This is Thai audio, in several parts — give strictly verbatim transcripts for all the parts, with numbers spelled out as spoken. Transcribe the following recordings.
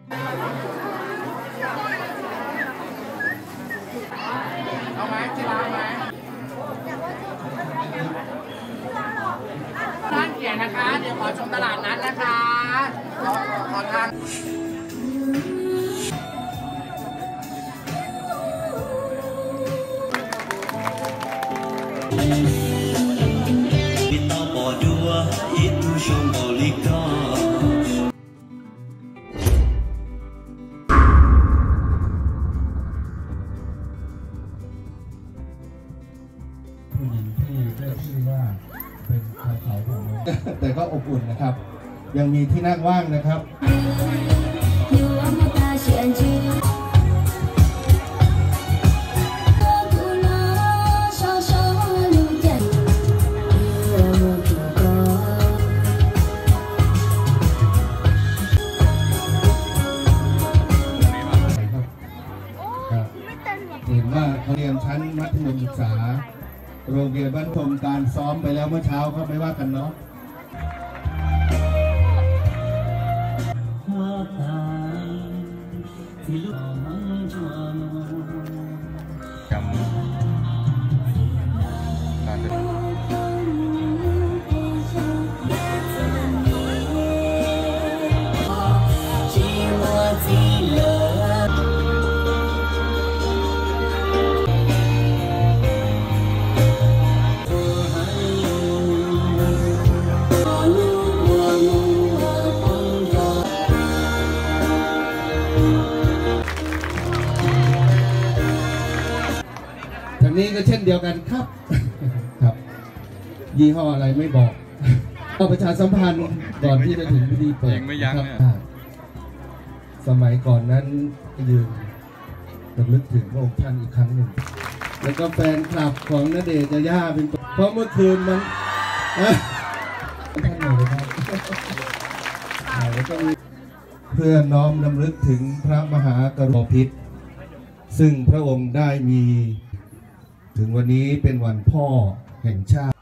เอาไหมที่ร้านไหมร้านเขียนนะคะเดี๋ยวขอชมตลาดนัดนะคะขอขอทาง Kita berdua itu symbolika. ผู้หญิงที่ได้ชื่อว่าเป็นชาวเขาของเราแต่ก็อบอุ่นนะครับยังมีที่นั่งว่างนะครับเห็นว่าเขาเรียนชั้นมัธยมศึกษาโรงเรียนบ้านชมการซ้อมไปแล้วเมื่อเช้าเขาไม่ว่ากันเนาะทางนี้ก็เช่นเดียวกันครับครับยี่ห้ออะไรไม่บอกเอาประชาสัมพันธ์ก่อนที่จะถึงพิธีเปิดครับสมัยก่อนนั้นยืนระลึกถึงพระองค์ท่านอีกครั้งหนึ่งแล้วก็แฟนคลับของณเดชน์ยายาเป็นเพราะเมื่อคืนมันท่านหน่อยครับแล้วก็เพื่อน้อมรำลึกถึงพระมหากรุณาธิคุณซึ่งพระองค์ได้มีถึงวันนี้เป็นวันพ่อแห่งชาติ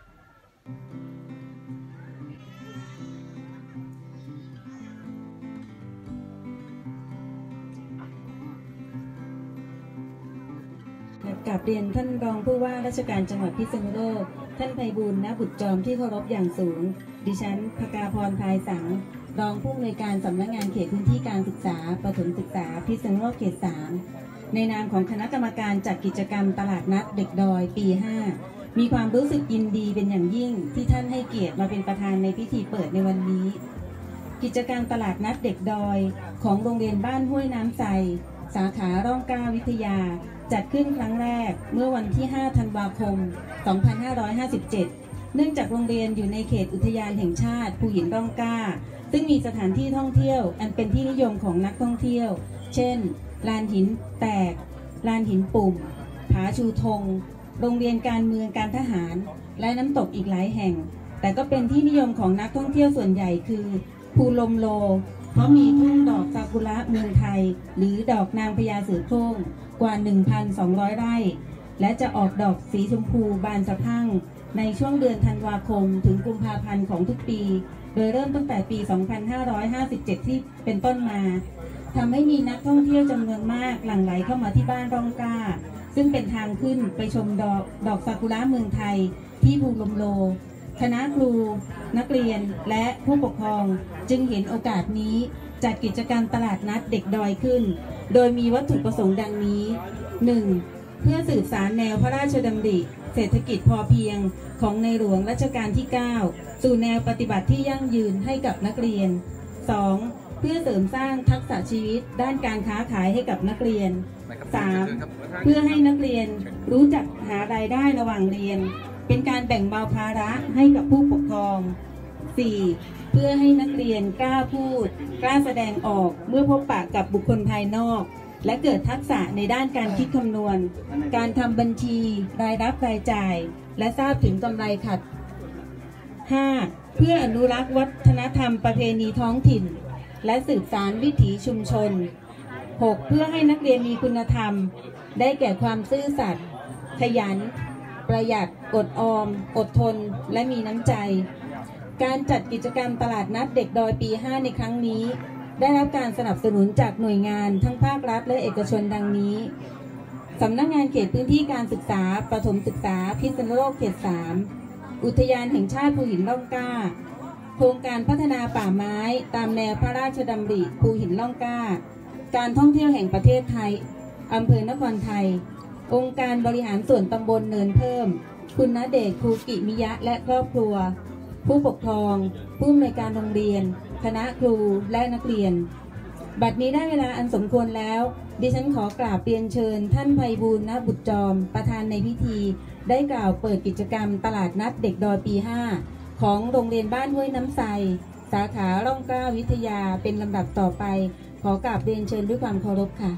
กราบเรียนท่านรองผู้ว่าราชการจังหวัดพิษณุโลกท่านไพบูลย์ ณ บุตรจอมที่เคารพอย่างสูงดิฉันภกาพร พายสังรองผู้อำนวยการสำนักงานเขตพื้นที่การศึกษาประถมศึกษาพิษณุโลกเขตสามในนามของคณะกรรมการจัดกิจกรรมตลาดนัดเด็กดอยปีห้ามีความรู้สึกยินดีเป็นอย่างยิ่งที่ท่านให้เกียรติมาเป็นประธานในพิธีเปิดในวันนี้กิจกรรมตลาดนัดเด็กดอยของโรงเรียนบ้านห้วยน้ำใสสาขาร่องกล้าวิทยาจัดขึ้นครั้งแรกเมื่อวันที่ห้าธันวาคมสองพันห้าร้อยห้าสิบเจ็ดเนื่องจากโรงเรียนอยู่ในเขตอุทยานแห่งชาติภูหินร่องกล้าซึ่งมีสถานที่ท่องเที่ยวอันเป็นที่นิยมของนักท่องเที่ยวเช่นลานหินแตกลานหินปุ่มผาชูธงโรงเรียนการเมืองการทหารและน้ำตกอีกหลายแห่งแต่ก็เป็นที่นิยมของนักท่องเที่ยวส่วนใหญ่คือภูลมโลเพราะมีทุ่งดอกซากุระเมืองไทยหรือดอกนางพญาเสือโคร่งกว่า หนึ่งพันสองร้อย ไร่และจะออกดอกสีชมพูบานสะพรั่งในช่วงเดือนธันวาคมถึงกุมภาพันธ์ของทุกปีโดยเริ่มตั้งแต่ปี สองพันห้าร้อยห้าสิบเจ็ด ที่เป็นต้นมาทำให้มีนักท่องเที่ยวจำนวนมากหลั่งไหลเข้ามาที่บ้านร่องกล้าซึ่งเป็นทางขึ้นไปชมดอกดอกซากุระเมืองไทยที่ภูลมโลคณะครูนักเรียนและผู้ปกครองจึงเห็นโอกาสนี้จัดกิจกรรมตลาดนัดเด็กดอยขึ้นโดยมีวัตถุประสงค์ดังนี้ หนึ่ง เพื่อสืบสานแนวพระราชดำริเศรษฐกิจพอเพียงของในหลวงรัชกาลที่ เก้า สู่แนวปฏิบัติที่ยั่งยืนให้กับนักเรียน สอง เพื่อเสริมสร้างทักษะชีวิตด้านการค้าขายให้กับนักเรียน สาม เพื่อให้นักเรียนรู้จักหารายได้ระหว่างเรียนเป็นการแบ่งเบาภาระให้กับผู้ปกครอง สี่ เพื่อให้นักเรียนกล้าพูดกล้าแสดงออกเมื่อพบปะกับบุคคลภายนอกและเกิดทักษะในด้านการคิดคำนวณการทำบัญชีรายรับรายจ่ายและทราบถึงกำไรขาด ห้า เพื่ออนุรักษ์วัฒนธรรมประเพณีท้องถิ่นและสืบสานวิถีชุมชน หก เพื่อให้นักเรียนมีคุณธรรมได้แก่ความซื่อสัตย์ขยันประหยัดอดออมอดทนและมีน้ำใจการจัดกิจกรรมตลาดนัดเด็กดอยปีห้าในครั้งนี้ได้รับการสนับสนุนจากหน่วยงานทั้งภาครัฐและเอกชนดังนี้สำนักงานเขตพื้นที่การศึกษาประถมศึกษาพิษณุโลกเขตสามอุทยานแห่งชาติภูหินร่องกล้าโครงการพัฒนาป่าไม้ตามแนวพระราชดำริภูหินร่องกล้าการท่องเที่ยวแห่งประเทศไทยอำเภอนครไทยองค์การบริหารส่วนตำบลเนินเพิ่มคุณณเดช ครูกิมิยะและครอบครัวผู้ปกครองผู้อำนวยการโรงเรียนคณะครูและนักเรียนบัดนี้ได้เวลาอันสมควรแล้วดิฉันขอกราบเรียนเชิญท่านไพบูลย์ ณ บุตรจอมประธานในพิธีได้กล่าวเปิดกิจกรรมตลาดนัดเด็กดอยปีห้าของโรงเรียนบ้านห้วยน้ำไทรสาขาร่องกล้าวิทยาเป็นลำดับต่อไปขอกราบเรียนเชิญด้วยความเคารพค่ะ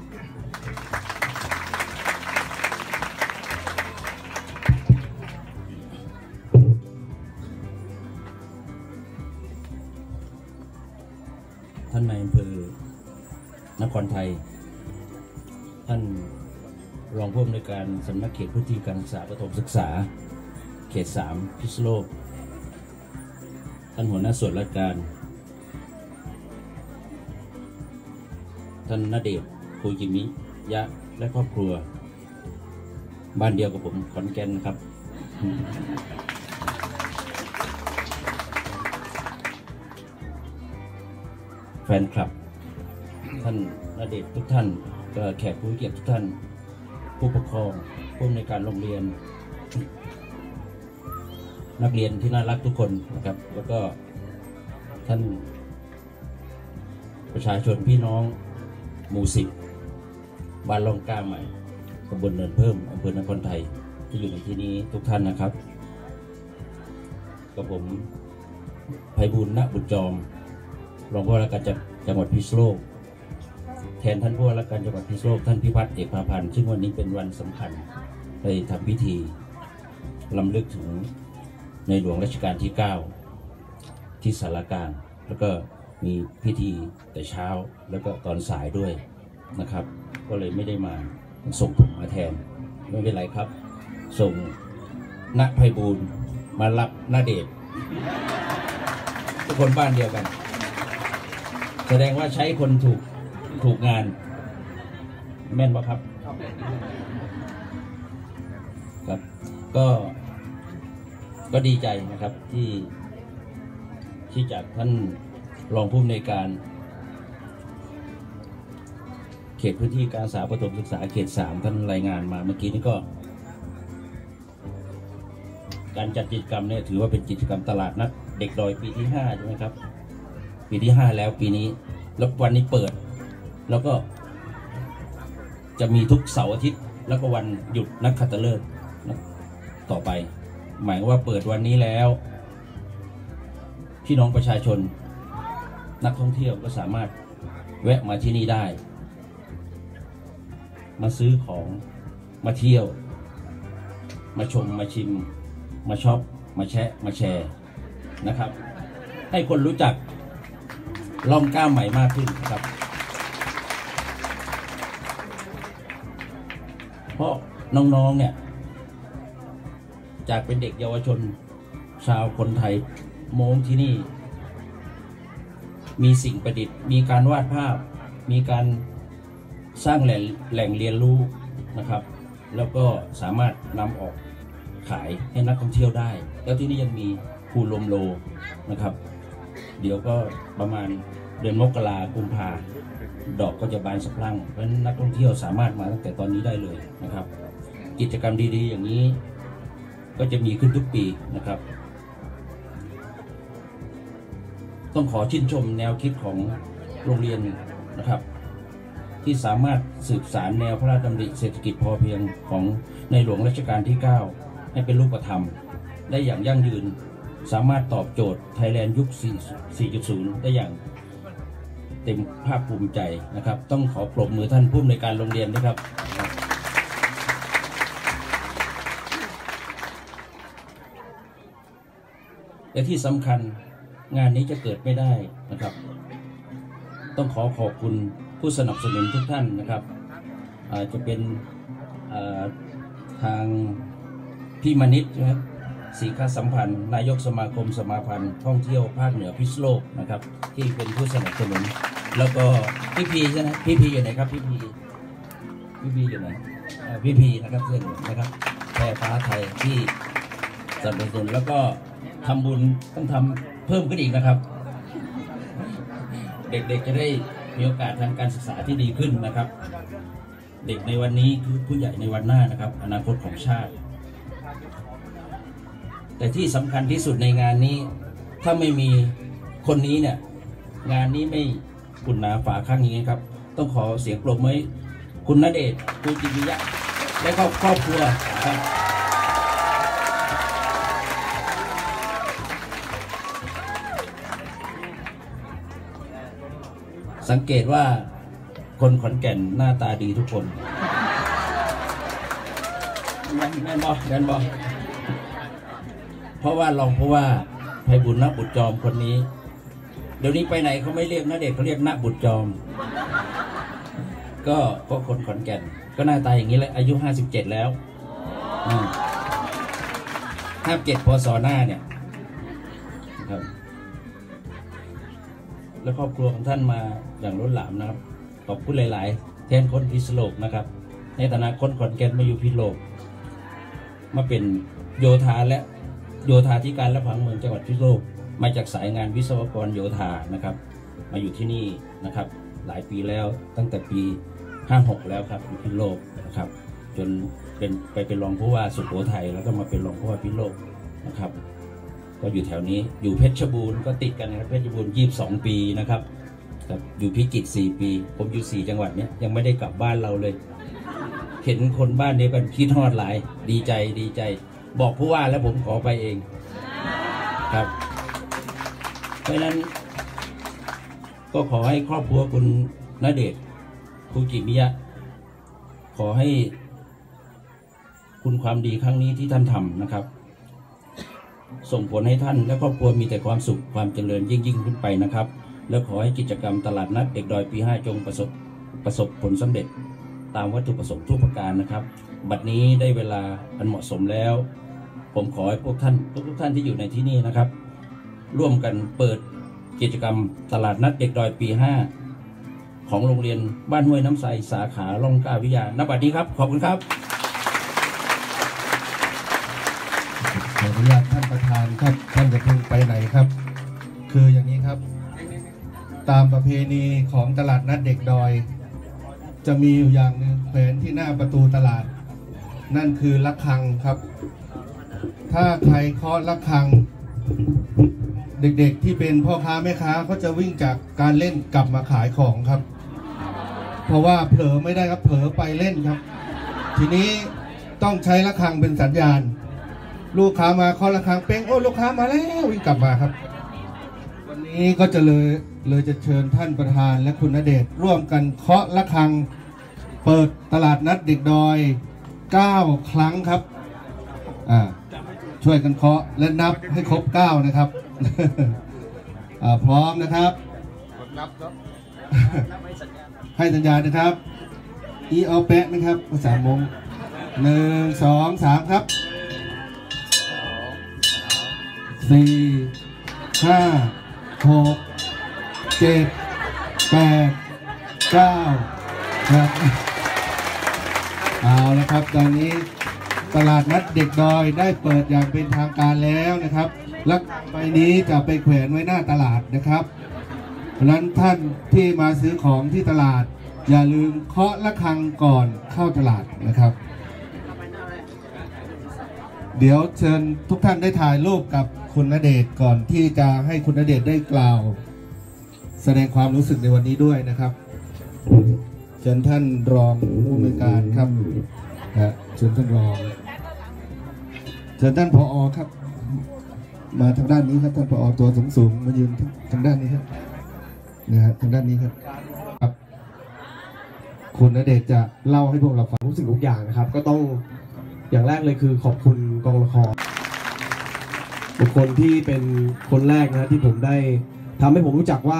ท่านนายอำเภอนครไทยท่านรองผู้อำนวยการสำนักเขตพื้นที่การศึกษาประถมศึกษาเขตสามพิษณุโลกท่านหัวหน้าส่วนราชการท่านณเดช ครูกิมิยะและครอบครัวบ้านเดียวกับผมขอนแก่นครับแฟนคลับท่านณเดชทุกท่านแขกผู้เกียรติทุกท่านผู้ปกครองผู้อำนวยการโรงเรียนนักเรียนที่น่ารักทุกคนนะครับแล้วก็ท่านประชาชนพี่น้องหมู่สิบบ้านร่องกล้าใหม่ตำบลเนินเพิ่มอำเภอนครไทยที่อยู่ในที่นี้ทุกท่านนะครับกับผมไพบูลย์ ณ บุญจอมรองผู้ว่าราชการจังหวัดพิษณุโลกแทนท่านผู้ว่าราชการจังหวัดพิษณุโลกท่านพิพัฒน์เอกพาพันธ์ซึ่งวันนี้เป็นวันสำคัญได้ทำพิธีรำลึกถึงในหลวงรัชกาลที่เก้าที่ศาลากลางแล้วก็มีพิธีแต่เช้าแล้วก็ตอนสายด้วยนะครับก็เลยไม่ได้มาส่งผมมาแทนไม่เป็นไรครับส่งณไพบูลย์มารับณเดชทุกคนบ้านเดียวกันแสดงว่าใช้คนถูกถูกงานแม่นปะครับครับก็ก็ดีใจนะครับที่ที่จากท่านรองผู้อำนวยการเขตพื้นที่การศึกษาประถมศึกษาเขตสามท่านรายงานมาเมื่อกี้นี้ก็การจัดกิจกรรมเนี่ยถือว่าเป็นกิจกรรมตลาดนัดเด็กดอยปีที่ห้าใช่ไหมครับปีที่ห้าแล้วปีนี้แล้ววันนี้เปิดแล้วก็จะมีทุกเสาร์อาทิตย์แล้วก็วันหยุดนักขัตฤกษ์ต่อไปหมายว่าเปิดวันนี้แล้วพี่น้องประชาชนนักท่องเที่ยวก็สามารถแวะมาที่นี่ได้มาซื้อของมาเที่ยวมาชมมาชิมมาช็อปมาแชะมาแชร์นะครับให้คนรู้จักร่องกล้าใหม่มากขึ้นครับเพราะน้องๆเนี่ยจากเป็นเด็กเยาวชนชาวคนไทยมองที่นี่มีสิ่งประดิษฐ์มีการวาดภาพมีการสร้างแหล่งแหล่งเรียนรู้นะครับแล้วก็สามารถนำออกขายให้นักท่องเที่ยวได้แล้วที่นี่ยังมีภูลมโลนะครับเดี๋ยวก็ประมาณเดือนมกราคมกุมภาดอกก็จะบานสะพรั่งเพราะฉะนั้นนักท่องเที่ยวสามารถมาตั้งแต่ตอนนี้ได้เลยนะครับกิจกรรมดีๆอย่างนี้ก็จะมีขึ้นทุกปีนะครับต้องขอชื่นชมแนวคิดของโรงเรียนนะครับที่สามารถสืบสานแนวพระราชดำริเศรษฐกิจพอเพียงของในหลวงรัชกาลที่เก้าให้เป็นรูปธรรมได้อย่างยั่งยืนสามารถตอบโจทย์ไทยแลนด์ยุค สี่จุดศูนย์ ได้อย่างเต็มภาคภูมิใจนะครับต้องขอปรบมือท่านผู้อำนวยการโรงเรียนด้วยครับและที่สำคัญงานนี้จะเกิดไม่ได้นะครับต้องขอขอบคุณผู้สนับสนุนทุกท่านนะครับอาจจะเป็นทางพี่มณิษฐ์นะครับศรีฆสัมพันธ์นายกสมาคมสมาพันธ์ท่องเที่ยวภาคเหนือพิษณุโลกนะครับที่เป็นผู้สนับสนุนแล้วก็พี่พีใช่ไหมพี่พีอยู่ไหนครับพี่พีพี่พีอยู่ไหนพี่พีนะครับเพื่อนนะครับแพร่ฟ้าไทยที่สนับสนุนแล้วก็ทำบุญต้องทำเพิ่มขึ้นอีกนะครับเด็กๆจะได้มีโอกาสทางการศึกษาที่ดีขึ้นนะครับเด็กในวันนี้คือผู้ใหญ่ในวันหน้านะครับอนาคตของชาติแต่ที่สำคัญที่สุดในงานนี้ถ้าไม่มีคนนี้เนี่ยงานนี้ไม่อุ่นหนาฝาข้างนี้ครับต้องขอเสียงปรบมือคุณณเดชน์คูกิมิยะและครอบครอบครัวครับสังเกตว่าคนขอนแก่นหน้าตาดีทุกคนแม่นแม่นบอแม่นบอเพราะว่าลองเพราะว่าไพบุญณบุตรจอมคนนี้เดี๋ยวนี้ไปไหนเขาไม่เรียกณเดชน์เขาเรียกณบุตรจอมก็ก็คนขอนแก่นก็หน้าตาอย่างนี้แหละอายุห้าสิบเจ็ดแล้วห้าเจ็ดพศหน้าเนี่ยครับและครอบครัวของท่านมาอย่างล้นหลามนะครับขอบคุณหลายๆแทนคนพิษณุโลกนะครับในฐานะคนขอนแก่นมาอยู่พิษณุโลกมาเป็นโยธาและโยธาธิการและผังเมืองจังหวัดพิษณุโลกมาจากสายงานวิศวกรโยธานะครับมาอยู่ที่นี่นะครับหลายปีแล้วตั้งแต่ปีห้าหกแล้วครับอยู่พิษณุโลกนะครับจนเป็นไปเป็นรองผู้ว่าสุโขทัยแล้วก็มาเป็นรองผู้ว่าพิษณุโลกนะครับก็อยู่แถวนี้อยู่เพชรบูรณ์ก็ติดกันนะครับเพชรบูรณ์ยี่สิบสองปีนะครับครับอยู่พิจิตรสี่ปีผมอยู่สี่จังหวัดเนี้ยยังไม่ได้กลับบ้านเราเลยเห็นคนบ้านเดียวกันคิดฮอดหลายดีใจดีใจบอกผู้ว่าแล้วผมขอไปเองครับเพราะนั้นก็ขอให้ครอบครัวคุณณเดชน์คูกิมิยะขอให้คุณความดีครั้งนี้ที่ท่านทำนะครับส่งผลให้ท่านและครอบครัวมีแต่ความสุขความเจริญยิ่งยิ่งขึ้นไปนะครับแล้วขอให้กิจกรรมตลาดนัดเด็กดอยปีห้าจงประสบประสบผลสำเร็จตามวัตถุประสงค์ทุกประการนะครับบัดนี้ได้เวลาอันเหมาะสมแล้วผมขอให้พวกท่านทุกท่านที่อยู่ในที่นี่นะครับร่วมกันเปิดกิจกรรมตลาดนัดเด็กดอยปีห้าของโรงเรียนบ้านห้วยน้ำใสสาขาร่องกล้าวิทยาณบัดนี้ครับขอบคุณครับขออนุญาตท่านประธานครับท่านจะเพิ่งไปไหนครับคืออย่างนี้ครับตามประเพณีของตลาดนัดเด็กดอยจะมีอยู่อย่างหนึ่งแขวนที่หน้าประตูตลาดนั่นคือระฆังครับถ้าใครเคาะระฆังเด็กๆที่เป็นพ่อค้าแม่ค้าเขาจะวิ่งจากการเล่นกลับมาขายของครับเพราะว่าเผลอไม่ได้ครับเผลอไปเล่นครับทีนี้ต้องใช้ระฆังเป็นสัญญาณลูกค้ามาเคาะระฆังเป้งโอ้ลูกค้ามาแล้ววิ่งกลับมาครับวันนี้ก็จะเลยเลยจะเชิญท่านประธานและคุณณเดชน์ร่วมกันเคาะระฆังเปิดตลาดนัดเด็กดอยเก้าครั้งครับอ่าช่วยกันเคาะและนับให้ครบเก้านะครับอ่าพร้อมนะครับให้สัญญาณนะครับอีเอาแปะนะครับภาษามงหนึ่งสองสามครับสี่ห้าหกเจ็ดแปดเก้าครับเอาละครับตอนนี้ตลาดนัดเด็กดอยได้เปิดอย่างเป็นทางการแล้วนะครับและใบนี้จะไปแขวนไว้หน้าตลาดนะครับเพราะฉะนั้นท่านที่มาซื้อของที่ตลาดอย่าลืมเคาะระฆังก่อนเข้าตลาดนะครับเดี๋ยวเชิญทุกท่านได้ถ่ายรูปกับคุณณเดชน์ก่อนที่จะให้คุณณเดชน์ได้กล่าวแสดงความรู้สึกในวันนี้ด้วยนะครับเชิญท่านรองผู้อำนวยการครับนะเชิญท่านรองเชิญท่านผอ.ครับมาทางด้านนี้ครับท่านผอ.ตัวสูงๆมายืนทางด้านนี้ครับนะฮะทางด้านนี้ครับครับคุณณเดชน์จะเล่าให้พวกเราฟังรู้สึกทุกอย่างนะครับก็ต้องอย่างแรกเลยคือขอบคุณกองละครบุคคลที่เป็นคนแรกนะที่ผมได้ทำให้ผมรู้จักว่า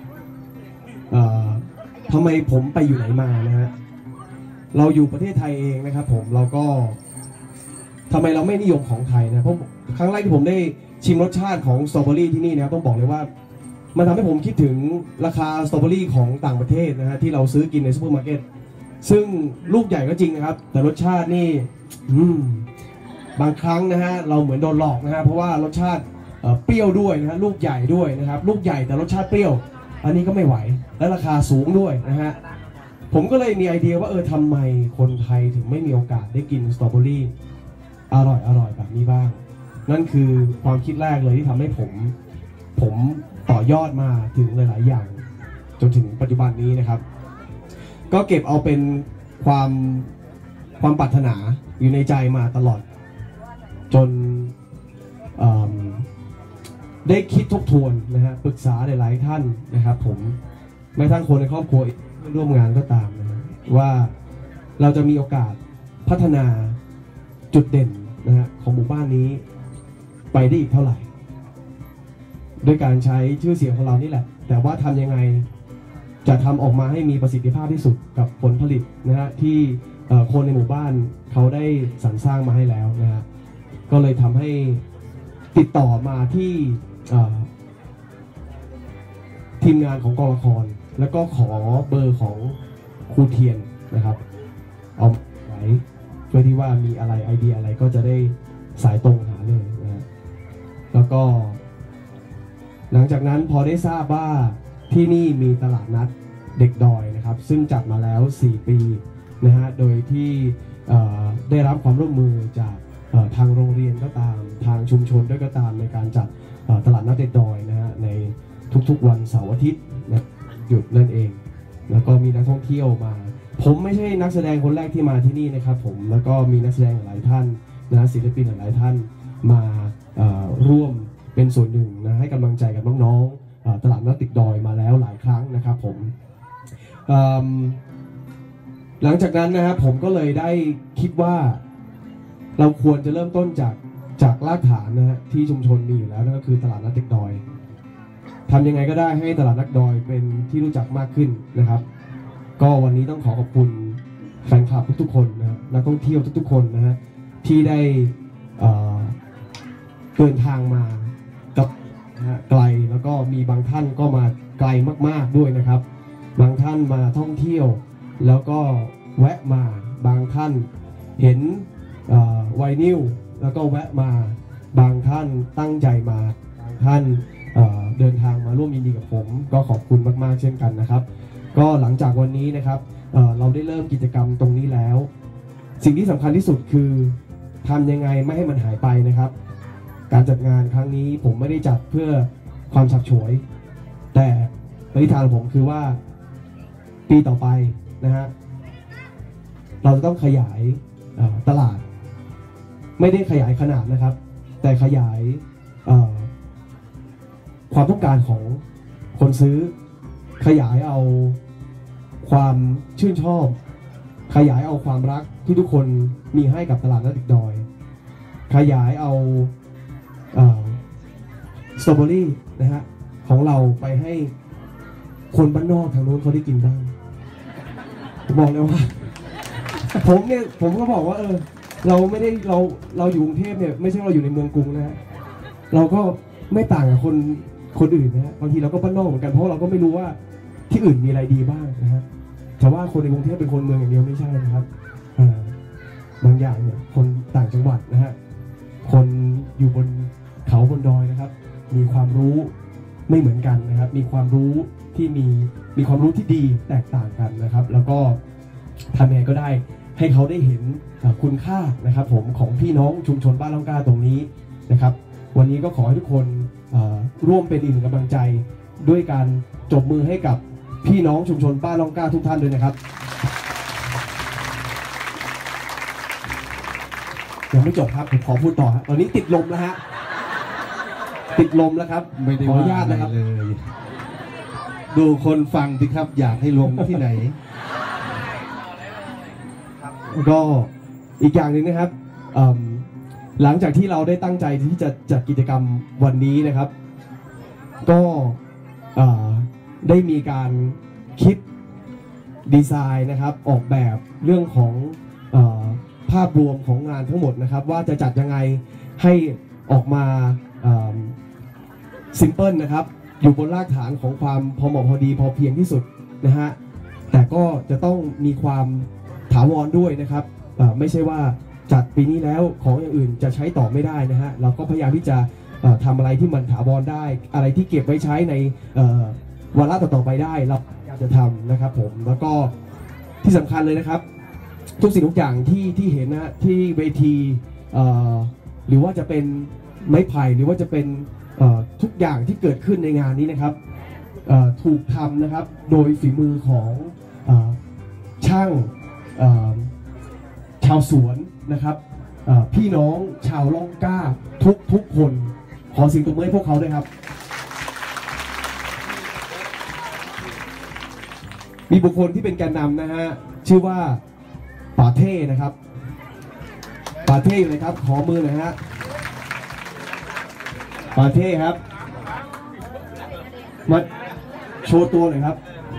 ทำไมผมไปอยู่ไหนมานะฮะเราอยู่ประเทศไทยเองนะครับผมเราก็ทำไมเราไม่นิยมของไทยนะเพราะครั้งแรกที่ผมได้ชิมรสชาติของสตรอเบอรี่ที่นี่นะครับต้องบอกเลยว่ามันทำให้ผมคิดถึงราคาสตรอเบอรี่ของต่างประเทศนะฮะที่เราซื้อกินในซูเปอร์มาร์เก็ตซึ่งลูกใหญ่ก็จริงนะครับแต่รสชาตินี่อืมบางครั้งนะฮะเราเหมือนโดนหลอกนะฮะเพราะว่ารสชาติเปรี้ยวด้วยนะฮะลูกใหญ่ด้วยนะครับลูกใหญ่แต่รสชาติเปรี้ยวอันนี้ก็ไม่ไหวและราคาสูงด้วยนะฮะผมก็เลยมีไอเดียว่าเออทำไมคนไทยถึงไม่มีโอกาสได้กินสตรอเบอรี่อร่อยอร่อยแบบนี้บ้างนั่นคือความคิดแรกเลยที่ทำให้ผมผมต่อยอดมาถึงหลายๆอย่างจนถึงปัจจุบันนี้นะครับก็เก็บเอาเป็นความความปรารถนาอยู่ในใจมาตลอดจนได้คิดทบทวนนะฮะปรึกษาหลายๆท่านนะครับผมแม้ทั้งคนในครอบครัวร่วมงานก็ตามนะฮะว่าเราจะมีโอกาสพัฒนาจุดเด่นนะฮะของหมู่บ้านนี้ไปได้อีกเท่าไหร่ด้วยการใช้ชื่อเสียงของเรานี่แหละแต่ว่าทำยังไงจะทำออกมาให้มีประสิทธิภาพที่สุดกับผลผลิตนะฮะที่คนในหมู่บ้านเขาได้สรรสร้างมาให้แล้วนะฮะก็เลยทำให้ติดต่อมาที่ทีมงานของกองละครแล้วก็ขอเบอร์ของครูเทียนนะครับเอาไว้เพื่อที่ว่ามีอะไรไอเดียอะไรก็จะได้สายตรงหาเลยนะฮะแล้วก็หลังจากนั้นพอได้ทราบว่าที่นี่มีตลาดนัดเด็กดอยนะครับซึ่งจัดมาแล้วสี่ปีนะฮะโดยที่ได้รับความร่วมมือจากทางโรงเรียนก็ตามทางชุมชนด้วยก็ตามในการจัดตลาดนัดเด็กดอยนะฮะในทุกๆวันเสาร์อาทิตย์นะหยุดนั่นเองแล้วก็มีนักท่องเที่ยวมาผมไม่ใช่นักแสดงคนแรกที่มาที่นี่นะครับผมแล้วก็มีนักแสดงหลายท่านนะศิลปินหลายท่านมาร่วมเป็นส่วนหนึ่งนะให้กำลังใจกับน้องๆตลาดนัดเด็กดอยมาแล้วหลายครั้งนะครับผมหลังจากนั้นนะครับผมก็เลยได้คิดว่าเราควรจะเริ่มต้นจากจากรากฐานนะฮะที่ชุมชนมีอยู่แล้วนั่นก็คือตลาดนัดเด็กดอยทำยังไงก็ได้ให้ตลาดนัดดอยเป็นที่รู้จักมากขึ้นนะครับก็วันนี้ต้องขอขอบคุณแฟนคลับทุกๆคนนะนักท่องเที่ยวทุกๆคนนะฮะที่ได้เดินทางมากับนะฮะไกลแล้วก็มีบางท่านก็มาไกลมากๆด้วยนะครับบางท่านมาท่องเที่ยวแล้วก็แวะมาบางท่านเห็นไวนิลแล้วก็แวะมาบางท่านตั้งใจมาบางท่านเ, เดินทางมาร่วมยินดีกับผมก็ขอบคุณมากๆเช่นกันนะครับก็หลังจากวันนี้นะครับเ, เราได้เริ่มกิจกรรมตรงนี้แล้วสิ่งที่สำคัญที่สุดคือทำยังไงไม่ให้มันหายไปนะครับการจัดงานครั้งนี้ผมไม่ได้จัดเพื่อความฉับฉวยแต่ปณิธานของผมคือว่าปีต่อไปนะฮะเราจะต้องขยายตลาดไม่ได้ขยายขนาดนะครับแต่ขยายความต้องการของคนซื้อขยายเอาความชื่นชอบขยายเอาความรักที่ทุกคนมีให้กับตลาดนัดเด็กดอยขยายเอาสตรอเบอรี่นะฮะของเราไปให้คนบ้านนอกทางโน้นเขาได้กินบ้างผมบอกเลยว่าผมเนี่ยผมก็บอกว่าเออเราไม่ได้เราเราอยู่กรุงเทพเนี่ยไม่ใช่เราอยู่ในเมืองกรุงนะฮะเราก็ไม่ต่างกับคนคนอื่นนะฮะบางทีเราก็บ้านนอกเหมือนกันเพราะเราก็ไม่รู้ว่าที่อื่นมีอะไรดีบ้างนะฮะแต่ว่าคนในกรุงเทพเป็นคนเมืองอย่างเดียวไม่ใช่นะครับบางอย่างเนี่ยคนต่างจังหวัดนะฮะคนอยู่บนเขาบนดอยนะครับมีความรู้ไม่เหมือนกันนะครับมีความรู้ที่มีมีความรู้ที่ดีแตกต่างกันนะครับแล้วก็ทำยังไงก็ได้ให้เขาได้เห็นคุณค่านะครับผมของพี่น้องชุมชนบ้านล่องกล้าตรงนี้นะครับวันนี้ก็ขอให้ทุกคนร่วมเป็นอีกหนึ่งกำลังใจด้วยการจบมือให้กับพี่น้องชุมชนบ้านล่องกล้าทุกท่านด้วยนะครับยังไม่จบครับผมขอพูดต่อฮะตอนนี้ติดลมแล้วฮะติดลมแล้วครับขออนุญาตนะครับเลยดูคนฟังสิครับอยากให้ลงที่ไหนก็อีกอย่างหนึ่งนะครับหลังจากที่เราได้ตั้งใจที่จะจัดกิจกรรมวันนี้นะครับก็ได้มีการคิดดีไซน์นะครับออกแบบเรื่องของภาพรวมของงานทั้งหมดนะครับว่าจะจัดยังไงให้ออกมาซิมเพิลนะครับอยู่บนรากฐานของความพอเหมาะพอดีพอเพียงที่สุดนะฮะแต่ก็จะต้องมีความถาวรด้วยนะครับไม่ใช่ว่าจัดปีนี้แล้วของอย่างอื่นจะใช้ต่อไม่ได้นะฮะเราก็พยายามที่จะทำอะไรที่มันถาวรได้อะไรที่เก็บไว้ใช้ในวาระต่อๆไปได้เราอยากจะทำนะครับผมแล้วก็ที่สำคัญเลยนะครับทุกสิ่งทุกอย่างที่ที่เห็นนะที่เวทีหรือว่าจะเป็นไม้ไผ่หรือว่าจะเป็นทุกอย่างที่เกิดขึ้นในงานนี้นะครับถูกทำนะครับโดยฝีมือของช่างชาวสวนนะครับพี่น้องชาวล่องกล้าทุกทุกคนขอเสียงตบมือให้พวกเขาด้วยครับมีบุคคลที่เป็นแกนนำนะฮะชื่อว่าป่าเท่นะครับป่าเท่อยู่เลยครับขอมือหน่อยฮะป่าเท่ครับมาโชว์ตัวหน่อยครับ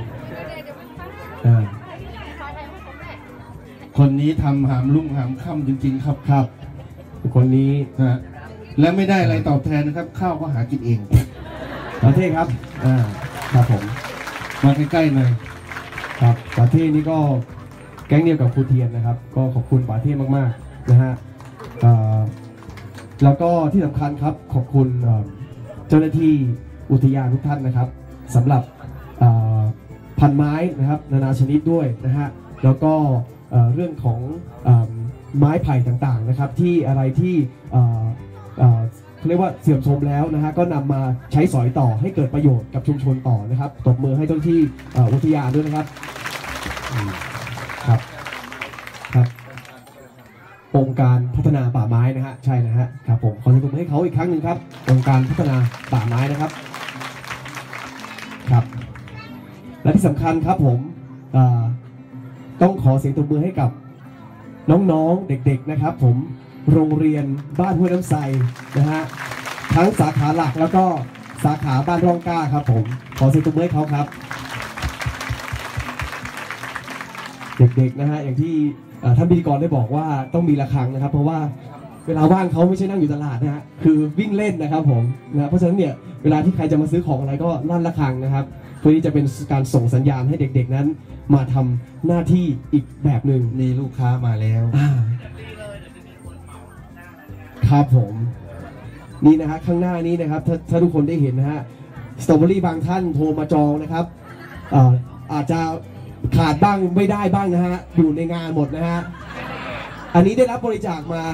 คนนี้ทำหามลุ่งหามค่ำจริงๆครับครับคนนี้นะและไม่ได้อะไรตอบแทนนะครับข้าวก็หากินเองประเทศครับอ่าครับผมมาใกล้ๆหน่อยครับประเทศนี้ก็แก๊งเดียวกับครูเทียนนะครับก็ขอบคุณประเทศมากๆนะฮะแล้วก็ที่สำคัญครับขอบคุณเจ้าหน้าที่อุทยานทุกท่านนะครับสำหรับพันไม้นะครับนานาชนิดด้วยนะฮะแล้วก็เรื่องของไม้ไผ่ต่างๆนะครับที่อะไรที่เขาเรียกว่าเสื่อมโทรมแล้วนะฮะก็นำมาใช้สอยต่อให้เกิดประโยชน์กับชุมชนต่อนะครับตบมือให้เจ้าหน้าที่อุทยานด้วยนะครับครับครับองค์การพัฒนาป่าไม้นะฮะใช่นะฮะครับผมขอเสียงปรบมือให้เขาอีกครั้งหนึ่งครับองค์การพัฒนาป่าไม้นะครับครับและที่สำคัญครับผมต้องขอเสียงปรบมือให้กับน้องๆเด็กๆนะครับผมโรงเรียนบ้านห้วยน้ำไทรนะฮะทั้งสาขาหลักแล้วก็สาขาบ้านร่องกล้าครับผมขอเสียงปรบมือให้เขาครับเด็กๆนะฮะอย่างที่ท่านพิธีกรได้บอกว่าต้องมีระฆังนะครับเพราะว่าเวลาว่างเขาไม่ใช่นั่งอยู่ตลาดนะฮะคือวิ่งเล่นนะครับผมนะเพราะฉะนั้นเนี่ยเวลาที่ใครจะมาซื้อของอะไรก็ลั่นระฆังนะครับเพื่อที่จะเป็นการส่งสัญญาณให้เด็กๆนั้นมาทำหน้าที่อีกแบบหนึ่งมีลูกค้ามาแล้วครับผมนี่นะฮะข้างหน้านี้นะครับถ้าถ้าทุกคนได้เห็นนะฮะสตรอเบอรี่บางท่านโทรมาจองนะครับอาจจะขาดบ้างไม่ได้บ้างนะฮะอยู่ในงานหมดนะฮะอันนี้ได้รับบริจาคมา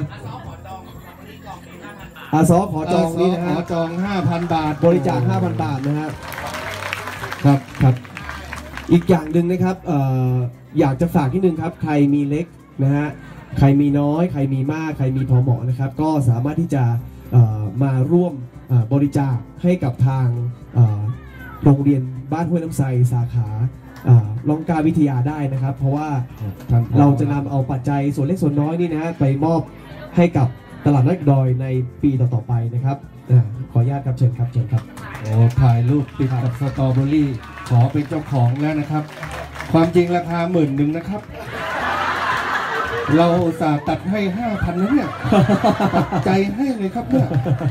อาซอขอจองนี่นะฮะขอจอง ห้าพัน บาทบริจาค ห้าพัน บาทนะฮะครับครับอีกอย่างหนึ่งนะครับเอ่ออยากจะฝากนิดนึงครับใครมีเล็กนะฮะใครมีน้อยใครมีมากใครมีพอเหมาะนะครับก็สามารถที่จะมาร่วมบริจาคให้กับทางโรงเรียนบ้านห้วยน้ำไทรสาขาล่องกล้าวิทยาได้นะครับเพราะว่าเราจะนำเอาปัจจัยส่วนเล็กส่วนน้อยนี่นะไปมอบให้กับตลาดนัดดอยในปีต่อๆไปนะครับขออนุญาตครับเชิญครับเชิญครับโอ้ถ่ายรูปติดกับสตรอเบอรี่ขอเป็นเจ้าของแล้วนะครับความจริงราคาหมื่นหนึ่งนะครับเราอุตส่าห์ตัดให้ห้าพันนะเนี่ยใจให้เลยครับเนี่ย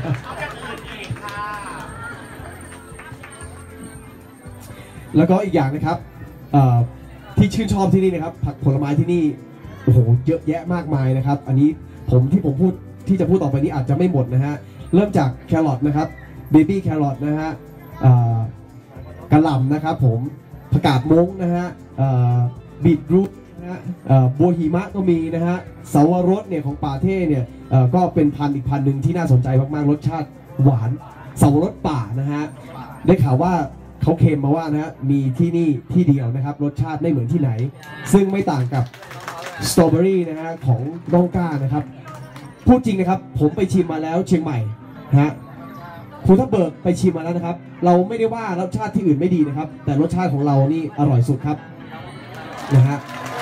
แล้วก็อีกอย่างนะครับที่ชื่นชอบที่นี่นะครับผักผลไม้ที่นี่โอ้โหเยอะแยะมากมายนะครับอันนี้ผมที่ผมพูดที่จะพูดต่อไปนี้อาจจะไม่หมดนะฮะเริ่มจากแครอทนะครับเบบี้แครอทนะฮะกระหล่ำนะครับผมผักกาดม้งนะฮะบีทรูทนะฮะบัวหิมะก็มีนะฮะเสาวรสเนี่ยของป่าเท่เนี่ยก็เป็นพันธุ์อีกพันธุ์หนึ่งที่น่าสนใจมากๆรสชาติหวานเสาวรสป่านะฮะได้ข่าวว่าเขาเคลมมาว่านะฮะมีที่นี่ที่เดียวนะครับรสชาติไม่เหมือนที่ไหนซึ่งไม่ต่างกับสตรอเบอรี่นะฮะของล่องกล้านะครับพูดจริงนะครับผมไปชิมมาแล้วเชียงใหม่นะฮะภูทับเบิกไปชิมมาแล้วนะครับเราไม่ได้ว่ารสชาติที่อื่นไม่ดีนะครับแต่รสชาติของเรานี่อร่อยสุดครับนะฮะ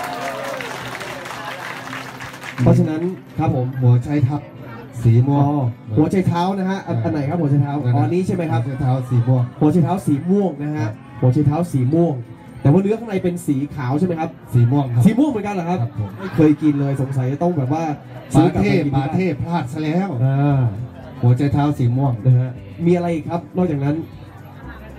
เพราะฉะนั้นครับผมหัวไชทับสีม่วงหัวไชเท้านะฮะอันไหนครับหัวไชเท้าอ๋อนี้ใช่ไหมครับหัวไชเท้าสีม่วงหัวไชเท้าสีม่วงนะฮะหัวไชเท้าสีม่วงแต่ว่าเนื้อข้างในเป็นสีขาวใช่ไหมครับสีม่วงครับสีม่วงเหมือนกันเหรอครับไม่เคยกินเลยสงสัยจะต้องแบบว่าปาเทพปาเทพพลาดซะแล้วหัวไชเท้าสีม่วงนะฮะมีอะไรครับนอกจากนั้น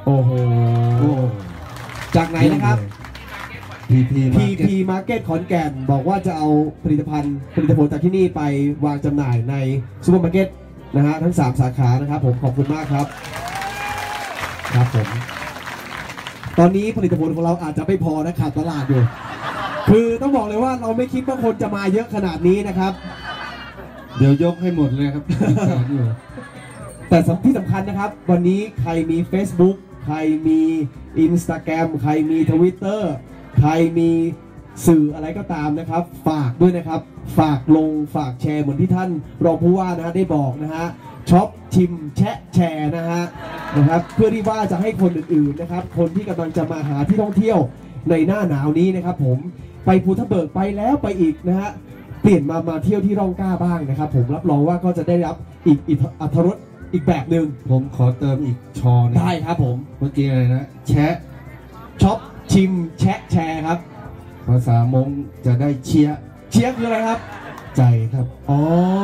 โอ้โหจากไหนนะครับพีพีพี พี Market ขอนแก่นบอกว่าจะเอาผลิตภัณฑ์ผลิตผลจากที่นี่ไปวางจำหน่ายในซูเปอร์มาร์เก็ตนะฮะทั้งสามสาขานะครับผมขอบคุณมากครับครับผมตอนนี้ผลิตผลของเราอาจจะไม่พอนะขาดตลาดอยู่คือต้องบอกเลยว่าเราไม่คิดว่าคนจะมาเยอะขนาดนี้นะครับเดี๋ยวยกให้หมดเลยครับแต่ที่สำคัญนะครับวันนี้ใครมี Facebook ใครมี Instagram ใครมี Twitter ใครมีสื่ออะไรก็ตามนะครับฝากด้วยนะครับฝากลงฝากแชร์เหมือนที่ท่านรองผู้ว่านะฮะได้บอกนะฮะช็อปชิมแชะแชร์นะฮะนะครับเพื่อที่ว่าจะให้คนอื่นๆนะครับคนที่กำลังจะมาหาที่ท่องเที่ยวในหน้าหนาวนี้นะครับผมไปภูทับเบิกไปแล้วไปอีกนะฮะเปลี่ยนมามาเที่ยวที่ร่องกล้าบ้างนะครับผมรับรองว่าก็จะได้รับอีกอีกอรรถรสอีกแบบหนึ่งผมขอเติมอีกชอนะได้ครับผมเมื่อกี้อะไรนะแชะช็อปชิมแชะแชร์ครับภาษามงจะได้เชียเชียคืออะไรครับใจครับอ๋อ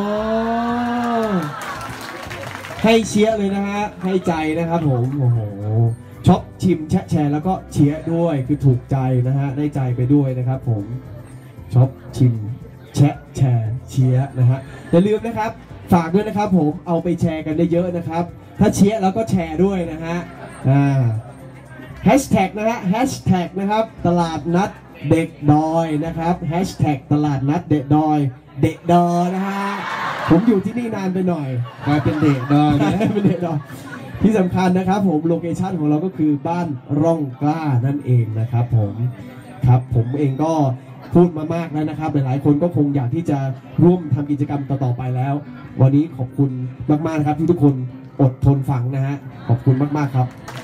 ให้เชียเลยนะฮะให้ใจนะครับผมโอ้โหช็อปชิมแชะแชร์แล้วก็เชียด้วยคือถูกใจนะฮะได้ใจไปด้วยนะครับผมช็อปชิมแชะแชร์เชียนะฮะอย่าลืมนะครับฝากด้วยนะครับผมเอาไปแชร์กันได้เยอะนะครับถ้าเชียร์แล้วก็แชร์ด้วยนะฮะอ่าแฮชแท็กนะฮะแฮชแท็กนะครับตลาดนัดเด็กดอยนะครับแฮชแท็กตลาดนัดเด็กดอยเด็กดอยนะฮะผมอยู่ที่นี่นานไปหน่อยกลายเป็นเด็กดอยเป็นเด็กดอยที่สำคัญนะครับผมโลเคชั่นของเราก็คือบ้านร่องกล้านั่นเองนะครับผมครับผมเองก็พูดมามากแล้วนะครับหลายๆคนก็คงอยากที่จะร่วมทำกิจกรรมต่อๆไปแล้ววันนี้ขอบคุณมากๆนะครับที่ทุกคนอดทนฟังนะฮะขอบคุณมากๆครับ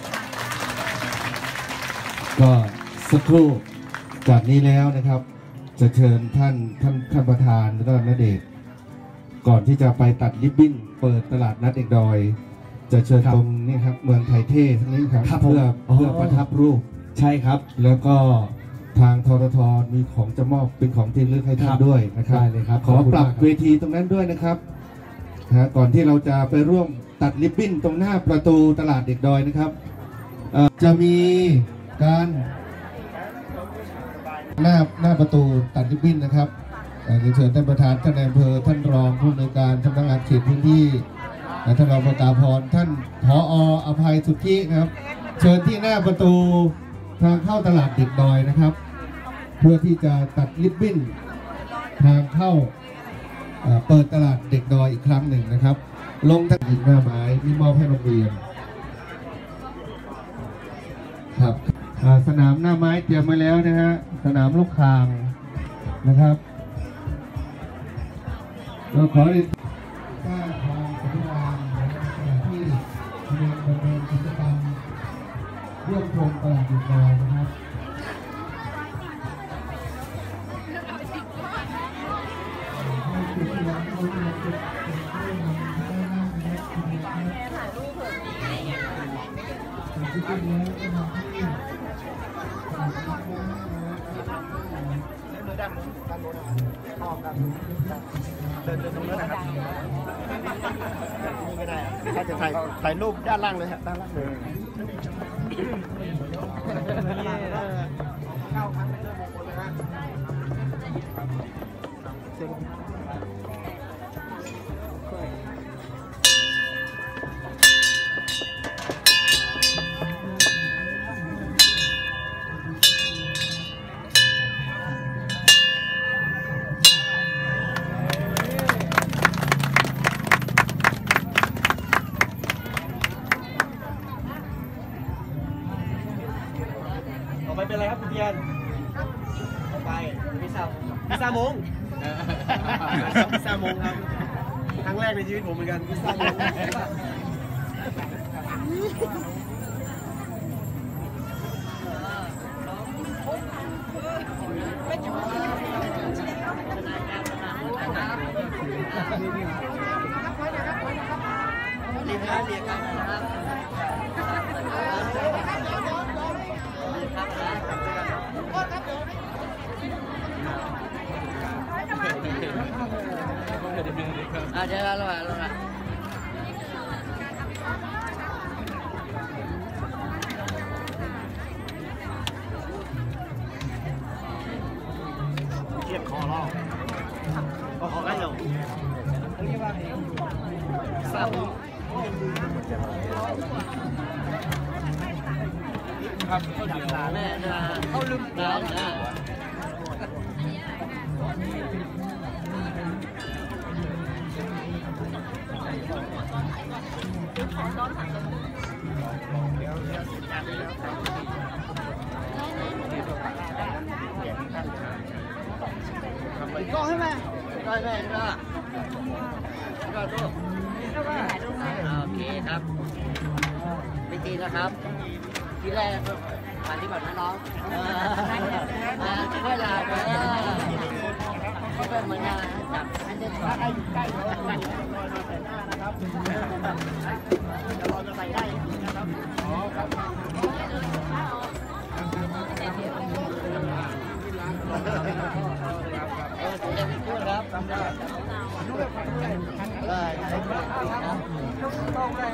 ก็สักครู่จากนี้แล้วนะครับจะเชิญท่านท่านท่านประธานแล้วก็ณเดชน์ก่อนที่จะไปตัดริบบิ้นเปิดตลาดนัดเด็กดอยจะเชิญตรงนี้ครับเมืองไทยเท่ทั้งนี้ครับเพื่อเพื่อประทับรูปใช่ครับแล้วก็ทางทททมีของจะมอบเป็นของที่ระลึกให้ท่านด้วยนะครับได้เลยครับขอปรับเวทีตรงนั้นด้วยนะครับนะก่อนที่เราจะไปร่วมตัดริบบิ้นตรงหน้าประตูตลาดเด็กดอยนะครับจะมีการหน้าหน้าประตูตัดริบบิ้นนะครับเชิญท่านประธานท่านนายอำเภอท่านรองผู้อำนวยการสำนักงานเขตพื้นที่ท่านรองประกาพรท่านผอ.อภัยสุทธินะครับเชิญที่หน้าประตูทางเข้าตลาดเด็กดอยนะครับเพื่อที่จะตัดริบบิ้นทางเข้าเปิดตลาดเด็กดอยอีกครั้งหนึ่งนะครับลงทางหน้าไม้ที่มอบให้โรงเรียนครับสนามหน้าไม้เตรียมไว้แล้วนะฮะสนามลูกคางนะครับเราขอเรียนว่าทางสำนักงานที่ดำเนินดำเนินกิจกรรมร่วมโครงตลาดเด็กดอยนะครับเดินเดินตรงนั้นนะครับนี่ก็ได้ถ้าจะถ่ายถ่ายรูปด้านล่างเลยครับด้านล่างเลยไม่เป็นไรครับคุณเทียนต่อไปพิซซ่าพิซซ่ามงพิซซ่ามงครับครั้งแรกในชีวิตผมเหมือนกันพิซซ่ามงเรียกกันเรียกกันนะครับอ่ะเดี๋ยวเราลงมาลงมา哦，还有。三五。ครับเขาดีนะแม่นะเขาลืมแล้วนะก็ให้แม่ก็ให้แม่ก็ก็ตู้โอเคครับไม่ตีนะครับทีแรกผ่านที่ก่อนนะน้องอ่าค่อยลาไปก็เป็นเหมือนกันจับอันเดียวใกล้ใกล้ใกล้นะครับจะรอจะใส่ได้นะครับอ๋อครับเออจะเป็นคู่ครับทำได้ได้ใช้ครับต้องได้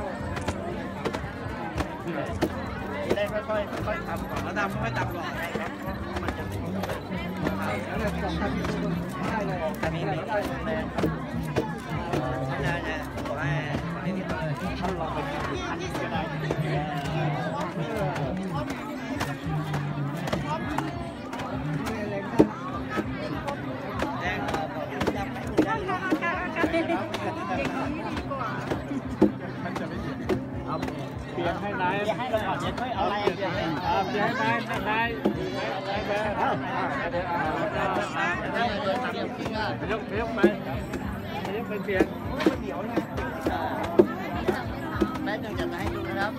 ได้ค่อยๆค่อยๆทำก่อนแล้วดำค่อยๆตับก่อนครับมันจะแล้วเนี่ยสองคันนี้ได้เลยคันนี้ได้ได้เลยได้ได้ขอให้อันนี้ท่านลองไปดูอันนี้ก็ได้แดงต่อต่อจับให้คุณได้เปลี่ยนให้นายเปลี่ยนให้เราก่อนเดี๋ยวค่อยเอาอะไรเปลี่ยนให้เปลี่ยนให้นายให้นายนายแบบเอาเดี๋ยวเอาเดี๋ยวเอาเดี๋ยวเดี๋ยวเปลี่ยนยกยกไปยกไปเปลี่ยนเดี๋ยวนะแม่จะจะให้ดูนะครับ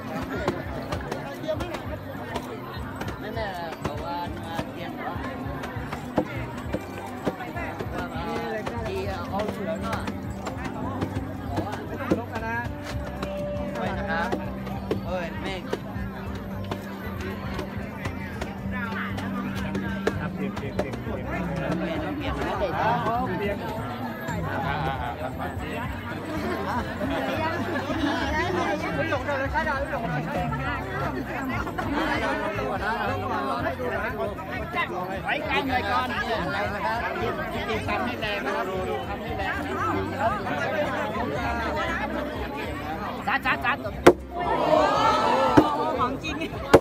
แม่แม่บอกว่าเปลี่ยนเหรอดีเอาเหลือเนาะไม่ต้องลบกันนะไปนะครับเอ้ยแม่เปลี่ยนเปลี่ยนเปลี่ยนเปลี่ยนเปลี่ยนเปลี่ยนเปลี่ยนเปลี่ยนเปลี่ยนเปลี่ยนเปลี่ยนไม่หลงเลยใช่ได้ไม่หลงเลยใช่ไว้กันไว้ก่อนนะครับตีทำให้แรงนะครับทำให้แรงจัดจัดจัดของจริง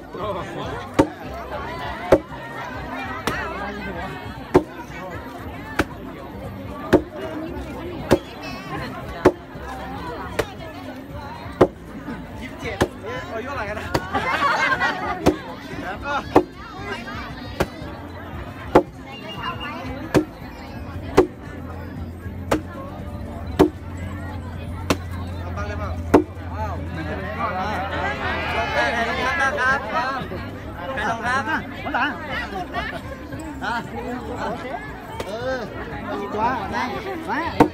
ยี่สิบเจ็ดอายุเท่าไหร่กันนะแล้วก็มันหลังอ่ะเออดีกว่านะมา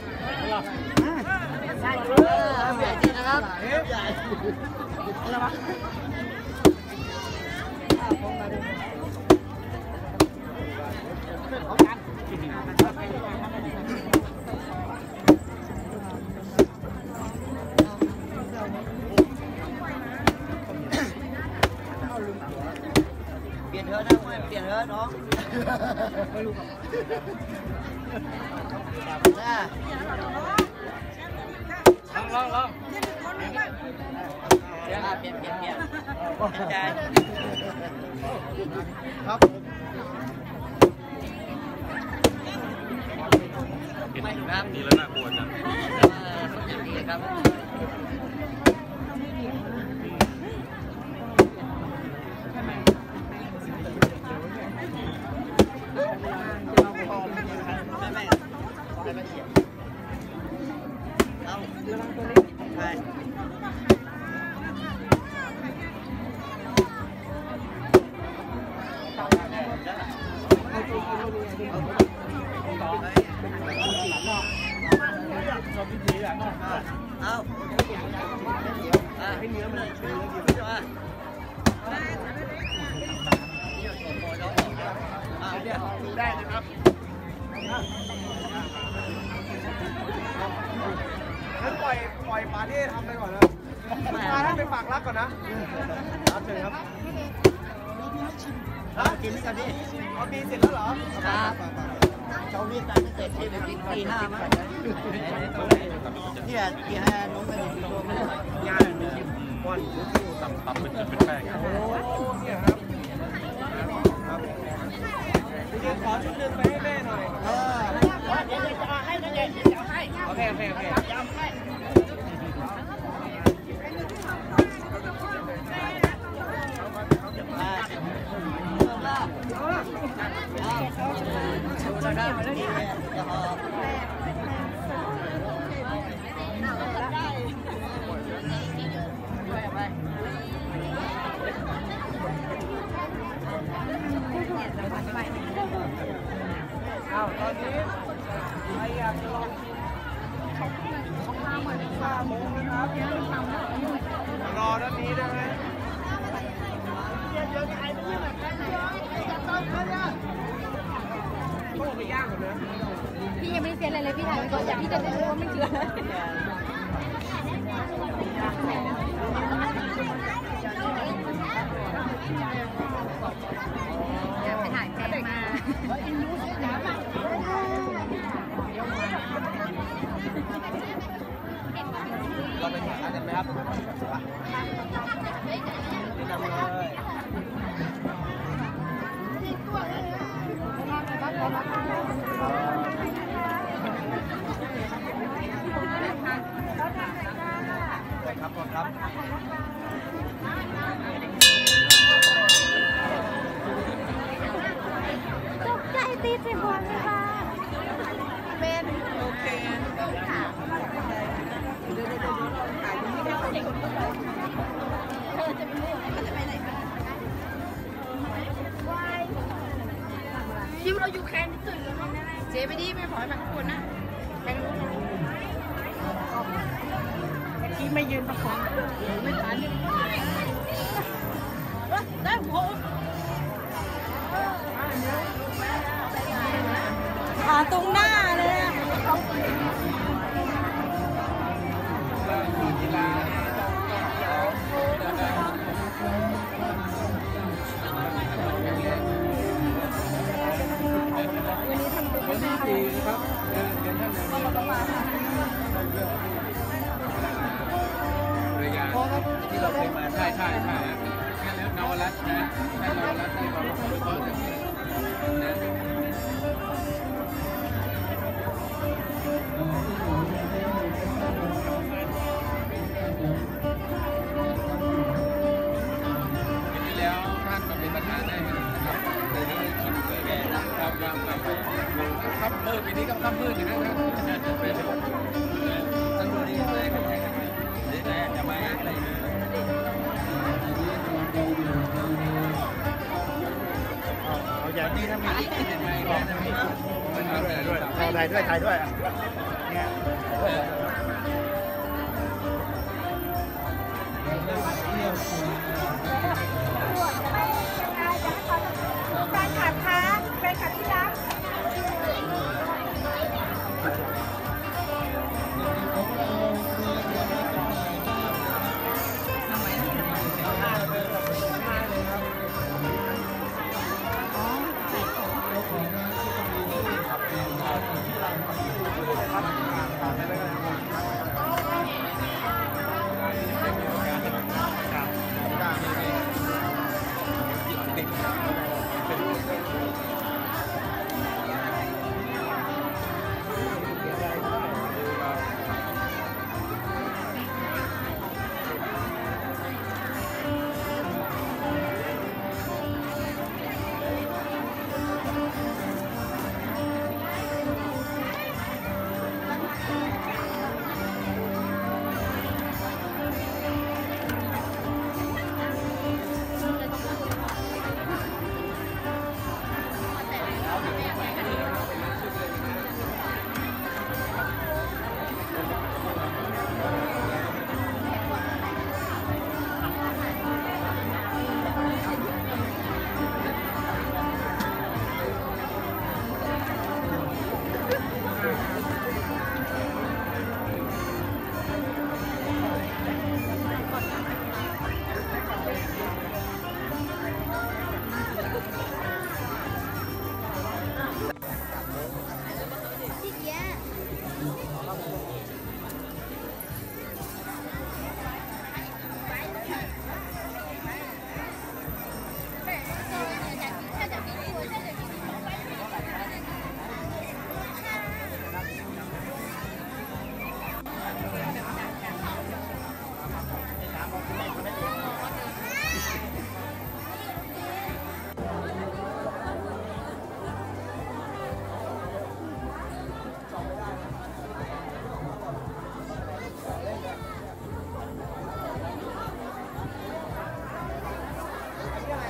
ใช่เออใหญ่จริงนะครับใหญ่อะไรวะเปลี่ยนเถอะนะเปลี่ยนเถอะน้องไม่รู้ครับลองลองลองเปลี่ยนเปลี่ยนเปลี่ยนเปลี่ยนใจครับไม่ครับดีแล้วน่ากลัวจังอย่างดีครับเอาให้เนื้อมันเป็นเนื้อดีไหมได้นะครับงั้นปล่อยปล่อยปาที่ทำไปก่อนนะปาท่านไปฝากรักก่อนนะรับเชิญครับกินนี่กันดิเอาปีเสร็จแล้วเหรอครับเช้านี้การเสร็จที่เป็นตีห้ามั้งเนี่ยที่ให้น้องไปดูตัวไม่ได้ย่างก้อนตับตับเป็นเป็นแป้งโอ้เนี่ยครับครับเดี๋ยวขอชุดหนึ่งไปให้แม่หน่อยเออเดี๋ยวจะเอาให้นะเดี๋ยวจะให้โอเคโอเคโอเคยำให้อ้าวตอนนี้ใครอยากจะลองชิมข้าวมันข้าวหมูนะครับรอด้านนี้ได้ไหมเดี๋ยวจะให้ไปยื่นแบบนั้นจะต้องเขาเนี่ยต้องไปย่างก่อนนะพี่ยังไม่ได้เซ็นอะไรเลยพี่ถ่ายไว้ก่อนอยากพี่จะรู้ว่าไม่เชื่อไปถ่ายแป้งมาเราไปถ่ายกันไหมครับนี่นำเลยครับผมครับตกใจตีสิบวันค่ะเป็นโอเคค่ะเดี๋ยวเดี๋ยวเดี๋ยวถ่ายตรงนี้ได้ไหมเธอจะไปรู้ว่าจะไปไหนกันคิวเราอยู่แคนที่ตื่นแล้วเจ๊ไปดิไม่พอแบบคนนะแคนรู้นะที่ไม่ยืนประคองไม่ทันได้ผมขาตรงหน้าเลยอะที่เราเคยมาใช่ใช่ใช่แล้วนวรัตน์นะใช่นวรัตน์ได้บอลลูนบอลนะแล้วท่านมาเป็นประธานได้นะครับในนี้ชิมเลยแก่ครับยามไปครับมืดปีนี้ก็ค่ำมืดนะครับท่านดูดีเลยครับดีแน่จะมาอะไรเอาอย่างนี้ทำไมยังไงถ่ายด้วยถ่ายด้วยถ่ายด้วยเนี่ยแฟนคลับคะแฟนคลับที่รัก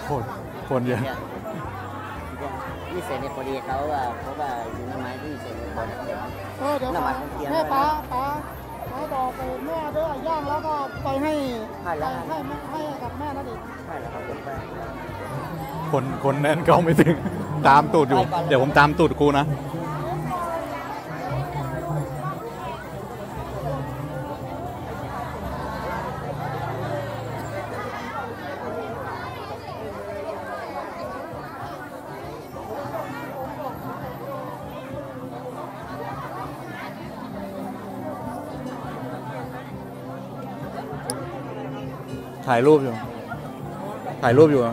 คนคนเยอะที่เสร็จเนี่ยพอดีเขาว่าเพราะว่าอยู่น้ำไม้ที่เสร็จเนี่ยพอดีเออเดี๋ยวน้ำไม้ของเทียนแม่ป้าป้าป้าบอกไปแม่ด้วยย่างแล้วก็ไปให้ให้แล้วให้ให้กับแม่นั่นเองใช่แล้วครับผมไปคนคนแน่นก็ไม่ถึงตามตูดอยู่ เดี๋ยวผมตามตูดครูนะถ่ายรูปอยู่ ถ่ายรูปอยู่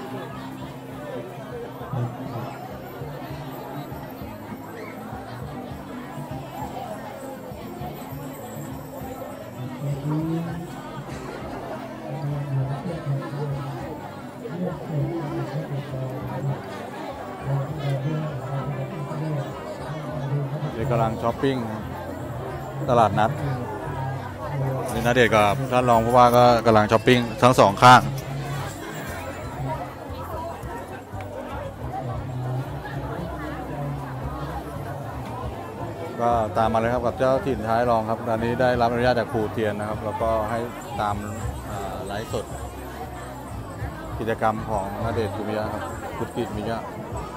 เด็กกำลังช้อปปิ้งตลาดนัดนี่ณเดชน์กับท่านรองผู้ว่าก็กำลังช้อปปิ้งทั้งสองข้างก็ตามมาเลยครับกับเจ้าถิ่นท้ายรองครับตอนนี้ได้รับอนุญาตจากครูเทียนนะครับแล้วก็ให้ตามไลฟ์สดกิจกรรมของณเดชน์คุมิยะครับกุฏิมิยะ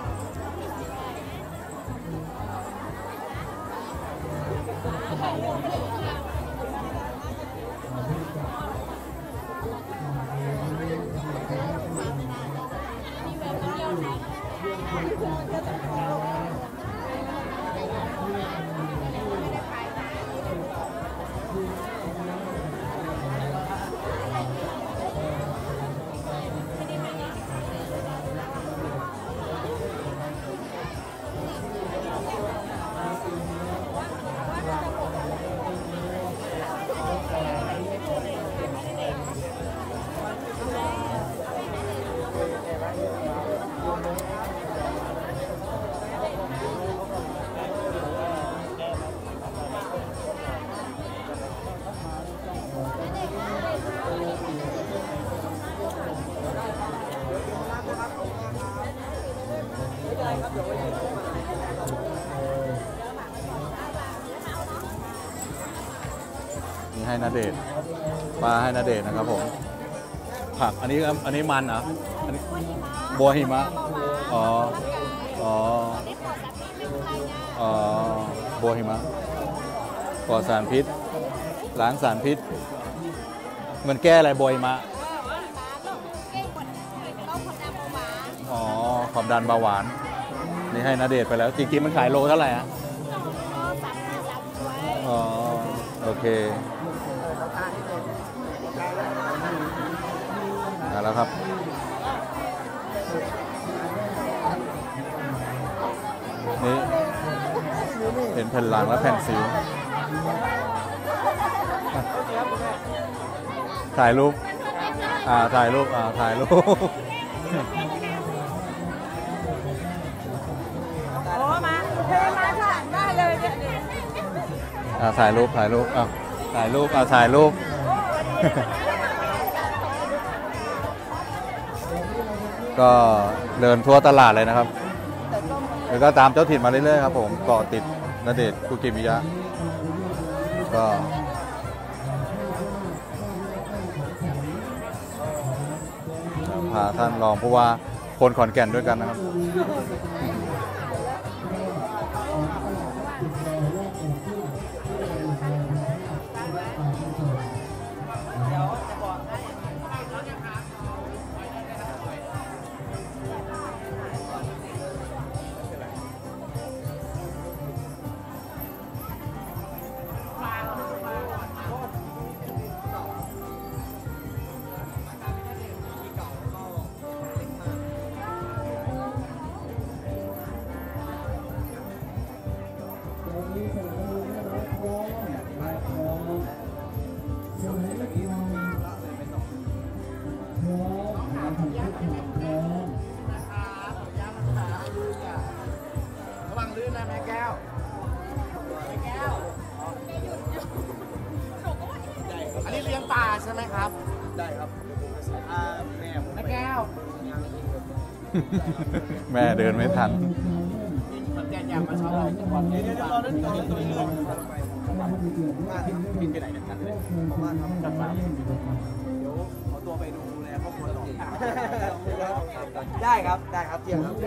นี่ให้ณเดชน์ปลาให้ณเดชน์นะครับผมผักอันนี้อันนี้มันเหรออันนี้บัวหิมะอ๋ออ๋ออ๋อบัวหิมะปลอดสารพิษล้างสารพิษมันแก้อะไรบัวหิมะอ๋อความดันเบาหวานนี่ให้ณเดชน์ไปแล้วจริงๆมันขายโลเท่าไหร่อ่ะอ๋อโอเคมาแล้วครับนี่เห็นแผ่นหลังและแผ่นสิวถ่ายรูปอ่าถ่ายรูปอ่าถ่ายรูปโอ้มาเทมาค่ะได้เลยเนี่ยอ่าถ่ายรูปถ่ายรูปอ่าถ่ายรูปอ่าถ่ายรูปก็เดินทั่วตลาดเลยนะครับแล้วก็ตามเจ้าถิ่นมาเรื่อยๆครับผมเกาะติดณเดชน์คุกิมิยะก็พาท่านรองผู้ว่าคนขอนแก่นด้วยกันนะครับอันนี้เลี้ยงปลาใช่ไหมครับได้ครับแม่ผมแก้วแม่เดินไม่ทันมันแก้ยากมาเช้าเราเดี๋ยวเดี๋ยวรอนิดนึงตัวนี้เลยบินไปไหนกันเลยผมว่าครับจัดไปเดี๋ยวเอาตัวไปดูแลครอบครัวต่อได้ครับได้ครับเที่ยงครับ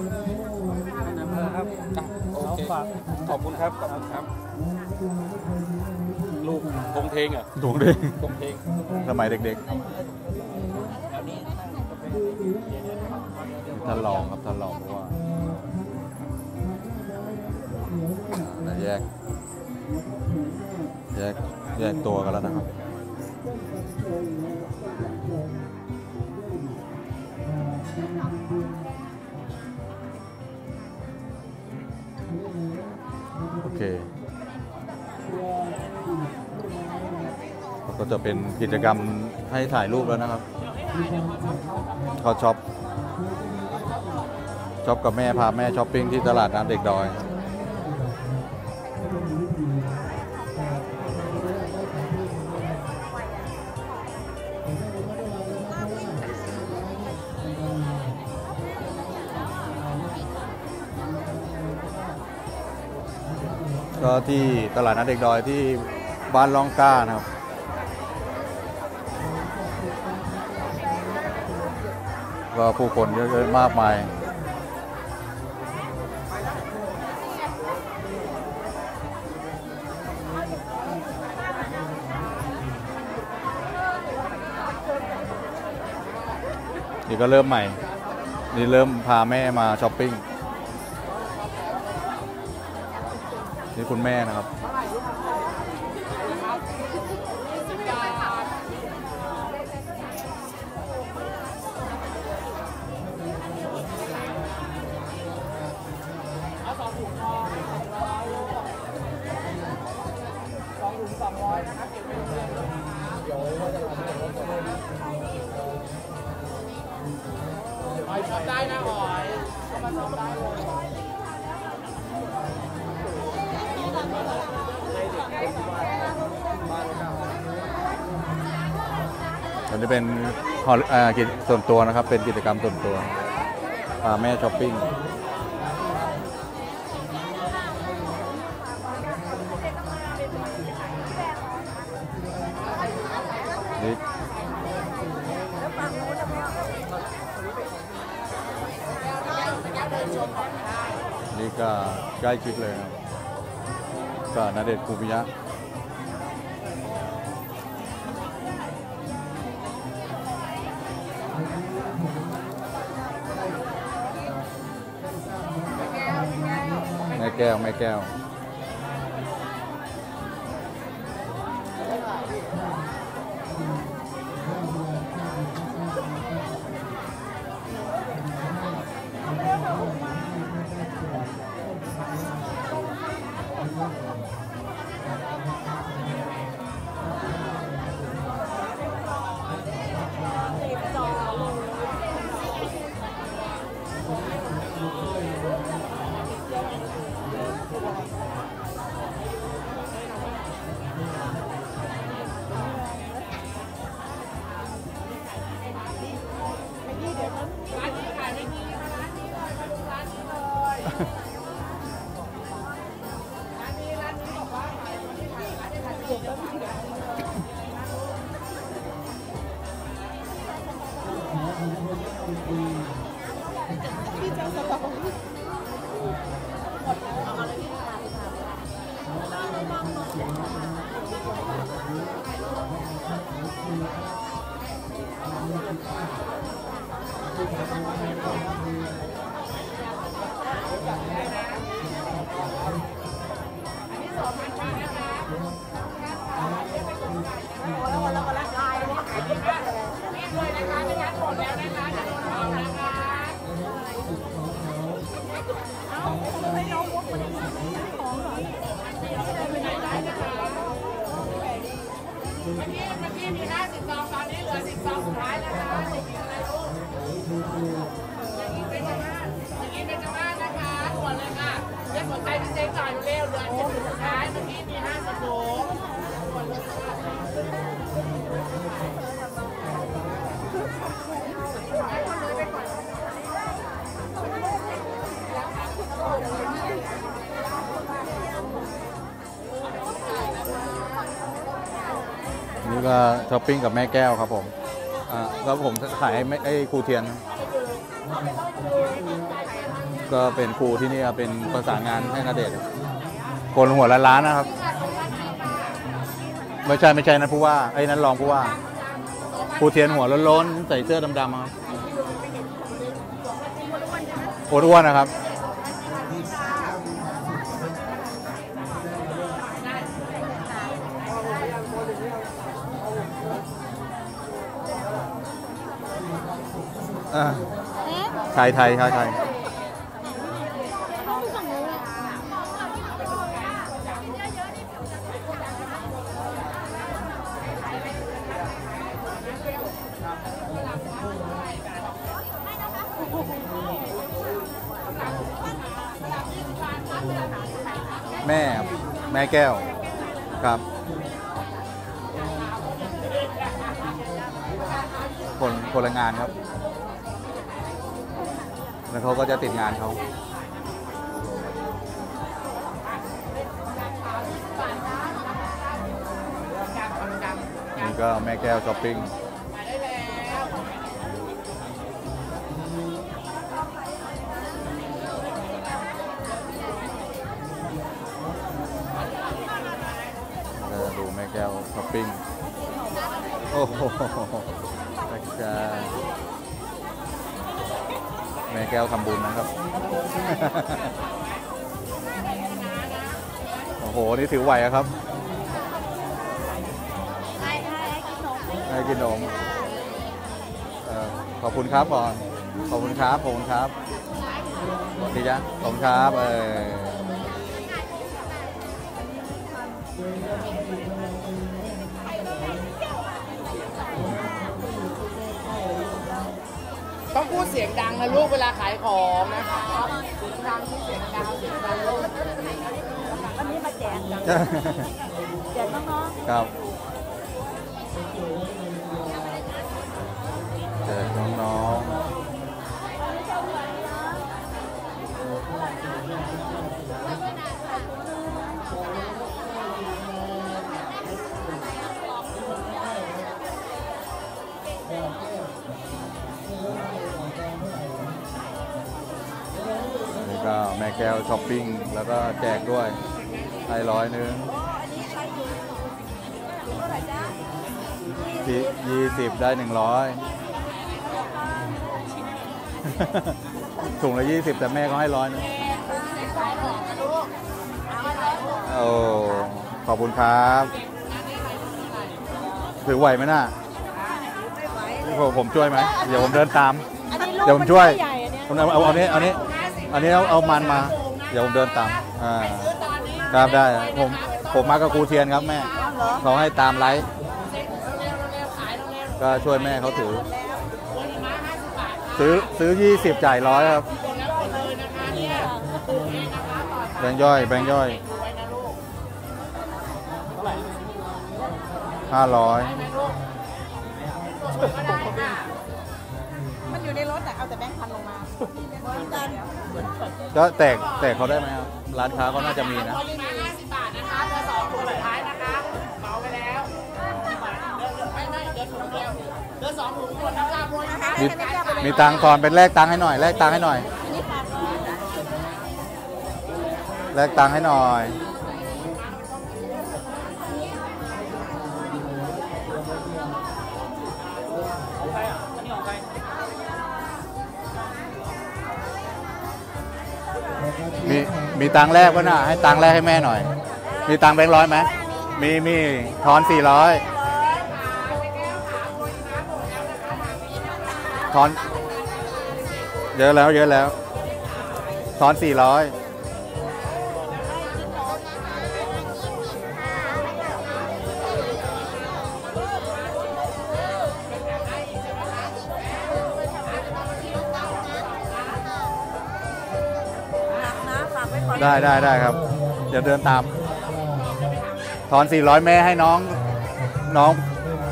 ครับโอเคขอบคุณครับขอบคุณครับลูกพงเพลงอ่ะถุงเด็กพงเพลงสมัยเด็กๆท่านลองครับท่านลองเพราะว่าอ่าแยกแยกแยกตัวกันแล้วนะครับโอเคก็จะเป็นกิจกรรมให้ถ่ายรูปแล้วนะครับเขาช็อปช็อปกับแม่พาแม่ช้อปปิ้งที่ตลาดนัดเด็กดอยก็ที่ตลาดนัดเด็กดอยที่บ้านล่องกล้านะครับก็ผู้คนเยอะๆมากมายนี่ก็เริ่มใหม่นี่เริ่มพาแม่มาช้อปปิ้งนี่คุณแม่นะครับไปช็อปได้นะหอยมาช็อปได้เลยอันนี้เป็นกิจส่วนตัวนะครับเป็นกิจกรรมส่วนตัวพาแม่ช้อปปิ้งนี่นี่ก็ใกล้ชิดเลยครับก็ณเดชน์คูปิยะแม่แก้วแม่แก้วช้อปปิ้งกับแม่แก้วครับผมอ่าแล้วผมขายให้ไอ้ครูเทียน ก็เป็นครูที่นี่เป็นประสานงานให้ณเดชน์คนหัวล้านล้านนะครับไม่ใช่ไม่ใช่นะผู้ว่าไอ้นั้นรองผู้ว่าครูเทียนหัวโล้นๆใส่เสื้อดำๆครับอ้วนๆนะครับชายไทยชายไทยแม่แม่แก้วครับคนคนละงานครับแล้วเขาก็จะติดงานเขานี่ก็แม่แก้วช้อปปิ้งดูแม่แก้วช้อปปิ้งโอ้โหจะแม่แก้วทำบุญนะครับ โอ้โห นี่ถือไหวครับให้กินนมขอบคุณครับก่อนขอบคุณครับขอบคุณครับดีจ้ะขอบคุณครับเออต้องพูดเสียงดังนะลูกเวลาขายของนะครับเสียงดังที่เสียงดังเสียงดังลูกวันนี้มาแจกแจกน้องๆครับแจกน้องๆก็แม่แก้วช้อปปิ้งแล้วก็แจกด้วยให้ร้อยนึงยี่สิบได้หนึ่งร้อยถุงละยี่สิบแต่แม่ก็ให้ร้อยนึงโอ้ขอบคุณครับถือไหวไหมน่ะผมผมช่วยไหมเดี๋ยวผมเดินตามเดี๋ยวผมช่วยผมเอาเอาเอานี้เอานี้อันนี้เอาเอามันมาเดี๋ยวผมเดินตามอ่าครับได้ผมผมมากับครูเทียนครับแม่เขาให้ตามไลฟ์ก็ช่วยแม่เขาถือซื้อซื้อยี่สิบจ่ายร้อยครับแบงค์ย่อยแบงค์ย่อยห้าร้อยมันอยู่ในรถแต่เอาแต่แบงค์พันลงมาก็แตกแตกเขาได้ไหมครับร้านค้าเขาน่าจะมีนะมีมีตังค์ก่อนเป็นแลกตังค์ให้หน่อยแลกตังค์ให้หน่อยแลกตังค์ให้หน่อยมีมีตังค์แรกก็น่ะให้ตังค์แรกให้แม่หน่อยมีตังค์แบงค์ร้อยไหมมีมีทอนสี่ร้อยทอนเยอะแล้วเยอะแล้วทอนสี่ร้อยได้ได้ได้ครับเดี๋ยวเดินตามถอนสี่ร้อยแม่ให้น้องน้อง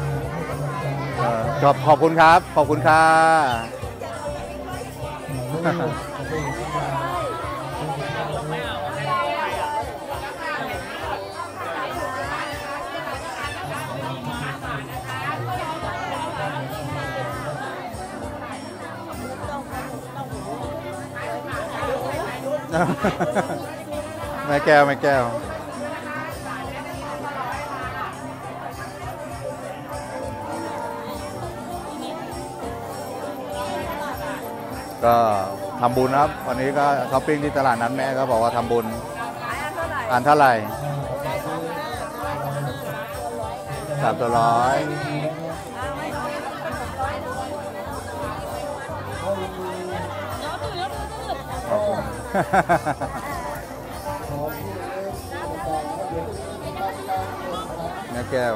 ขอบขอบคุณครับขอบคุณค่ะแม่แก้วแม่แก้วก็ทำบุญครับวันนี้ก็ช้อปปิ้งที่ตลาดนั้นแม่ก็บอกว่าทำบุญอันเท่าไหร่สามตัวร้อยขอบคุณแม่แก้ว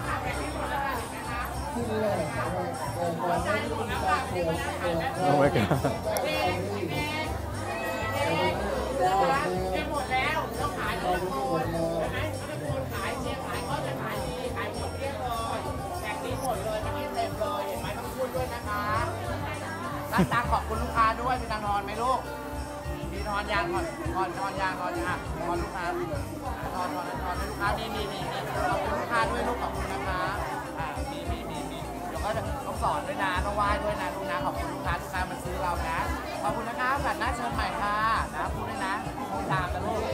เอาไว้กันตั้งตาขอบคุณลูกค้าด้วยมีตังนอนไหมลูกมีนอนยางก่อนนอนนอนยางนอนยางนอนลูกค้านอนนอนนอนลูกค้ามีมีมีมีขอบคุณลูกค้าด้วยลูกขอบคุณนะคะอ่ามีมีมีมีเดี๋ยวก็ต้องสอนด้วยนะต้องไหว้ด้วยนะลูกนะขอบคุณลูกค้าลูกค้ามาซื้อเรานะขอบคุณนะคะแบบหน้าเชิญใหม่ค่ะนะพูดด้วยนะตามนะลูก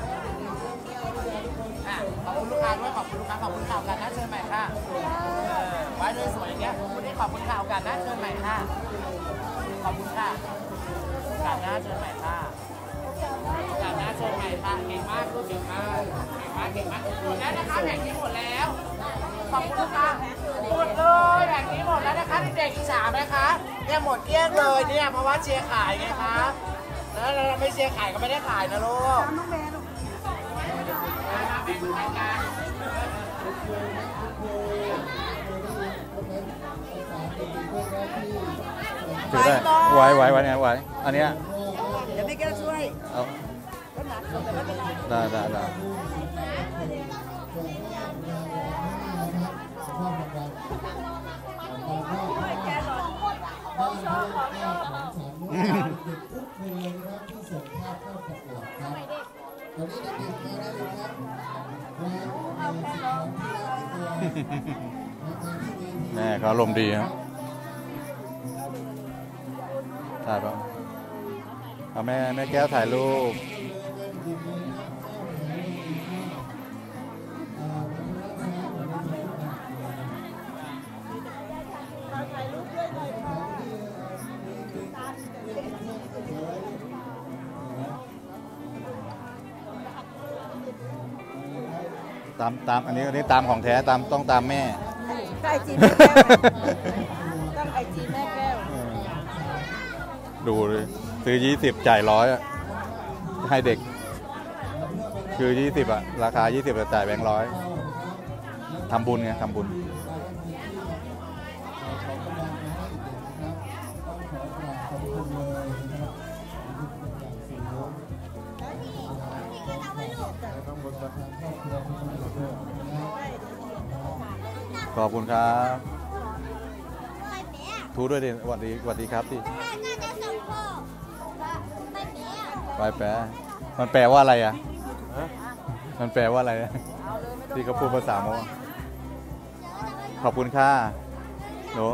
อ่ะขอบคุณลูกค้าด้วยขอบคุณลูกค้าขอบคุณข่าวกันหน้าเชิญใหม่ค่ะไหว้ด้วยสวยอย่างเงี้ยวันนี้ขอบคุณข่าวกันหน้าเชิญใหม่ค่ะขอบคุณค่ะกาดหน้าเชิญใหม่ค่ะกาดหน้าเชิญใหม่ค่ะเก่งมากลูกเก่งมากเก่งมากเก่งมากหมดแล้วนะคะแผงนี้หมดแล้วขอบคุณค่ะหมดเลยแผงนี้หมดแล้วนะคะเด็กๆอีสานนะคะเนี่ยหมดเกลี้ยงเลยเนี่ยเพราะว่าเชียร์ขายไงคะแล้วเราไม่เชียร์ขายก็ไม่ได้ขายนะลูกน้องแม่ลูกถือได้ไว้ไว้ไว้ไงไว้อันเนี้ยเดี๋ยวไม่แก้ช่วยเอาได้ได้ได้แม่เขาอารมณ์ดีครับถ่ายป่ะเอาแม่แม่แก้วถ่ายรูปตามตามอันนี้อันนี้ตามของแท้ตามต้องตามแม่ไอจีแม่แก้วต้องไอจีแม่แก้วดูเลยซื้อยี่สิบจ่ายร้อยให้เด็กคือยี่สิบอะราคายี่สิบแต่จ่ายแบงค์ร้อยทำบุญไงทำบุญขอบคุณครับทูด้วยดิสวัสดีสวัสดีครับพี่ไปแปลมันแปลว่าอะไรอ่ะมันแปลว่าอะไรที่เขาพูดภาษาโมขอบคุณค่าหนู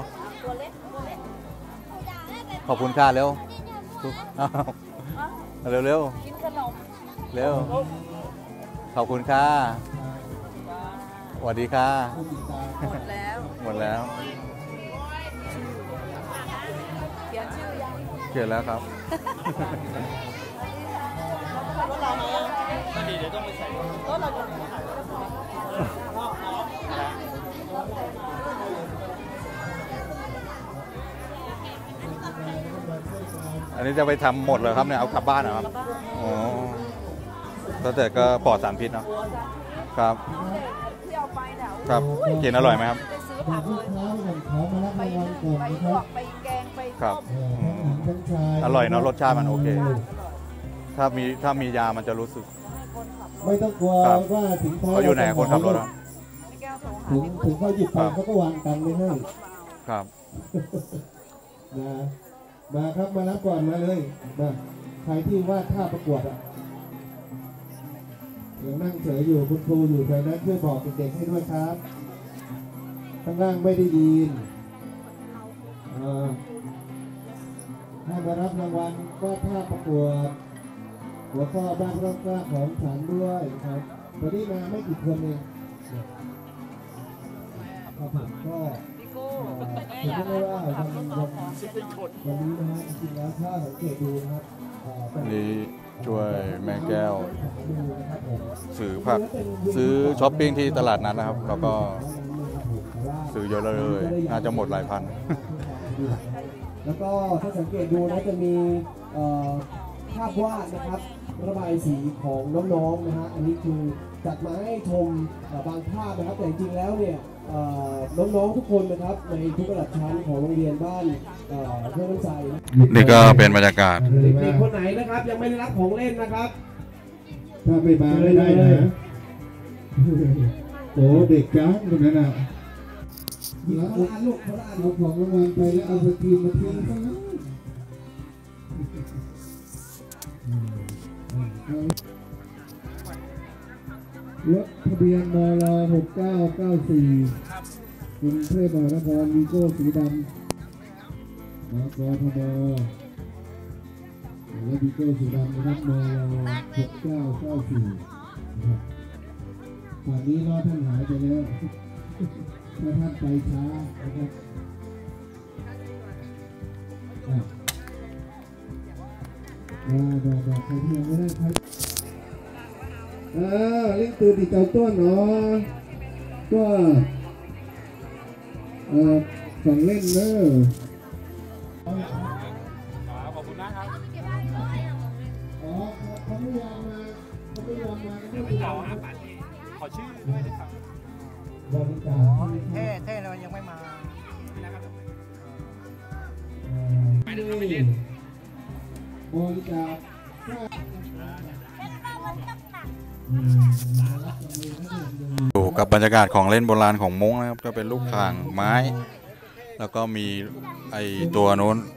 ขอบคุณค่าเร็วเร็วเร็วเร็วขอบคุณค่าสวัสดีค่ะหมดแล้วหมดแล้วเขียนชื่อยังเขียนแล้วครับรถเราไหมก็ดีเดี๋ยวต้องไปใส่รถเราจะอันนี้จะไปทำหมดเลยครับเนี่ยเอากลับบ้านเหรอครับอ๋อแล้วแต่ก็ปลอดสารพิษเนาะครับครับกินอร่อยไหมครับไปซื้อผักเลยไปไปลวกไปแกงไปครับอร่อยเนาะรสชาติมันโอเคถ้ามีถ้ามียามันจะรู้สึกไม่ต้องกลัวว่าถึงเขาอยู่ไหนคนขับรถถึงถึงเขาหยิบไปเขาก็วางตังค์ไม่ให้ครับนะมาครับมารับก่อนมาเลยมาใครที่วาดท่าประกวดอ่ะยังนั่งเฉยอยู่คุณครูอยู่แถวนั้นช่วยบอกเด็กๆให้ด้วยครับข้างล่างไม่ได้ยินให้มารับรางวัลวาดท่าประกวดหัวข้อบ้านร่องกล้าของฉันด้วยครับวันนี้มาไม่กี่คนเองครับผมก็ผมก็ไม่ว่าวันวันวันนี้นะฮะจริงๆแล้วถ้าสังเกตดูนะครับนี่ช่วยแม่แก้วซื้อผักซื้อช้อปปิ้งที่ตลาดนั้นนะครับ แล้วก็ซื้อเยอะเลยน่าจะหมดหลายพันแล้วก็ถ้าสังเกตดูนะจะมีภาพวาดนะครับระบายสีของน้องๆนะฮะอันนี้คือจัดมาให้ชมบางภาพนะครับแต่จริงๆแล้วเนี่ยน้องๆทุกคนนะครับในทุกระดับชั้นของโรงเรียนบ้านเพื่อนน้ำใจนี่ก็เป็นบรรยากาศเด็กๆคนไหนนะครับยังไม่ได้รับของเล่นนะครับถ้าไม่มาไม่ได้นะโอ้เด็กจ้าตรงนั้นอ่ะแล้วเอาลูกเขาเอาของรางวัลไปแล้วเอาสกีมาทิ้งซะแล้วรถทะเบียนมลหกเก้าเก้าสี่กรุงเทพมหานครวีโก้สีดำมกทมและวีโก้สีดำนะครับมลหกเก้าเก้าสี่ป่านนี้รอท่านหายไปแล้วถ้าท่านไปช้านะครับอ่าดอกดอกใครที่ยังไม่ได้ใครอ่าเล่นตื่นอีกเจ้าต้นเนาะก็เอ่อสั่งเล่นเนอะขอบคุณนะครับอ๋อเขาไม่ยอมมาเขาไม่ยอมมาเขาไม่ยอมมาขอชื่อด้วยนะครับบริการเท่เท่เลยยังไม่มาไปดูไปเล่นบริการอยู่กับบรรยากาศของเล่นโบราณของม้งนะครับก็เป็นลูกข่างไม้ แล้วก็มีไอตัวโน้น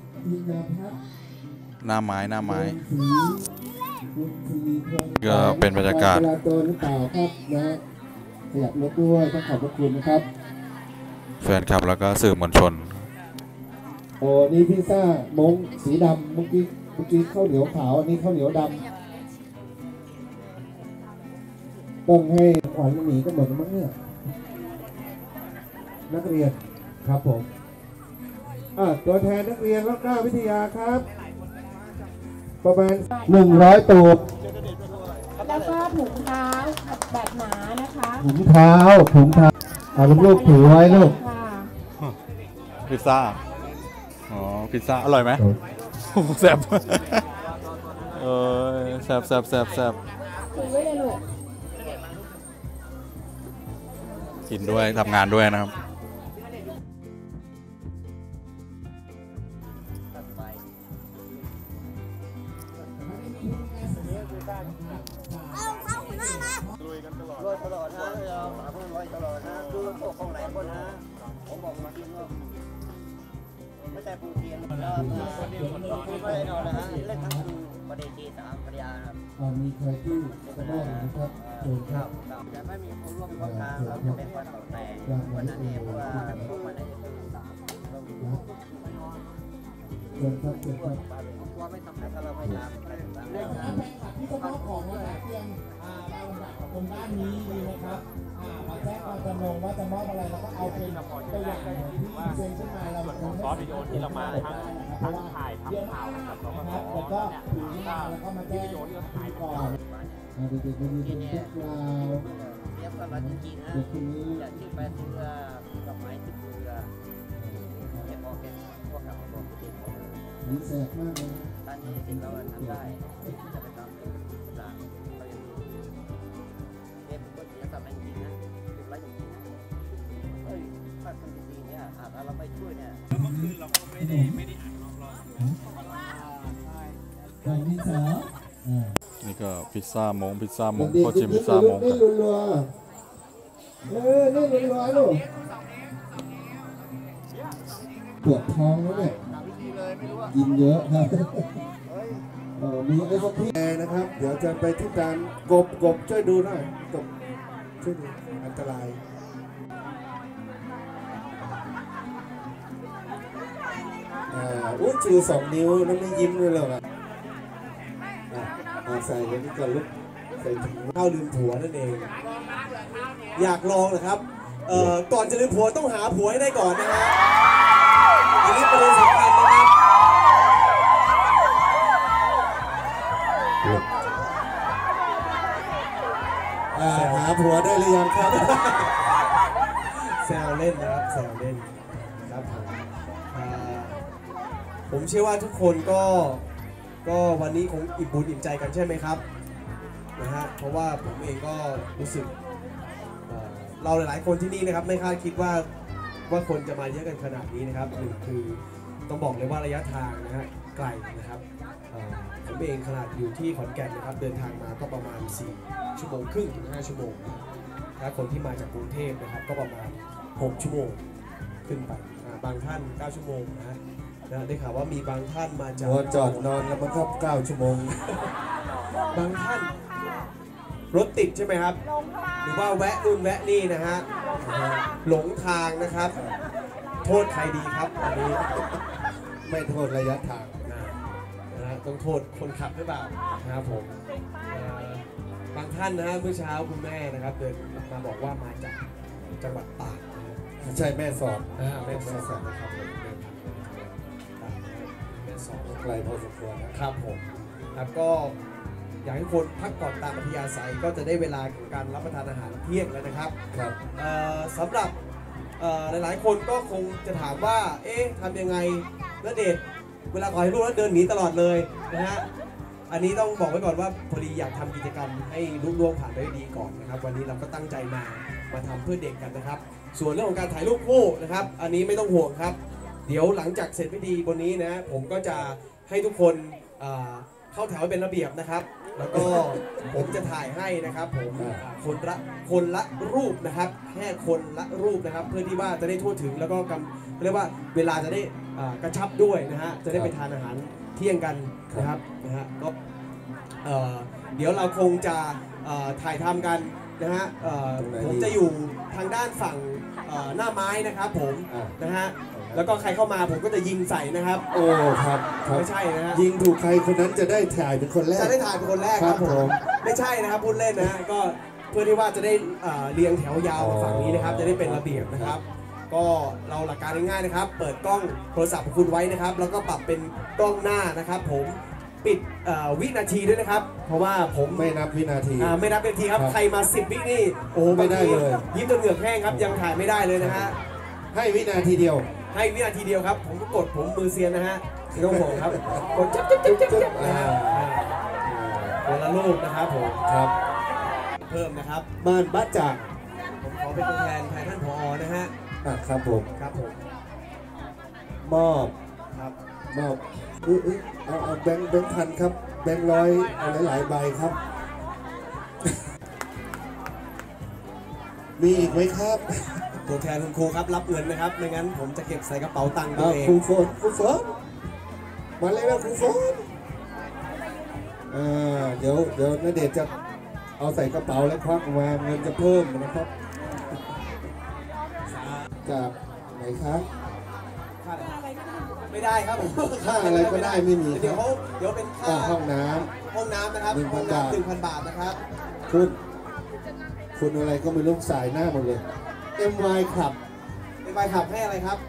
หน้าไม้หน้าไม้ก็เป็นบรรยากาศตัวหรือเปล่าครับนะขยับรถด้วยต้องขอบพระคุณนะครับแฟนคลับแล้วก็สื่อมวลชนโอ้นี่พิซซ่ามงสีดำเมื่อกี้เมื่อกี้ข้าวเหนียวขาวอันนี้ข้าวเหนียวดำต้องให้ขวัญหนีก็เหมือนมั้งเนี่ยนักเรียนครับผมอ่ะตัวแทนนักเรียนรักษาวิทยาครับประมาณหนึ่งร้อยตัวแล้วก็ถุงเท้าแบบหนานะคะถุงเท้าถุงเท้าเอาลูกถือไว้ลูกพิซซ่าอ๋อพิซซ่าอร่อยไหมแซ่บเออแซ่บแซ่บแซ่บแซ่บถือไว้เลยลูกกินด้วยทำงานด้วยนะครับรวยตลอดนะเราเพื่อนรวยตลอดนะดูพวกของไหนคนนะผมบอกมาทีนึงไม่ใช่ปูเทียนแล้วไม่ได้นอนนะฮะเล่นทั้งคืนประเดี๋ยวทีสามประเดี๋ยวครับมีใครที่จะได้นะครับโจทย์ครับจะไม่มีผู้ร่วมโครงการเราจะเป็นวันต่อแต่วันนั้นเองเพราะว่าพวกมันได้จะเป็นสามเราเดินครับเดินครับว่าไม่ทำให้เราไม่ทำอะไรต่างๆที่ต้องของว่าเตรียมเราจากคนบ้านนี้ดีนะครับมาแจ้งความจำนงว่าจะมอบอะไรแล้วก็เอาเป็นตัวอย่างที่เซ็นขึ้นมาเราส่งซอสวิดีโอที่เรามาทั้งทั้งถ่ายทำข่าวนะครับแล้วก็ถือมาแล้วก็มาแจ้งวิดีโอที่เราถ่ายก่อนเด็กๆมาดูเป็นพวกเราเรียบร้อยจริงๆนะอยากที่ไปเรือดอกไม้ที่เรือเก็บออกเก็บพวกเราบอกเก็บนี่แสบมากเลยตอนนี้สิ่งเราทำได้จะไปทำเป็นหลักเราอย่างนี้เก็บก็จะทำจริงนะเป็นไรจริงนะเฮ้ยถ้าคนดีๆเนี่ยอาจเราไม่ช่วยเนี่ยเมื่อคืนเราก็ไม่ได้ไม่ได้อ่านรอบๆตอนที่สองนี่ก็พิซซ่ามงพิซซ่ามงก็ชิมพิซซ่ามงกันเออนี่รัวๆลูกปวดท้องแล้วเนี่ยกินเยอะครับมีไอ้พวกพี่นะครับเดี๋ยวจะไปที่การกบกบช่วยดูหน่อยกบช่วยดูอันตรายอ่าอุ้ยชูสองนิ้วแล้วไม่ยิ้มเลยเหรอครับใส่แล้วนี่ก็ลุกใส่ถุงข้าวลืมผัวนั่นเอง อยากลองนะครับเอ่อก่อนจะลืมผัวต้องหาผัวให้ได้ก่อนนะฮะอันนี้ประเด็นสำคัญนะครับหาผัวได้หรือยังครับแซวเล่นนะครับแซวเล่นครับผมผมเชื่อว่าทุกคนก็ก็วันนี้คงอิ่มบุญอิ่มใจกันใช่ไหมครับนะฮะเพราะว่าผมเองก็รู้สึกเราหลายๆคนที่นี่นะครับไม่คาดคิดว่าว่าคนจะมาเยอะกันขนาดนี้นะครับหนึ่งคือต้องบอกเลยว่าระยะทางนะฮะไกลนะครับผมเองขนาดอยู่ที่ขอนแก่นนะครับเดินทางมาก็ประมาณสี่ชั่วโมงครึ่งถึงห้าชั่วโมงและคนที่มาจากกรุงเทพนะครับก็ประมาณหกชั่วโมงขึ้นไปบางท่านเก้าชั่วโมงนะฮะได้ข่าวว่ามีบางท่านมาจากจอดนอนแล้วมันก็เก้าชั่วโมงบางท่านรถติดใช่ไหมครับหรือว่าแวะนู่นแวะนี่นะฮะหลงทางนะครับโทษใครดีครับอันนี้ไม่โทษระยะทางนะฮะต้องโทษคนขับหรือเปล่านะครับผมบางท่านนะฮะเมื่อเช้าคุณแม่นะครับเดินมาบอกว่ามาจากจังหวัดตากใช่แม่สอดแม่สอดนะครับผมเดินทางมาแม่สอดไกลพอสมควรนะครับผมแล้วก็อยากให้คนพักก่อนตามอัธยาศัยก็จะได้เวลาของการรับประทานอาหารเที่ยงแล้วนะครับครับสำหรับหลายๆคนก็คงจะถามว่าเอ๊ะทำยังไงณเดชน์เวลาขอให้ลูกแล้วเดินหนีตลอดเลยนะฮะอันนี้ต้องบอกไว้ก่อนว่าพอดีอยากทำกิจกรรมให้ลุล่วงผ่านไปได้ดีก่อนนะครับวันนี้เราก็ตั้งใจมามาทำเพื่อเด็กกันนะครับส่วนเรื่องของการถ่ายรูปคู่นะครับอันนี้ไม่ต้องห่วงครับเดี๋ยวหลังจากเสร็จพิธีบนนี้นะผมก็จะให้ทุกคนเข้าแถวให้เป็นระเบียบนะครับแล้วก็ผมจะถ่ายให้นะครับผมคนละคนละรูปนะครับแค่คนละรูปนะครับเพื่อที่ว่าจะได้ทั่วถึงแล้วก็เรียกว่าเวลาจะได้กระชับด้วยนะฮะจะได้ไปทานอาหารเที่ยงกันนะครับนะฮะก็เดี๋ยวเราคงจะถ่ายทำกันนะฮะผมจะอยู่ทางด้านฝั่งหน้าไม้นะครับผมนะฮะแล้วก็ใครเข้ามาผมก็จะยิงใส่นะครับโอ้ครับไม่ใช่นะฮะยิงถูกใครคนนั้นจะได้ถ่ายเป็นคนแรกจะได้ถ่ายเป็นคนแรกครับผมไม่ใช่นะครับพูดเล่นนะก็เพื่อที่ว่าจะได้เรียงแถวยาวฝั่งนี้นะครับจะได้เป็นระเบียบนะครับก็เราหลักการง่ายๆนะครับเปิดกล้องโทรศัพท์ของคุณไว้นะครับแล้วก็ปรับเป็นกล้องหน้านะครับผมปิดวินาทีด้วยนะครับเพราะว่าผมไม่นับวินาทีไม่นับวินาทีครับใครมาสิบวินี่โอ้ไม่ได้เลยยิ้มจนเหงือกแห้งครับยังถ่ายไม่ได้เลยนะฮะให้วินาทีเดียวให้วินาทีเดียวครับผมก็กดผมมือเซียนนะฮะไม่ต้องห่วงครับกดจับจับจับจับจับนะฮะคนละลูกนะครับผมครับเพิ่มนะครับบ้านบ้านจากผมขอเป็นตัวแทนแทนท่านผอนะฮะครับผมครับผมมอบครับมอบอุ้ยเอาเอาแบงค์แบงค์พันครับแบงค์ร้อยเอาหลายๆใบครับมีอีกไหมครับตัวแทนคุณครูครับรับเงินนะครับไม่งั้นผมจะเก็บใส่กระเป๋าตังค์ตัวเองครูโฟนครูโฟนมาเลยนะครูโฟนอ่าเดี๋ยวเดี๋ยวณเดชน์จะเอาใส่กระเป๋าแล้วควักออกมาเงินจะเพิ่มนะครับจากไหนครับไม่ได้ครับค่าอะไรก็ได้ไม่มีเดี๋ยวเดี๋ยวเป็นค่าห้องน้ำห้องน้ำนะครับหนึ่งพันบาทหนึ่งพันบาทนะครับคุณคุณอะไรก็ไม่รู้สายหน้าหมดเลย เอ็ม วาย ขับ เอ็ม วาย ขับให้อะไรครับ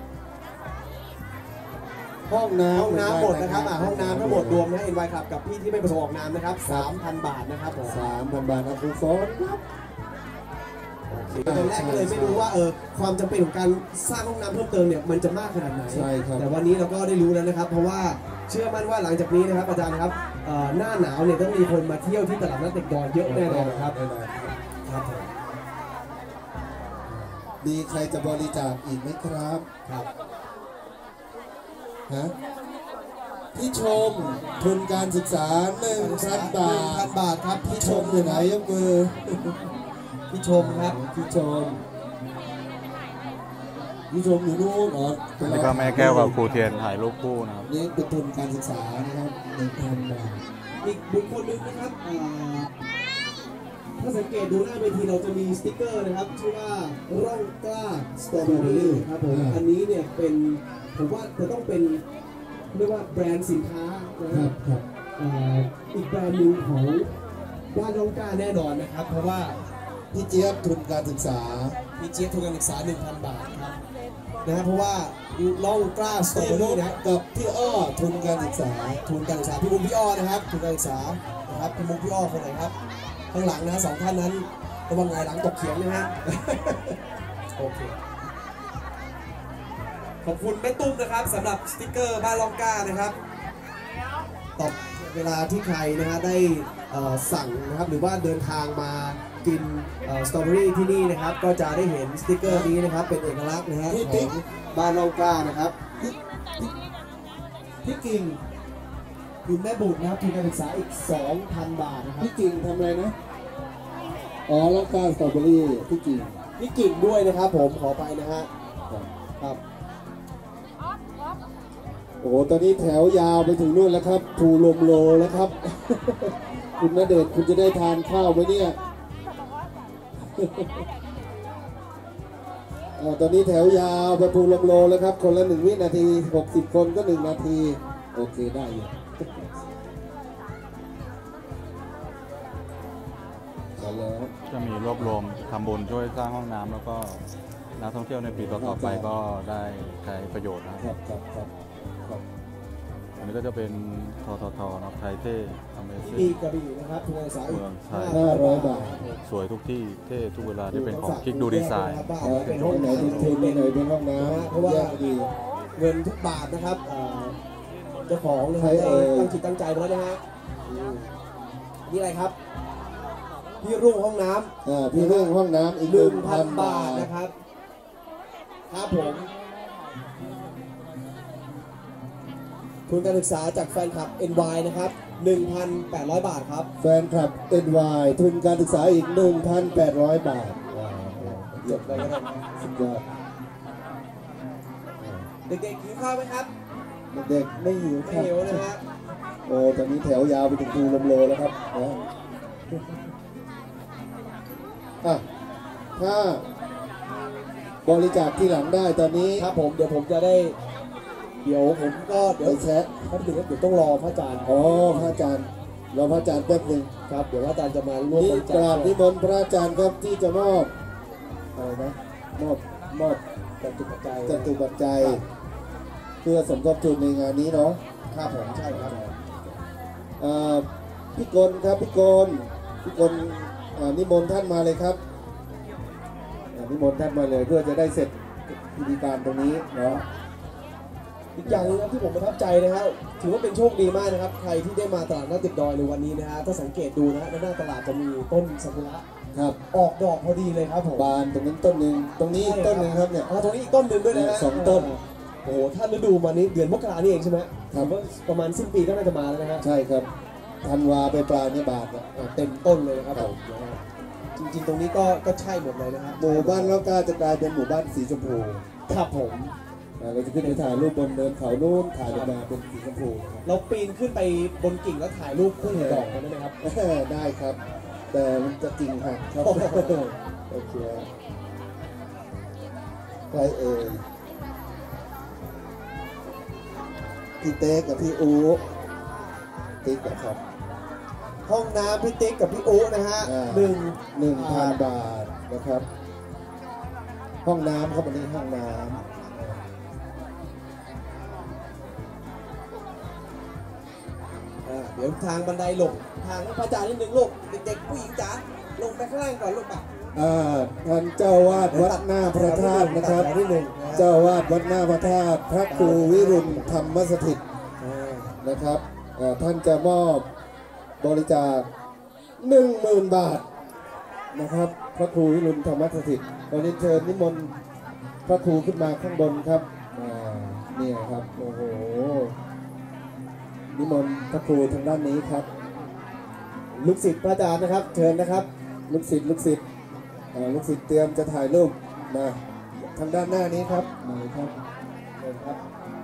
ห้องน้ำห้องน้ำหมดนะครับห้องน้ำทั้งหมดรวมนะ เอ็ม วาย ขับกับพี่ที่ไม่ประสงค์ออกนามนะครับ สามพัน บาทนะครับผม สามพัน บาทนะคุณโฟนครับตอนแรกเลยไม่รู้ว่าเออความจำเป็นของการสร้างห้องน้ำเพิ่มเติมเนี่ยมันจะมากขนาดไหนใช่ครับแต่วันนี้เราก็ได้รู้แล้วนะครับเพราะว่าเชื่อมั่นว่าหลังจากนี้นะครับอาจารย์ครับหน้าหนาวเนี่ยต้องมีคนมาเที่ยวที่ตลาดนัดเด็กดอยเยอะแน่นอนครับครับมีใครจะบริจาคอีกไหมครับครับฮะพี่ชมทุนการศึกษาหนึ่งพันบาทพันบาทครับพี่ชมอยู่ไหนยกมือพี่ชมครับพี่ชมพี่ชมอยู่นู่นอ๋อนี่ก็แม่แก้วกับครูเทียนถ่ายรูปคู่นะครับนี่เป็นทุนการศึกษานะครับหนึ่งพันบาทอีกบุคคลหนึ่งนะครับถ้าสังเกตดูหน้าเวทีเราจะมีสติ๊กเกอร์นะครับชื่อว่าร่องกล้าสตรอเบอรี่ครับผมอันนี้เนี่ยเป็นผมว่าจะต้องเป็นเรียกว่าแบรนด์สินค้านะครับอีกแบรนด์หนึ่งของบ้านร่องกล้าแน่นอนนะครับเพราะว่าพี่เจี๊ยบทุนการศึกษาพี่เจี๊ยบทุนการศึกษา หนึ่งพัน บาทครับนะเพราะว่าร่องกล้าสตรอเบอรี่นะกับพี่อ้อทุนการศึกษาทุนการศึกษาพี่มุกพี่อ้อนะครับทุนการศึกษานะครับพี่มุกพี่อ้อคนไหนครับข้างหลังนะสองท่านนั้นระวังไงหลังตกเขียงนะฮะโอเคขอบคุณแม่ตุ้มนะครับสำหรับสติ๊กเกอร์บ้านร่องกล้านะครับตอบเวลาที่ใครนะฮะได้สั่งนะครับหรือว่าเดินทางมากินสตรอเบอรี่ที่นี่นะครับก็จะได้เห็นสติ๊กเกอร์นี้นะครับเป็นเอกลักษณ์นะฮะของบ้านร่องกล้านะครับพี่กิ่งอยู่แม่บุตรนะครับทุนการศึกษาอีก สองพัน บาทนะครับพี่กิ่งทำอะไรนะอ๋อร่องกล้าสตรอเบอรี่พี่กิ่งพี่กิ่งด้วยนะครับผมขอไปนะฮะครับโอ้โหตอนนี้แถวยาวไปถึงนู่นแล้วครับทูลมโลแล้วครับ คุณณเดชน์คุณจะได้ทานข้าวไหมเนี่ยตอนนี้แถวยาวไปทูลมโลแล้วครับคนละหนึ่งวินาทีหกสิบคนก็หนึ่งนาทีโอเคได้อยู่จะมีรวบรวมทำบุญช่วยสร้างห้องน้ำแล้วก็นักท่องเที่ยวในปีต่อๆไปก็ได้ใช้ประโยชน์นะครับอันนี้ก็จะเป็นทททนะไทยเท่อเมซิ่งอีกกระบี่นะครับทุนการศึกษาเมืองไทยห้าร้อยบาทสวยทุกที่เท่ทุกเวลาที่เป็นของคลิกดูดีไซน์เป็นห้องไหนเป็นทุนไหนเป็นห้องน้ำเพราะว่าเงินทุกบาทนะครับเจ้าของนะครับตั้งจิตตั้งใจมาแล้วนะฮะนี่อะไรครับพี่รุ่งห้องน้ำพี่รุ่งห้องน้ำอีกหนึ่งพันบาทนะครับครับผมทุนการศึกษาจากแฟนคลับ เอ็น วาย นะครับ หนึ่งพันแปดร้อย บาทครับแฟนคลับ เอ็น วาย ทุนการศึกษาอีก หนึ่งพันแปดร้อย บาทจบเลยครับสุดยอดเด็กๆหิวข้าวไหมครับเด็กๆไม่หิวครับไม่หิวนะฮะโอ้ตอนนี้แถวยาวไปถึงทูลมโลแล้วครับนะอ่ะถ้าบริจาคที่หลังได้ตอนนี้ครับผมเดี๋ยวผมจะได้เดี๋ยวผมก็เดี๋ยวแชทแป๊บนึงเดี๋ยวต้องรอพระอาจารย์อ๋อพระอาจารย์รอพระอาจารย์แป๊บนึงครับเดี๋ยวพระอาจารย์จะมาร่วมบริจาคกราบนิมนต์พระอาจารย์ครับที่จะมอบอะไรนะมอบมอบจตุปัจจัยจตุปัจจัยเพื่อสมทบทุนในงานนี้เนาะครับผมใช่ครับพี่กลครับพี่กลพี่กลนิมนต์ท่านมาเลยครับนิมนต์ท่านมาเลยเพื่อจะได้เสร็จพิธีการตรงนี้เนาะอีกอย่างนึงที่ผมประทับใจนะฮะถือว่าเป็นโชคดีมากนะครับใครที่ได้มาตลาดหน้าตึกดอยในวันนี้นะฮะถ้าสังเกตดูนะฮะหน้าตลาดจะมีต้นซากุระครับออกดอกพอดีเลยครับผมบานตรงนี้ต้นหนึ่งตรงนี้ต้นหนึ่งครับเนี่ยตรงนี้อีกต้นหนึ่งด้วยนะฮะสองต้นโอ้โหถ้าฤดูมานี้เดือนมกรานี่เองใช่ไหมครับประมาณสิ้นปีก็น่าจะมาแล้วนะฮะใช่ครับธันวาไปปลายเนี่ยบาทเต็มต้นเลยครับผมจริงๆตรงนี้ก็ก็ใช่หมดเลยนะครับหมู่บ้านร่องกล้าจะกลายเป็นหมู่บ้านสีชมพูครับผมเราจะขึ้นไปถ่ายรูปบนเนินเขาโน้นถ่ายลงมาเป็นสีชมพูเราปีนขึ้นไปบนกิ่งแล้วถ่ายรูปคู่ดอกกันได้ไหมครับได้ครับแต่มันจะกิ่งหักครับโอเคใครเอ่ยพี่เต๊กกับพี่อู๊ติ๊กครับห้องน้ำพี่ติ๊กกับพี่อู๊นะฮะหนึ่งหนึ่งพันบาทนะครับห้องน้ำครับวันนี้ห้องน้ำเดี๋ยวทางบันไดลงทางพระอาจารย์นิดนึงลูกเด็กๆผู้หญิงจ๋าลงไปข้างล่างก่อนลูกป่ะท่านเจ้าวาดวัดหน้าพระธาตุนะครับเจ้าวาดวัดหน้าพระธาตุพระครูวิรุณธรรมสถิตนะครับท่านจะมอบบริจาคหนึ่งหมื่นบาทนะครับพระครูวิรุณธรรมสถิตตอนนี้เชิญนิมนต์พระครูขึ้นมาข้างบนครับนี่ครับโอ้โหนิมนต์พระครูทางด้านนี้ครับลูกศิษย์พระอาจารย์นะครับเชิญนะครับลูกศิษย์ลูกศิษย์ลูกศิษย์เตรียมจะถ่ายรูปมาทางด้านหน้านี้ครับมาเลยครับเชิญครับ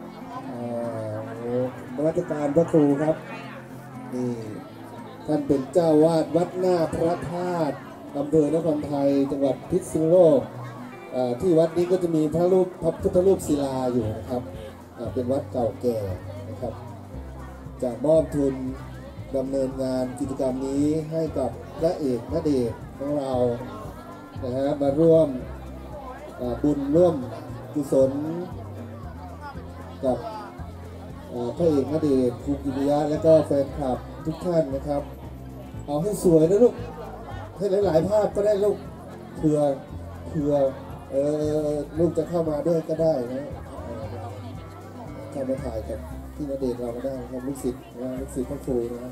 นมัสการพระครูครับนี่ท่านเป็นเจ้าวาดวัดหน้าพระธาตุอำเภอนครไทยจังหวัดพิษณุโลกที่วัดนี้ก็จะมีพระรูปพระพุทธรูปศิลาอยู่นะครับเป็นวัดเก่าแก่นะครับจะมอบทุนดำเนินงานกิจกรรมนี้ให้กับพระเอกณเดชน์ของเรานะฮะมาร่วมบุญร่วมกุศลกับพระเอกณเดชน์ครูกิริยะและก็แฟนคลับทุกท่านนะครับเอาให้สวยนะลูกให้หลายๆภาพก็ได้ลูกเผื่อเผื่อเออลูกจะเข้ามาด้วยก็ได้นะเข้ามาถ่ายกับที่ณเดชน์เราก็ได้ครับลูกศิษย์นะลูกศิษย์พ่อครูนะ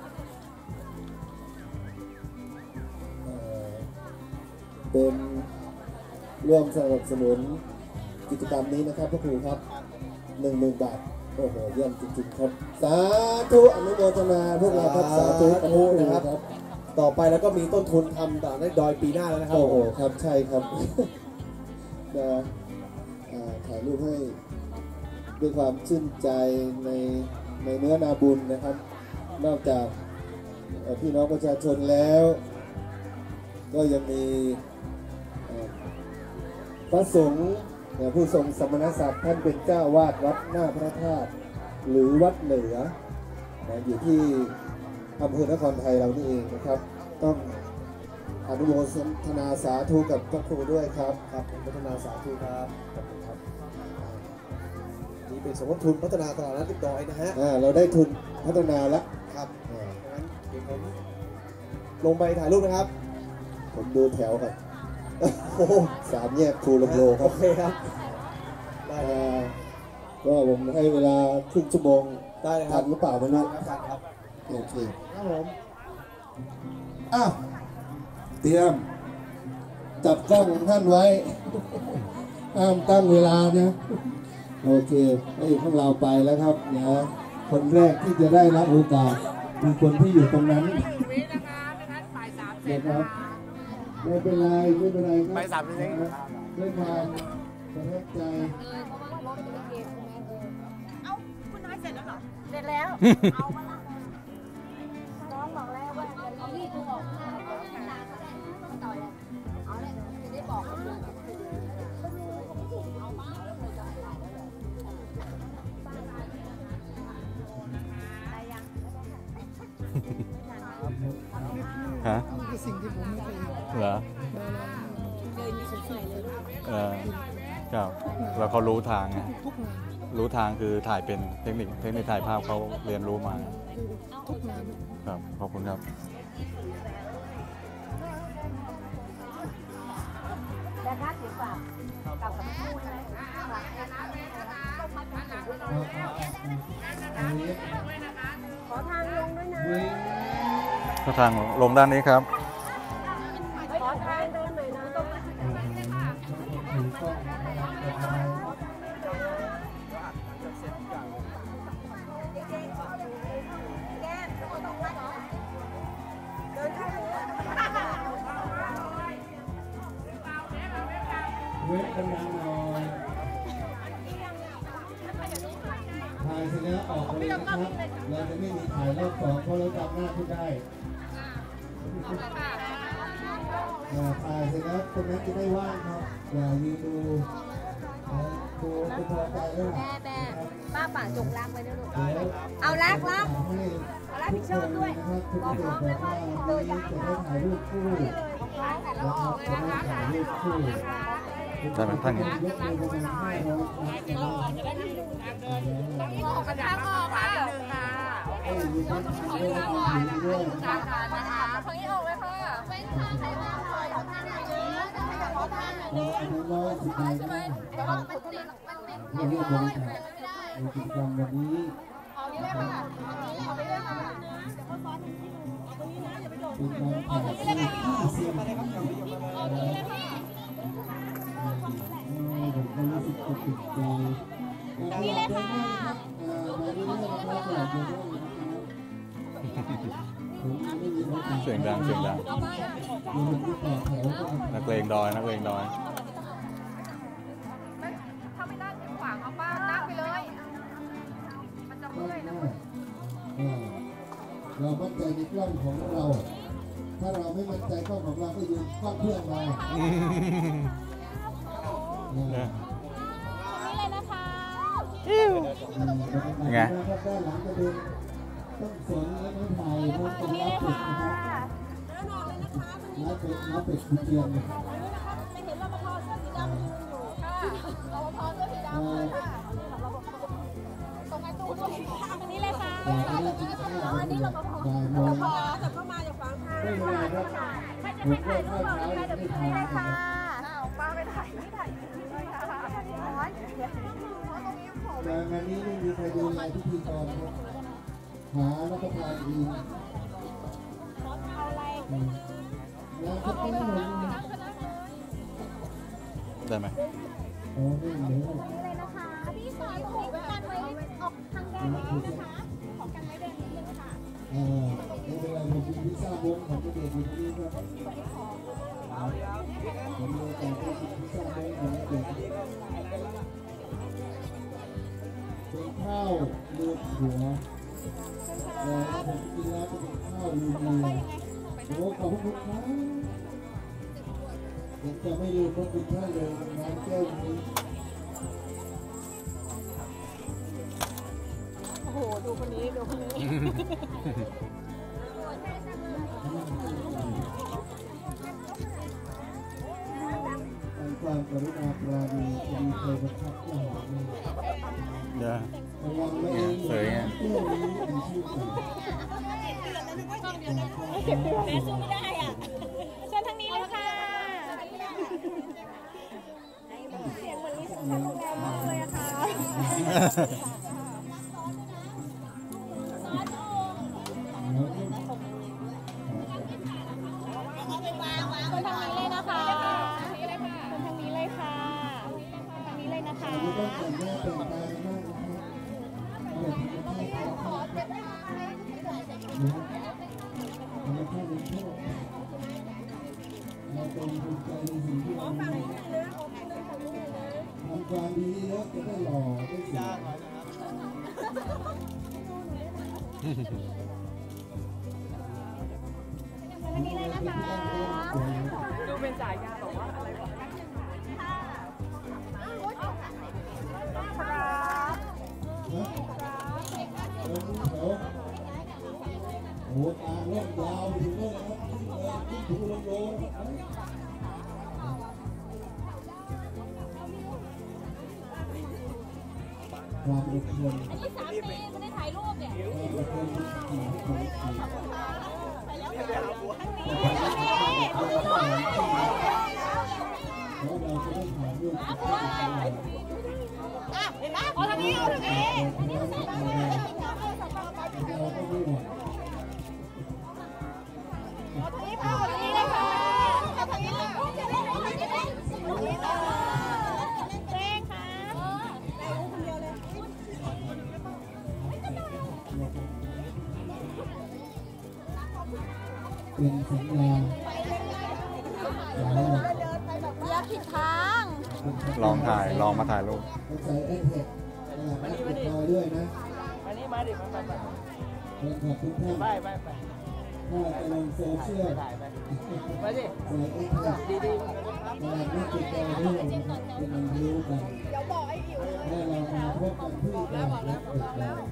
เป็นร่วมสนับสนุนกิจกรรมนี้นะครับพ่อครูครับหนึ่งหมื่นบาทโอ้โหเยี่ยมจริงๆครับสาธุอนุโมทนาพวกเราครับสาธุอนุโมทนาครับต่อไปแล้วก็มีต้นทุนทำต่อในดอยปีหน้าแล้วนะครับโอ้โหครับใช่ครับนะถ่ายรูปให้ด้วยความชื่นใจในในเนื้อนาบุญนะครับนอกจากพี่น้องประชาชนแล้วก็ยังมีพระสงฆ์ผู้ทรงสมณศักดิ์ท่านเป็นเจ้าวาดวัดหน้าพระธาตุหรือวัดเหนืออยู่ที่อำเภอนครไทยเรานี่เองนะครับต้องอนุโมทนาสาธุกับพระครูด้วยครับครับอนุโมทนาสาธุครับขอบคุณครับนี่เป็นสมทบทุนพัฒนาตลาดนัดติดดอยนะฮะเราได้ทุนพัฒนาแล้วครับงั้นเดี๋ยวผมลงไปถ่ายรูปนะครับผมดูแถวครับโอ้สามแยกครูลงโลครับโอเคครับได้ก็ผมให้เวลาครึ่งชั่วโมงได้ทันหรือเปล่าไม่รู้ครับโอเคครับผมอ้าวเตรียมจับกล้องท่านไว้ห้ามตั้งเวลานะโอเคให้พวกเราไปแล้วครับเนี่ยคนแรกที่จะได้รับโอกาสคือคนที่อยู่ตรงนั้นนะครับไม่เป็นไรไม่เป็นไรครับไปสามสิบด้วยความประทับใจเอ้าคุณน้อยเสร็จแล้วเหรอเสร็จแล้วเอามาละน้องบอกแล้วว่าเอาที่กูบอกต่อยเอาเลยจะได้บอกเขาเลยฮะนี่คือสิ่งที่ผมไม่เคยเห็นเหรอเคยมีสงสัยเลยเออครับแล้วเขารู้ทางไงทุกงานรู้ทางคือถ่ายเป็นเทคนิคเทคนิคถ่ายภาพเขาเรียนรู้มาทุกงานครับขอบคุณครับแต่ถ้าถือฝากกับกับคู่นะขอทางลงด้วยนะทางลงด้านนี้ครับขอทางเดินหน่อยนะตรงเวทกันนานหน่อยถ่ายเสร็จแล้วออกเลยนะครับเราจะไม่มีถ่ายรอบสองเพราะเราจำหน้าคุณได้ถ่ายเสร็จแล้วคนนั้นจะได้ว่างครับอย่ายืนดูดูเป็นพอใจแล้วแม่แม่ป้าป่าจงรักไปด้วยลูกเอารักรักเอารักพี่ชอบด้วยบอกน้องเลยว่าตัวอยากจะได้ถ่ายรูปคู่นะครับจะได้ถ่ายรูปคู่ได้ไหมท่านออกกันทางออกค่ะหนึ่งค่ะของนี้ทางออกนะคะของนี้ออกเลยค่ะเป็นทางใครมาคอยของทางไหนเยอะจะขยับขอทางนี้ใช่ไหมแต่ว่ามันติดมันติดมันติดมันติดกิจกรรมวันนี้ออกนี้เลยค่ะออกนี้เลยค่ะเดี๋ยวเขาซ้อนที่หนูเอาตรงนี้นะอย่าไปโดดเป็นการถ่ายรูปที่เสียงอะไรครับออกนี้เลยค่ะผมก็รู้สึกติดใจนี่เลยค่ะเสียงดังเสียงดังนักเลงดอยนักเลงดอยถ้าไม่นั่งขวางเอาป้านั่งไปเลยมันจะเมื่อยนะเรามั่นใจในกล้องของเราถ้าเราไม่มั่นใจกล้องของเราก็ยืนกล้องเพื่อนเรานี่เลยนะคะไงต้องสนและไม่ไผ่ต้องเป็นน้ำเป็ดนะครับน้ำเป็ดน้ำเป็ดคุณเทียนนะครับไม่เห็นรปภเสื้อสีดำยืนอยู่ค่ะรปภเสื้อสีดำเลยค่ะตรงไอ้ตู้ตู้อันนี้เลยค่ะอันนี้รปภรปภแต่ก็มาจากฝั่งทางไม่เป็นไรครับใครจะไปถ่ายรูปบอกเลยเดี๋ยวพี่ให้ค่ะป้าไปถ่ายไม่ถ่ายด้วยค่ะร้อยแต่งานนี้ไม่มีใครดูแลพิธีกรครับหาแล้วก็พาดีแล้วก็ต้องหนุนได้ไหมโอ้ไม่เหนื่อยเลยนะคะพี่สอนตรงนี้กันไว้ออกทางแดงนี้นะคะขอกันไว้แดงนิดนึงค่ะเออไม่เป็นไรผมกินพิซซ่าวงของเด็กอยู่ที่นี่ครับผมมีโอกาสได้กินพิซซ่าวงของเด็กเป็นข้าวลืมหัวแล้วผมกินแล้วจะเป็นข้าวลืมมือโอ้ขอบคุณครับยังจะไม่ลืมพระคุณท่านเลยน้ำแก้วนี้โอ้โหดูคนนี้ดูคนนี้ความกรุณาปราณีจะมีใครบังคับให้หอมเดี๋ยวระวังไม่เองเสื้อนี้มีชื่อผมเก็บตัวแม่สู้ไม่ได้อ่ะเชิญทางนี้เลยค่ะเสียงเหมือนลิซ่าโรงแรมมากเลยอะค่ะคนทางนี้เลยนะคะคนทางนี้เลยค่ะทางนี้เลยนะคะต้องแต่งหน้าแต่งตามากนะครับเราแค่เป็นโทษเราเป็นภูมิใจในสิ่งที่เราทำความดีแล้วจะได้หล่อได้สวยทางนี้เลยนะคะดูเป็นจ่ายยาบอกว่าอะไรก่อนโอ้ตาเล่นยาวไปถึงโน่นนะครับขึ้นภูลมโลความอดทนอันนี้สามปีไม่ได้ถ่ายรูปเนี่ยความอดทนที่ขี่ที่ขี่ขี่แล้วเราจะได้ถ่ายรูปกับผู้ชายเห็นไหมเอาทางนี้เอาทางนี้เราก็ไม่หวังเอาทางนี้เอาทางนี้เลยค่ะเอาทางนี้เลยจะเล่นอะไรจะเล่นตรงนี้เลยเร่งค่ะได้รู้คนเดียวเลยเป็นสัญญาณอย่าผิดทางลองถ่าย ลองมาถ่ายรูปใส่แอดแท็กมาดิมาดิมาด้วยนะมานี่มาดิมาไปไปขอบคุณท่านไปไปไปถ้าจะลงโซเชียลถ่ายไปมาดิใส่แอดแท็กดีดีตลาดนัดติดต่อด้วยเป็นอันรู้กันเดี๋ยวบอกไอ้อิ๋วและเรามาพบกันที่ตลาดนัดติดต่อ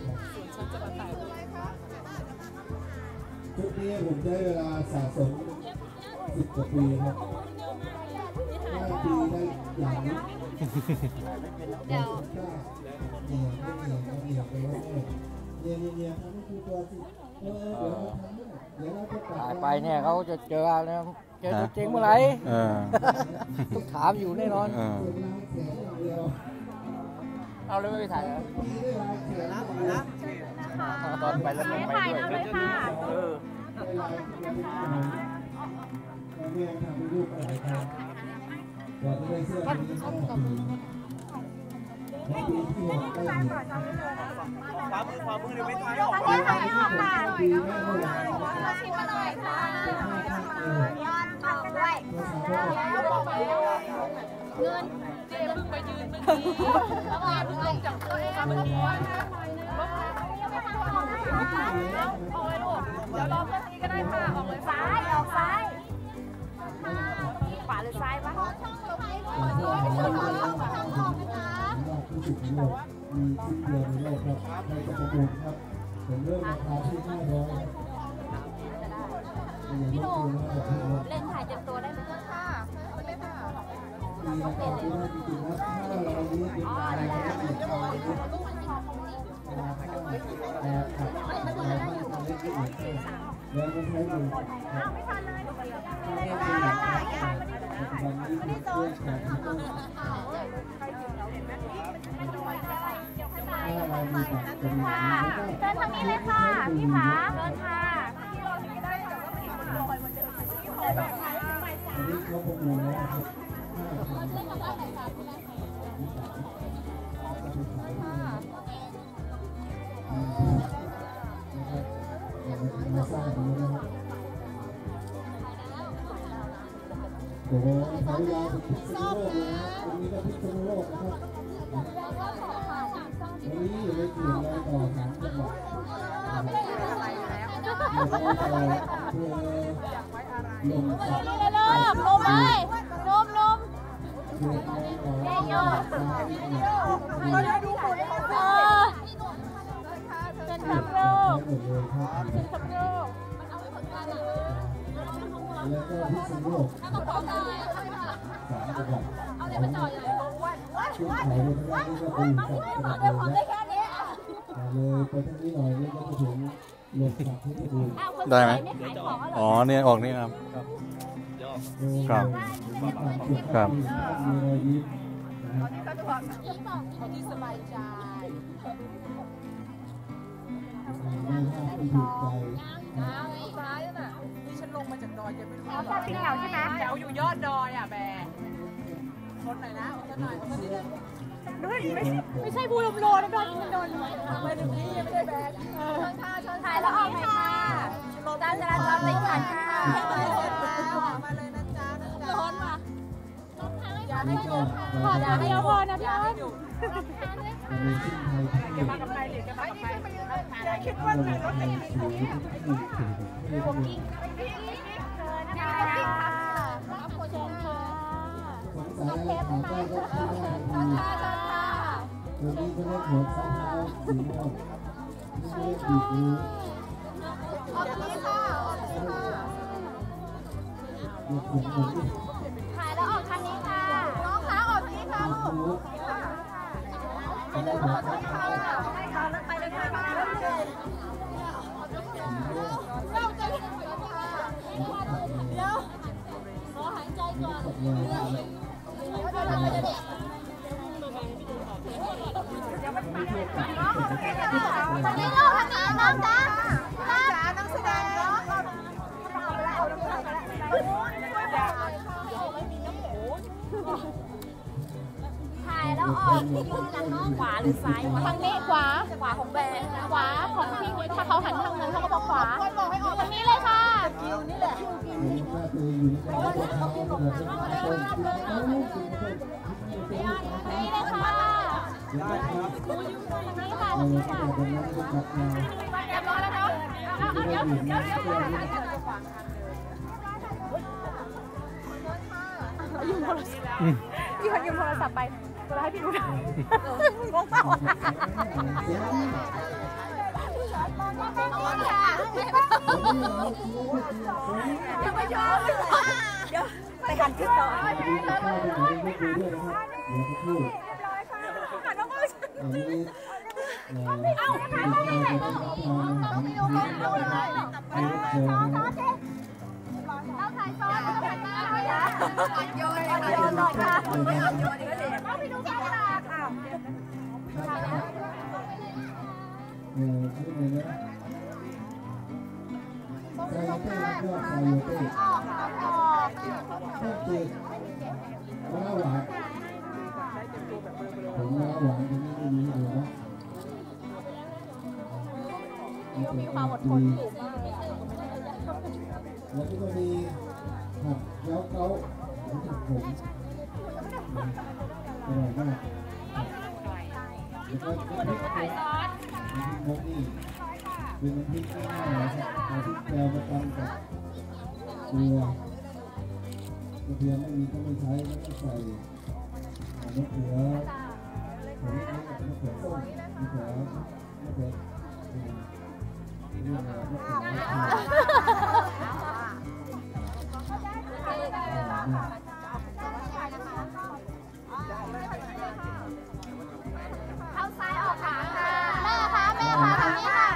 ชุดนี้ผมใช้เวลาสะสมสิบกว่าปีครับห้าปีได้อย่างนี้เดี๋ยวเนี่ยเนี่ยเนี่ยไปว่าเนี่ยเนี่ยเนี่ยทำให้คือตัวสิเออเดี๋ยวเราทำเดี๋ยวเราจะถ่ายไปเนี่ยเขาจะเจออะไรเจอตัวจริงเมื่อไหร่เออต้องถามอยู่แน่นอนเออเอาเลยไม่ไปถ่ายแล้วตอนไปแล้วไม่ไปด้วยเออแม่ทำเป็นรูปอะไรครับก่อนจะได้เสื้อตัวนี้ต้องขอบคุณปีที่หกได้หนึ่งความมือความมือเดี๋ยวไม่ถ่ายออกปีที่หกได้ปีแม่เมื่อไหร่มาชิมมาหน่อยค่ะยอดเป่าด้วยภาษาพ่อเงินเจ๊เพิ่งไปยืนเมื่อกี้แล้วก็ลงจากตัวเองมันม้วนออกเลยลูกเดี๋ยวรอเพื่อนนี้ก็ได้ค่ะออกเลยซ้ายออกซ้ายขวาหรือซ้ายวะที่สุดในโลกมีชิ้นเดียวในโลกครับในประมูลครับผมเริ่มราคาที่ห้าร้อยพี่หนุ่มเล่นถ่ายเต็มตัวได้ไหมค่ะไม่ค่ะมีราคาที่ได้จริงๆครับถ้าเรานี้เป็นอะไรก็ติดตามนิดราคาแต่ขับเราไม่ทำเล็กที่อื่นแล้วก็ใช้ดูไม่ทันเลยปัจจุบันนี้เป็นเครื่องแข่งที่ต้องถ้าเรามีแบบจำนวนนี้ก็เดินทางนี้เลยค่ะพี่ผาเดินค่ะอันนี้เขาประมูลแล้วครับมาสร้างตรงนี้นะครับโอ้โหสายยาวถึงพิษณุโลกเลยนะครับตรงนี้ก็พิษณุโลกนะครับวันนี้อยู่ในกลุ่มรอยต่อสามจังหวัดอยู่ต่อเพื่อลงกับนี่เลยลูกลมเลยลมลมเพื่อต่อเยต่ออะสามจังหวัดๆเออเป็นครับลูกหมดเลยครับเป็นครับลูกแล้วก็พิษณุโลกสามจังหวัดเอาเลยมาจอดเลยชุดเขาเลยทั้งนี้ก็เป็นสัตว์จังหวัดเลยนะเลยไปทั้งนี้หน่อยนี่ก็จะถึงโลกสัตว์ที่จะดูได้ไหมอ๋อเนี่ยออกนี่นะครับครับครับมีรอยยิ้มนี่สบายใจไม่ห้ามไม่ถูกใจซ้ายน่ะนี่ฉันลงมาจากดอยจะไม่รู้เอาตีแถวใช่ไหมแถวอยู่ยอดดอยอ่ะแบกคนไหนนะคนไหนคนนี้ด้วยไม่ไม่ใช่บูรมโลนะดอยมันโดนไปถึงนี่ยังไม่ได้แบกถ่ายแล้วออกไหมค่ะการจราจรติดขัดค่ะมาเลยนะจ๊ะร้อนว่ะอย่าให้โดนขออย่างเดียวพอนะพี่อ้นแกมากับใครหรือแกมากับใครแกคิดว่าใครรถติดอยู่เนี่ยผมยิงพี่เชิญนะคะรับคนเชิญค่ะสงสัยอะไรถามได้ก็ที่ได้ทันทีวันนี้ก็เล่นหัวข้าวสีม่วงไม่ได้บีบมือออกนี้ค่ะออกนี้ค่ะเด็กหนุ่มคนที่ถ่ายแล้วออกทางนี้ค่ะน้องคะออกนี้ค่ะลูกไปเลยค่ะให้ค่ะแล้วไปเลยค่ะเราจะเดี๋ยวขอหายใจก่อนเดี๋ยวเราไปจะเด็กทางนี้ลูกทางนี้น้องจ้าน้องแสดงน้องถ่ายแล้วออกที่อยู่ทางน้องขวาหรือซ้ายทางนี้ขวาขวาของแบงขวาของพี่ถ้าเขาหันทางนั้นเขาก็บอกขวาบอกให้ออกทางนี้เลยค่ะนี่แหละมีหน้าตัวอยู่ในกระเป๋าเท้าเกิดเป็นต้นต้นต้นนี่เลยค่ะยังไม่ครับทางนี้ค่ะเราจะเอาเป็นนักขับมาเรียบร้อยแล้วเนาะเดี๋ยวเดี๋ยวเดี๋ยวเดี๋ยวยืมโทรศัพท์พี่คนยืมโทรศัพท์ไปจะให้พี่ดูได้งงเปล่าอย่าไปยอมเดี๋ยวไปหันขึ้นต่อข้าวที่ไหนไม่คุยด้วยนะครับเดี๋ยวจะพูดหันน้องมืออันนี้เอ่อเอ้าถ่ายรูปไหนลูกเราไม่ดูไม่ดูเลยซ้อนซ้อนเจ๊เราถ่ายซ้อนเราถ่ายหน้าด้วยนะอ่อนโยนอ่อนโยนหน่อยค่ะไม่อ่อนโยนดีก็เด็กเราไปดูแค่ตาค่ะเอ่อชื่ออะไรนะไซโยเต้ยอดไซโยเต้ออกออกต้นจืดมะนาวหวานผมมะนาวหวานตรงนี้ไม่มีเลยนะมีความอดทนสูงมากแล้วก็มีผักเย้าเก้าของผมอร่อยมากแล้วก็น้ำพริกน้ำพริกนกนี่เป็นน้ำพริกง่ายๆนะครับเอาพริกแกวมาตำกับเกลือกระเทียมไม่มีก็ไม่ใช้แล้วก็ใส่มะเขือผมนี่กับมะเขือส้มมะเขือมะเขือเข้าซ้ายออกขวาค่ะแม่คะแม่คะทางนี้ค่ะ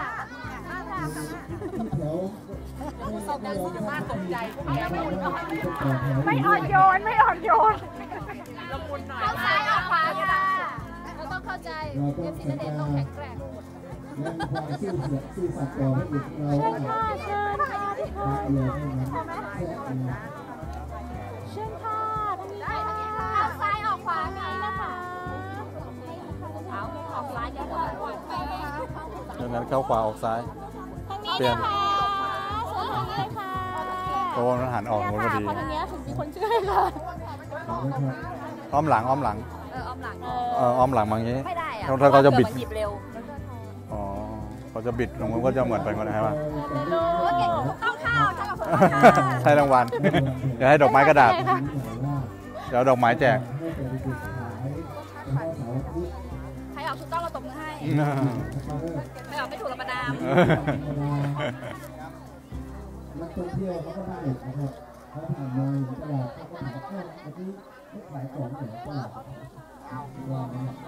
สอบการสุขภาพตกใจไม่อ่อนโยนไม่อ่อนโยนละมุนหน่อยเข้าซ้ายออกขวาค่ะเราต้องเข้าใจเอฟซีณเดชน์ต้องแข็งแกร่งนั่นความซื่อสัตย์ซื่อสัตย์ต่อให้บุตรเราว่าเชิญค่ะเชิญค่ะเดียวเท่านั้นแค่เชิญค่ะทางนี้ค่ะเข้าซ้ายออกขวานี้นะคะเอาออกซ้ายเดี๋ยวก่อนไปดังนั้นเข้าขวาออกซ้ายทางนี้เปลี่ยนนะคะเชิญทางนี้ค่ะเพราะว่ามันหันออกนู้นพอดีเพราะทางนี้ถึงมีคนช่วยค่ะอ้อมหลังอ้อมหลังเอออ้อมหลังเอออ้อมหลังบางนี้ไม่ได้อะถ้าเขาจะบิดหยิบเร็วอ๋อเขาจะบิดตรงนู้นก็จะเหมือนไปคนไหนวะรู้เก่งต้องเข้าใช่กับคนให้รางวัล เดี๋ยวให้ดอกไม้กระดาษ เดี๋ยวดอกไม้แจกใครออกถูกต้องเราตบมือให้ใครออกไม่ถูกเราประนามนักท่องเที่ยวเขาก็ได้นะครับเขาผ่านมาอยู่ตลาดเขาก็ถามว่าเมื่อกี้ไม่ขายของแถวตลาดว่า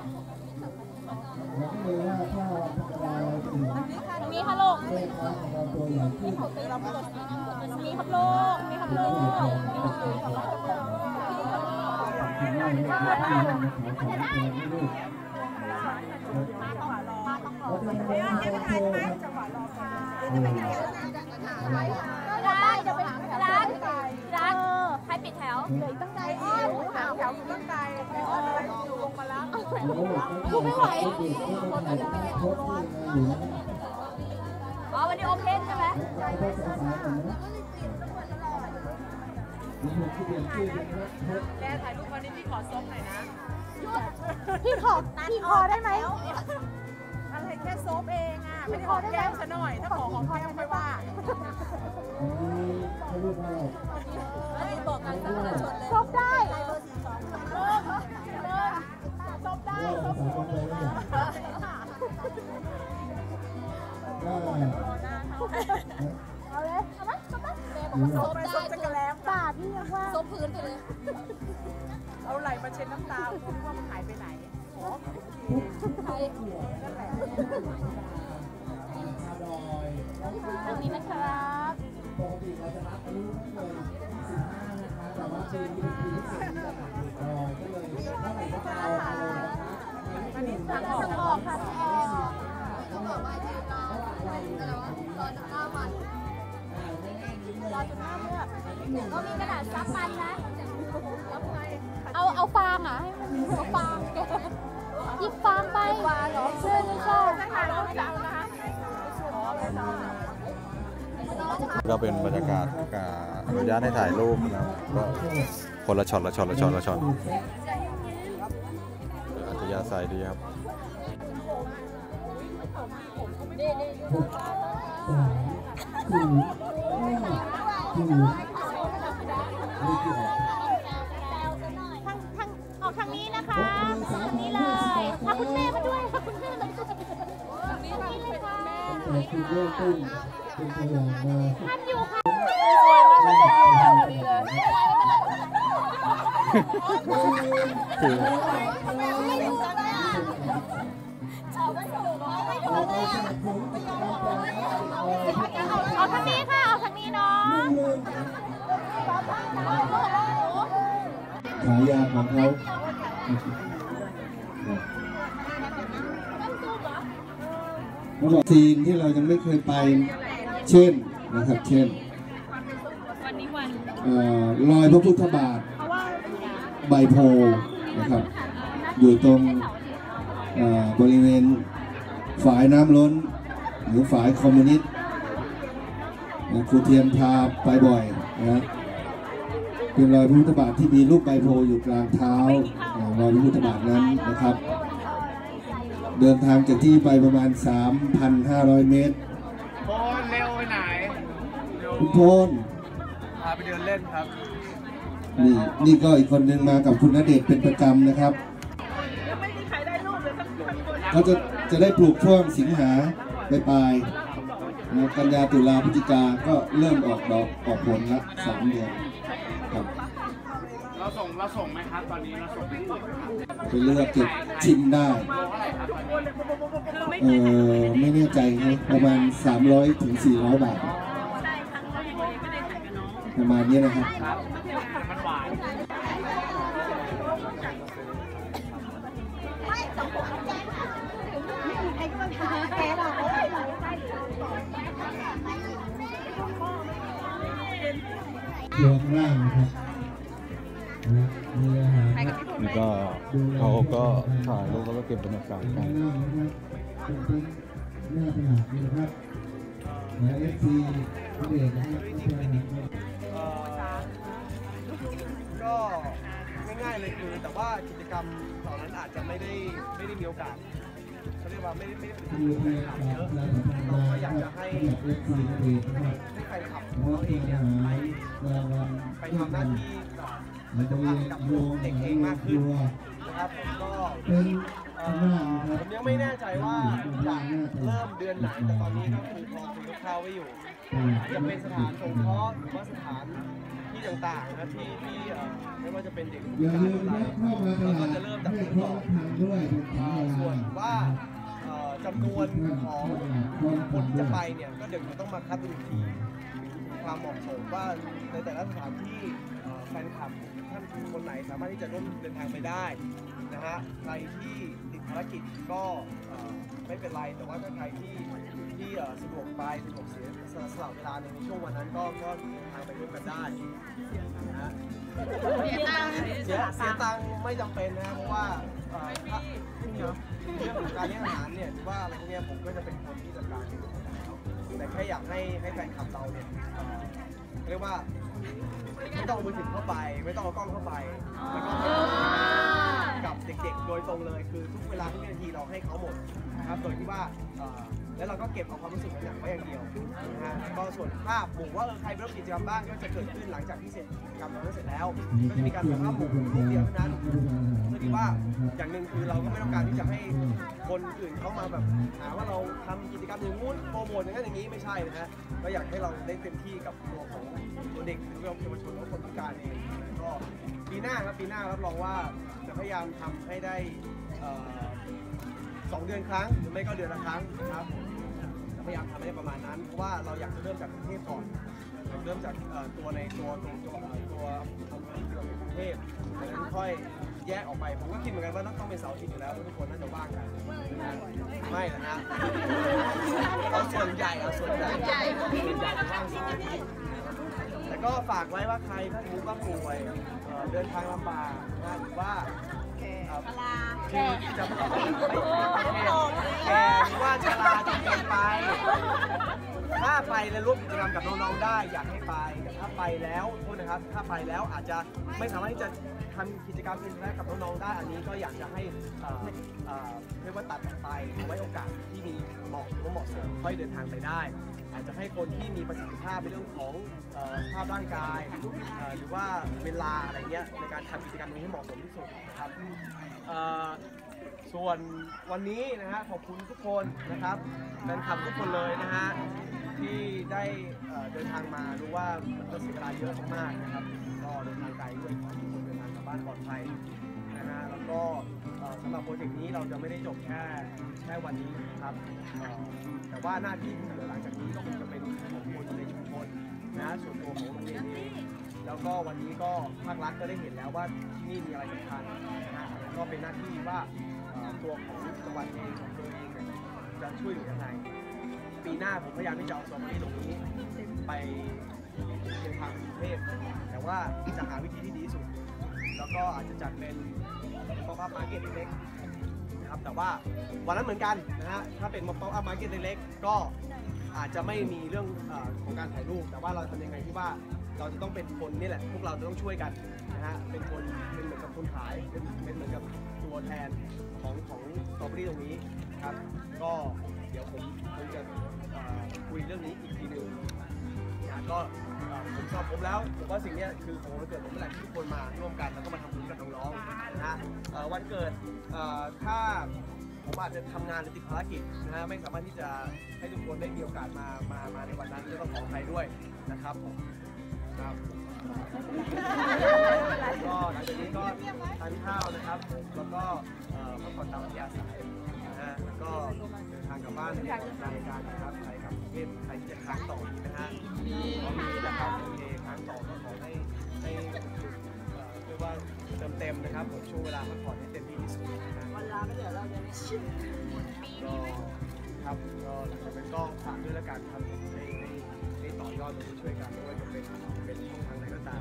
เราก็เลยว่าถ้าวันธรรมดาเราถึงทางนี้ค่ะลูกแม่ค้าของเราตัวใหญ่ขึ้นมีครับลูกมีครับลูกถึงแม้ว่าเราจะขายของไม่ได้เราจะมาเล่นโชว์ครับได้จะไปร้านร้านใครปิดแถวเหลือตั้งใจอ้อมหางแถวอยู่ตั้งใจอ้อมอะไรอยู่ลงมาแล้วกูไม่ไหวอ๋อวันนี้โอเพนใช่ไหมแกถ่ายรูปวันนี้พี่ขอส้มหน่อยนะพี่ขอพี่ขอได้ไหมอะไรแค่โซฟเองอ่ะไม่ได้หอมแก้มซะหน่อยถ้าขอหอมแก้มไม่ว่าบอกกันสักคนเลยซบได้ซบได้ซบเอาเลยเอาไหมซบได้แม่บอกว่าซบได้ซบจะกระแลมปาดนี่ยังว่าซบพื้นไปเลยเอาไหลมาเช็ดน้ำตาคุณว่ามันหายไปไหนใครนั่นแหละตรงนี้นะครับปกติเราจะรับอายุไม่เกินสิบห้านะคะแต่ว่าปีนี้เป็นปีที่สี่ที่ตลาดเด็กดอยก็เลยเท่าไหร่ก็เอาเอาเลยนะคะวันนี้สั่งออกสั่งออกค่ะพี่แอร์ต้องบอกว่าที่รอรอรอจุดห้าวันรอจุดห้าเมื่อก็มีกระดาษซับมันนะเอาเอาฟางอ่ะให้มันเอาฟางหยิบฟางไปฟางเหรอเชิญค่ะถ่ายรูปจังนะคะก็เป็นบรรยากาศอนุญาตให้ถ่ายรูปนะก็คนละช็อตละช็อตละช็อตละช็อตอัธยาศัยดีครับออกทางนี้นะคะทางนี้เลยพาคุณแม่มาด้วยพาคุณแม่มาด้วยทางนี้เลยค่ะท่านอยู่ค่ะสวยมากเลยเอาทางนี้ค่ะเอาทางนี้เนาะฉายาของเขาเขาบอกซีนที่เรายังไม่เคยไปเช่นนะครับเช่นรอยพระพุทธบาทใบโพนะครับอยู่ตรงบริเวณฝายน้ำล้นหรือฝายคอมมิวนิสต์ครูเทียนพาไปบ่อยนะเป็นรอยพระพุทธบาทที่มีรูปใบโพอยู่กลางเท้ารอยพระพุทธบาทนั้นนะครับเดินทางจากที่ไปประมาณ สามพันห้าร้อย เมตรโพนเร็วไปไหนคุณโพนพาไปเดินเล่นครับนี่นี่ก็อีกคนหนึ่งมากับคุณณเดชน์เป็นประจำนะครับไม่มีใครได้รูปเลยทั้งคนเขาจะจะได้ปลูกช่วงสิงหาปลายกันยาตุลาพฤศจิกาก็เริ่มออกดอกออกผลละสามเดือนครับเราส่งเราส่งไหมครับตอนนี้เราส่งไปเลือกเก็บชิมได้เออไม่แน่ใจครับประมาณสามร้อยถึงสี่ร้อยบาทประมาณนี้นะครับมันหวานรวมร่างนะครับมีอาหารนี่ก็เขาก็ถ่ายรูปแล้วก็เก็บบรรยากาศกันหน้าตลาดนี่นะครับนะเอฟซีเด็กนะครับก็ง่ายๆเลยคือแต่ว่ากิจกรรมเหล่านั้นอาจจะไม่ได้ไม่ได้มีโอกาสเขาเรียกว่าไม่ได้ไม่ได้เป็นการเยอะเราก็อยากจะให้ให้ใครขับเราเองเนี่ยไปไปทำหน้าที่เหมือนกับกับเด็กเองมากขึ้นนะครับผมก็ผมยังไม่แน่ใจว่าจะเริ่มเดือนไหนแต่ตอนนี้ก็คือพอคุยคร่าวๆไว้อยู่จะเป็นสถานสงเคราะห์หรือว่าสถานที่ต่างๆนะที่ที่ไม่ว่าจะเป็นเด็กพิการอะไรเราก็จะเริ่มจากที่ต่อส่วนว่าจำนวนของคนที่จะไปเนี่ยก็เดี๋ยวต้องมาคัดดูอีกทีความเหมาะสมว่าในแต่ละสถานที่แฟนคลับท่านคนไหนสามารถที่จะร่วมเดินทางไปได้นะฮะใครที่ติดภารกิจก็ไม่เป็นไรแต่ว่าถ้าใครที่ที่สะดวกไปสะดวกเสียสละเวลาในช่วงวันนั้นก็ก็เดินทางไปร่วมกันได้นะฮะเสียตังค์เสียเสียตังค์ไม่จำเป็นนะเพราะว่าเรื่องของการเลี้ยงอาหารเนี่ยหรือว่าอะไรพวกนี้ผมก็จะเป็นคนที่จัดการแต่แค่อยากให้ให้แฟนคลับเราเนี่ยเรียกว่าไม่ต้องเอามือถือเข้าไปไม่ต้องเอากล้องเข้าไปแล้วก็กับเด็กๆโดยตรงเลยคือทุกเวลาทุกนาทีเราให้เขาหมดนะครับโดยที่ว่าแล้วเราก็เก็บเอาความรู้สึกนั้นไว้อย่างเดียวนะฮะก็ส่วนภาพหมู่ว่าเออใครไปร่วมกิจกรรมบ้างก็จะเกิดขึ้นหลังจากที่เสร็จกิจกรรมนั้นเสร็จแล้วก็จะมีการถ่ายภาพหมู่รูปเดียวเท่านั้นเพื่อที่ว่าอย่างหนึ่งคือเราก็ไม่ต้องการที่จะให้คนอื่นเข้ามาแบบหาว่าเราทำกิจกรรมอย่างงู้นโปรโมทอย่างนั้นอย่างนี้ไม่ใช่นะฮะก็อยากให้เราได้เต็มที่กับตัวของตัวเด็กหรือเยาวชนหรือคนพิการเองก็ปีหน้าครับปีหน้ารับรองว่าจะพยายามทำให้ได้สองเดือนครั้งหรือไม่ก็เดือนละครั้งนะครับพยายามทำให้ประมาณนั้นเพราะว่าเราอยากจะเริ่มจากกรุงเทพก่อนเริ่มจากตัวในตัวตัวตัวตัวกรุงเทพจากนั้นค่อยแยกออกไปผมก็คิดเหมือนกันว่าต้องเป็นเสาร์อาทิตย์อยู่แล้วทุกคนน่าจะว่างกันไม่นะฮะเอาส่วนใหญ่เอาส่วนใหญ่ส่วนใหญ่ว่างเสาร์อาทิตย์แต่ก็ฝากไว้ว่าใครถ้าสมมติว่าป่วยเดินทางลำบากนะหรือว่าแก่จะไม่แก่แก่หรือว่าชราจะเกินไปถ้าไปแล้วร่วมกิจกรรมกับน้องๆได้อยากให้ไปแต่ถ้าไปแล้วโทษนะครับถ้าไปแล้วอาจจะไม่สามารถที่จะทำกิจกรรมอินเทอร์แอคกับน้องๆได้อันนี้ก็อยากจะให้เรียกว่าตัดไปไว้โอกาสที่มีเหมาะหรือเหมาะสมค่อยเดินทางไปได้อาจจะให้คนที่มีประสิทธิภาพในเรื่องของสภาพร่างกายหรือว่าเวลาอะไรเงี้ยในการทำกิจกรรมนี้ให้เหมาะสมที่สุดนะครับส่วนวันนี้นะฮะขอบคุณทุกคนนะครับแฟนคลับทุกคนเลยนะฮะที่ได้เดินทางมารู้ว่ามันเสียเวลาเยอะมากนะครับก็เดินทางไกลด้วยขอให้ทุกคนเดินทางกลับบ้านปลอดภัยนะฮะแล้วก็สำหรับโปรเจกต์นี้เราจะไม่ได้จบแค่แค่วันนี้นะครับแต่ว่าหน้าที่ที่เหลือหลังจากนี้ก็คงจะเป็นของคนในชุมชนนะส่วนตัวของโรงเรียนเองแล้วก็วันนี้ก็ภาครัฐก็ได้เห็นแล้วว่าที่นี่มีอะไรสำคัญนะก็เป็นหน้าที่ว่าตัวของจังหวัดเองของตัวเองจะช่วยเหลือยังไงปีหน้าผมพยายามที่จะเอาสตรอเบอรี่ตรงนี้ไปเป็นทางกรุงเทพแต่ว่าจะหาวิธีที่ดีที่สุดแล้วก็อาจจะจัดเป็นป๊อปอัพมาร์เก็ตเล็กๆนะครับแต่ว่าวันนั้นเหมือนกันนะฮะถ้าเป็นป๊อปอัพมาร์เก็ตเล็กๆก็อาจจะไม่มีเรื่องของการถ่ายรูปแต่ว่าเราทำยังไงที่ว่าเราจะต้องเป็นคนนี่แหละพวกเราจะต้องช่วยกันนะฮะเป็นคนเป็นเหมือนกับคนขายเป็นเป็นเหมือนกับตัวแทนของของสตรอเบอรี่ตรงนี้ครับก็เดี๋ยวผมคงจะคุยเรื่องนี้อีกทีหนึ่งนะก็ผมชอบผมแล้วผมว่าสิ่งนี้คือของวันเกิดผมเป็นแหล่งที่ทุกคนมาร่วมกันแล้วก็มาทำบุญกับน้องๆนะฮะวันเกิดถ้าผมอาจจะทำงานหรือติดภารกิจนะฮะไม่สามารถที่จะให้ทุกคนได้มีโอกาสมามามาในวันนั้นก็ต้องขออภัยด้วยนะครับผมครับก็หลังจากนี้ก็ทานข้าวนะครับแล้วก็พักผ่อนตามอัธยาศัยนะฮะแล้วก็เดินทางกลับบ้านในรายการนะครับใครกับประเทศใครที่จะค้างต่อนะฮะก็มีนะครับโอเคค้างต่อก็ขอให้ให้เรียกว่าเติมเต็มนะครับผมช่วงเวลาพักผ่อนให้เต็มที่ที่สุดนะวันลาไม่เหลือเราจะก็ครับก็หลังจากนั้นก็ฝากด้วยละกันครับผมให้ให้ให้ต่อยอดตรงนี้ช่วยกันไม่ว่าจะเป็นเป็นช่องทางไหนก็ตาม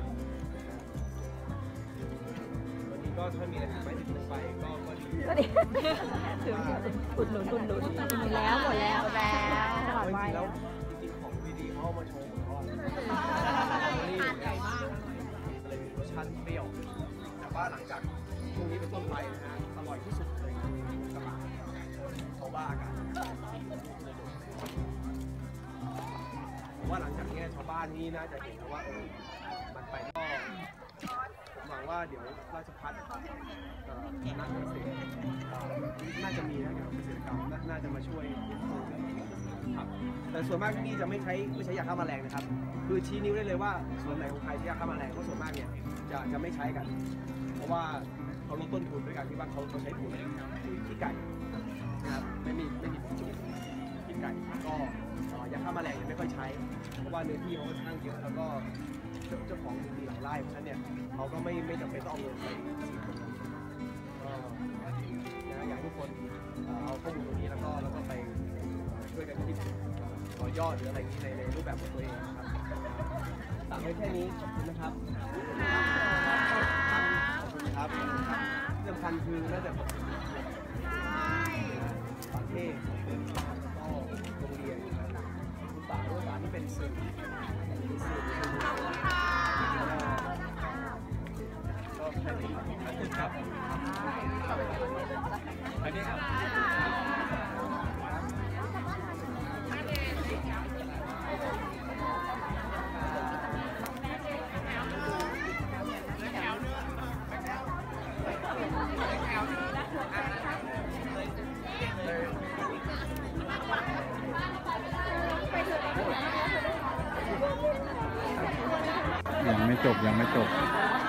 วันนี้ก็ถ้ามีอะไรไม่ติดไปก็ก็ดีก็ดีอุดหนุนอุดหนุนหมดแล้วหมดแล้วแล้วหมดแล้วจริงๆของดีๆเขาเอามาโชว์หมดแล้วนี่ใหญ่มากเลยรสชาติเปรี้ยวแต่ว่าหลังจากช่วงนี้เป็นต้นไปนะฮะอร่อยที่สุดเลยกระบะเขาบ้ากันผมว่าหลังจากนี้ชาวบ้านนี่น่าจะเห็นแล้วว่าเออมันไปก็ผมหวังว่าเดี๋ยวราชพัฒน์นักเกษตรน่าจะมีนะเกี่ยวกับเกษตรกรรมน่าจะมาช่วยครับแต่ส่วนมากที่นี่จะไม่ใช้ไม่ใช้ยาฆ่าแมลงนะครับคือชี้นิ้วได้เลยว่าส่วนไหนของใครที่ยาฆ่าแมลงเพราะส่วนมากเนี่ยจะจะไม่ใช้กันเพราะว่าเขาลดต้นทุนด้วยการที่ว่าเขาเขาใช้ปุ๋ยขี้ไก่นะครับไม่มีไม่มีจุดขี้ไก่ก็ยาฆ่าแมลงยังไม่ค่อยใช้เพราะว่าเนื้อที่เขาค่อนข้างเยอะแล้วก็เจ้าของมีหลายไร่เพราะฉะนั้นเนี่ยเขาก็ไม่ไม่จำเป็นต้องเอาเงินไปก็อยากให้ทุกคนเอาข้อมูลตรงนี้แล้วก็แล้วก็ไปช่วยกันคิดต่อยอดหรืออะไรในในรูปแบบของตัวเองนะครับฝากไว้แค่นี้ขอบคุณนะครับขอบคุณครับที่สำคัญคือน่าจะประเทศก็โรงเรียนคุณป่าลูกหลานที่เป็นสื่อก็แค่นี้ครับอันนี้ครับยังไม่จบยังไม่จบ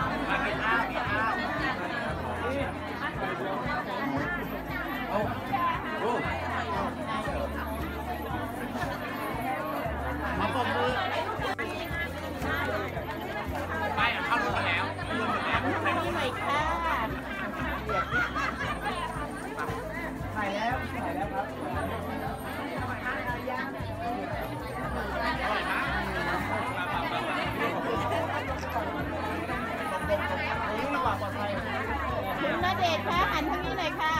มาปมมือไปอ่ะเข้ามาแล้วใหม่ค่ะถ่ายแล้วถ่ายแล้วครับคุณณเดชน์คะหันทางนี้หน่อยค่ะ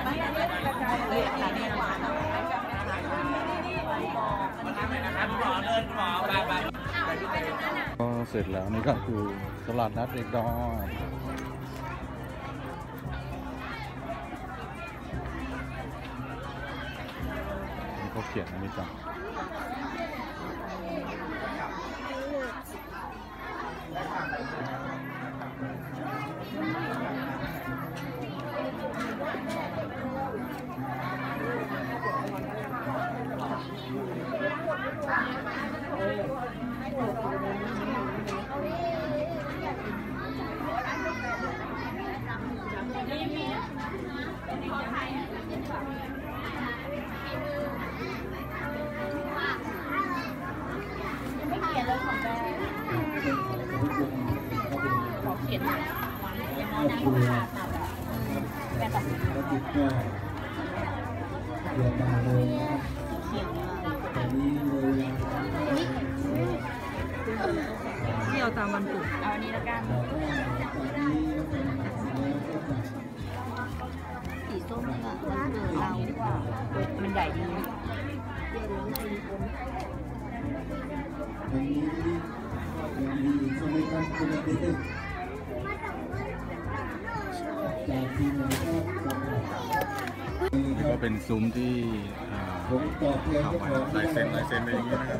ก็เสร็จแล้วนี่ก็คือตลาดนัดเด็กดอยนี่เขาเขียนอันนี้จังไม่เขียนเลยของแบขอเขียนนะน้ำของขาดแบตัดสินใจก็เดี๋ยวมาเลยเขียนตอนนี้เลยที่เอาตามวันปลูกเอาอันนี้แล้วกันสีส้มค่ะเอาดีกว่ามันใหญ่ดีวันนี้ยังมีอีกใช่ไหมครับคุณอาทิตย์จากทีมงานครับก็เป็นซุ้มที่ผมตอบแทนทำไว้ลายเซ็นลายเซ็นเป็นอย่างนี้นะครับ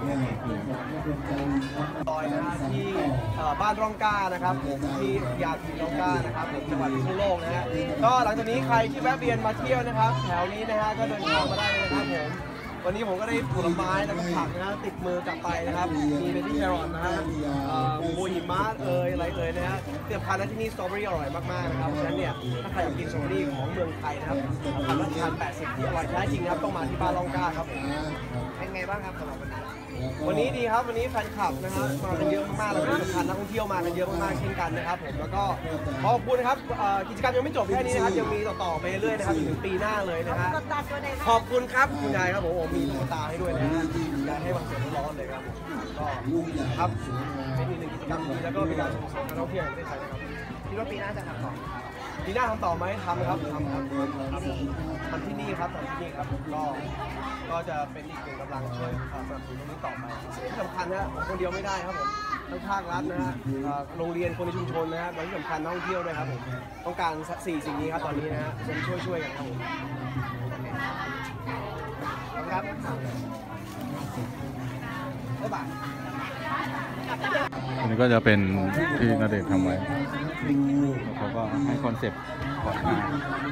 ลอยนะฮะที่บ้านร่องกล้านะครับที่ยาทีร่องกล้านะครับจังหวัดพิษณุโลกนะฮะก็หลังจากนี้ใครที่แวะเวียนมาเที่ยวนะครับแถวนี้นะฮะก็เดินทางมาได้เลยนะครับผมวันนี้ผมก็ได้ผลไม้แล้วก็ผักนะฮะติดมือกลับไปนะครับมีเบบี้แครอทนะฮะโมหิมะเอยอะไรเอยนะฮะเตรียมทานที่นี่สตรอเบอรี่อร่อยมากๆนะครับฉะนั้นเนี่ยถ้าใครอยากกินสตรอเบอรี่ของเมืองไทยนะครับราคาราคาแปดสิบที่อร่อยแท้จริงนะครับต้องมาที่บ้านร่องกล้าครับเป็นไงบ้างครับสำหรับวันนี้วันนี้ดีครับวันนี้แฟนคลับนะฮะมากันเยอะมากๆแล้วก็สำคัญนักท่องเที่ยวมากันเยอะมากๆเช่นกันนะครับผมแล้วก็ขอบคุณนะครับกิจกรรมยังไม่จบแค่นี้นะครับยังมีต่อๆไปเรื่อยๆนะครับถึงปีหน้าเลยนะฮะขอบคุณครับคุณยายครับผมมีตุ๊กตาให้ด้วยนะฮะยายให้วันเกิดร้อนเลยครับก็ครับเป็นอีกหนึ่งกิจกรรมดีแล้วก็เป็นการส่งเสริมการท่องเที่ยวในประเทศไทยนะครับคิดว่าปีหน้าจะทำต่อปีหน้าทำต่อไหมทำครับทำครับทำที่นี่ครับทำที่นี่ครับก็ก็จะเป็นอีกหนึ่งกำลังช่วยสนับสนุนตรงนี้ต่อไปที่สำคัญนะผมคนเดียวไม่ได้ครับผมทั้งภาครัฐนะฮะโรงเรียนคนในชุมชนนะฮะและที่สำคัญนักท่องเที่ยวด้วยครับผมต้องการสี่สิ่งนี้ครับตอนนี้นะฮะช่วยช่วยช่วยกันครับผมครับบ๊ายบายอันนี้ก็จะเป็นที่ณเดชน์ทำไว้แล้วเขาก็ให้คอนเซปต์ก่อนหน้า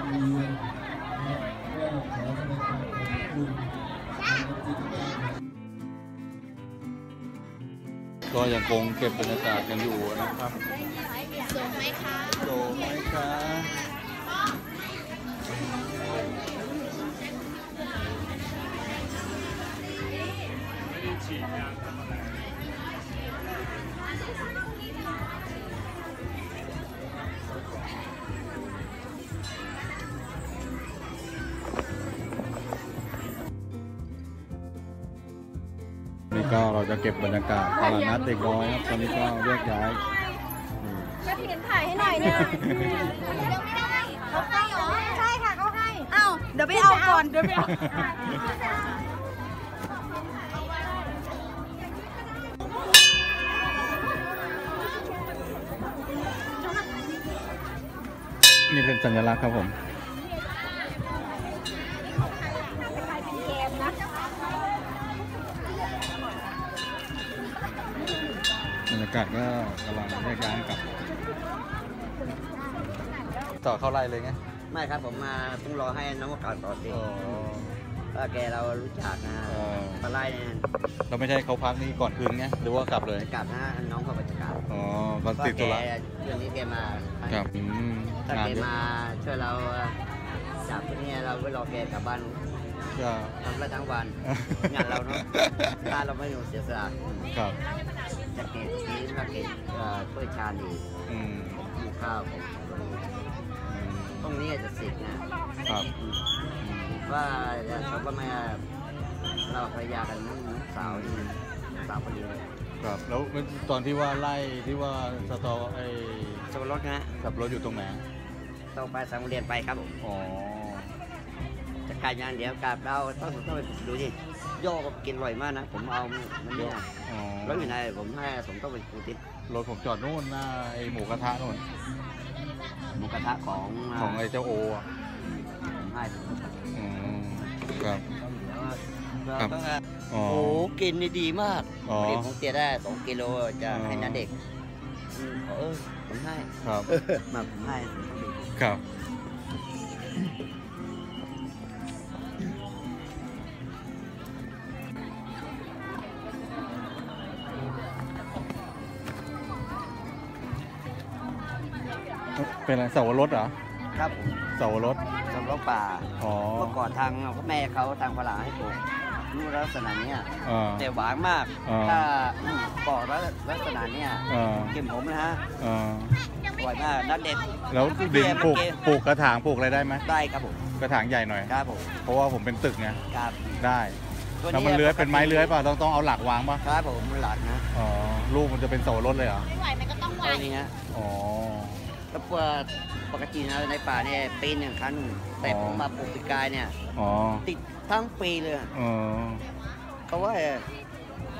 ก็ยังคงเก็บบรรยากาศกันอยู่นะครับโซมไหมคะโซมไหมคะนี่ก็เราจะเก็บบรรยากาศตลาดนัดเด็กน้อยครับตอนนี้ก็แยกย้ายจะเห็นถ่ายให้หน่อยเนี่ยเขาให้เหรอใช่ค่ะเขาให้อ้าวเดี๋ยวไปเอาก่อนเดี๋ยวไปเอานี่เป็นสัญลักษณ์ครับผมบรรยากาศก็กำลังแยกย้ายกลับต่อเข้าไร่เลยไงไม่ครับผมมาต้องรอให้น้องประกาศต่อสิว่าแกเรารู้จักนะปลาไร่เนี่ยเราไม่ใช่เขาพักนี่ก่อนคืนไงหรือว่ากลับเลยกลับนะน้องเขาไปกลับอ๋อก็ติดตัวละเรื่องนี้แกมาครับถ้าแกมาช่วยเราจากที่นี่เราไปรอแกกลับบ้านทำได้ทั้งวันงานเราเนาะถ้าเราไม่อยู่เสียสละครับจะเก็บนี้ถ้าเก็บช่วยชาลีกินข้าวผมตรงนี้จะสิกนะครับว่าเขาก็มาเราภรรยากันสาวนี่สาวพอดีครับแล้วตอนที่ว่าไล่ที่ว่าสตอไอ้สับรถนะสับรถอยู่ตรงไหนตรงไปสังเรียนไปครับผมอ๋อจะการงานเดี๋ยวกับเราต้องต้องไปดูดิโยกกินอร่อยมากนะผมเอามันเนี่ยรถอยู่ไหนผมให้ผมต้องไปกูติดรถผมจอดโน่นหน้าไอ้หมูกระทะโน่นหมูกระทะของของไอ้เจ้าโอผมให้อืมครับครับโอ้กินดีมากเด็กผมเตี้ยได้สองกิโลจะให้น้าเด็กเออผมให้ครับมาผมให้ครับเป็นอะไรเสาวรสเหรอครับเสาวรสเสาวรสป่าอ๋อเมื่อก่อนทางแม่เขาทางฝรั่งให้ปลูกรูปลักษณะนี้แต่หวานมากถ้าปอกลักษณะนี้เก็บผมนะฮะอร่อยมากนัดเด็ดแล้วดินปลูกปลูกกระถางปลูกอะไรได้ไหมได้ครับผมกระถางใหญ่หน่อยครับผมเพราะว่าผมเป็นตึกไงครับได้แล้วมันเลื้อยเป็นไม้เลื้อยป่ะต้องต้องเอาหลักวางป่ะครับผมหลักนะอ๋อลูกมันจะเป็นเสาวรสเลยเหรอไม่ไหวมันก็ต้องไหวนี่ฮะอ๋อก็เพื่อปกตินะในป่าเนี่ยปีหนึ่งครั้งแต่ผมมาปลูกปีกายเนี่ยติดทั้งปีเลยเขาว่า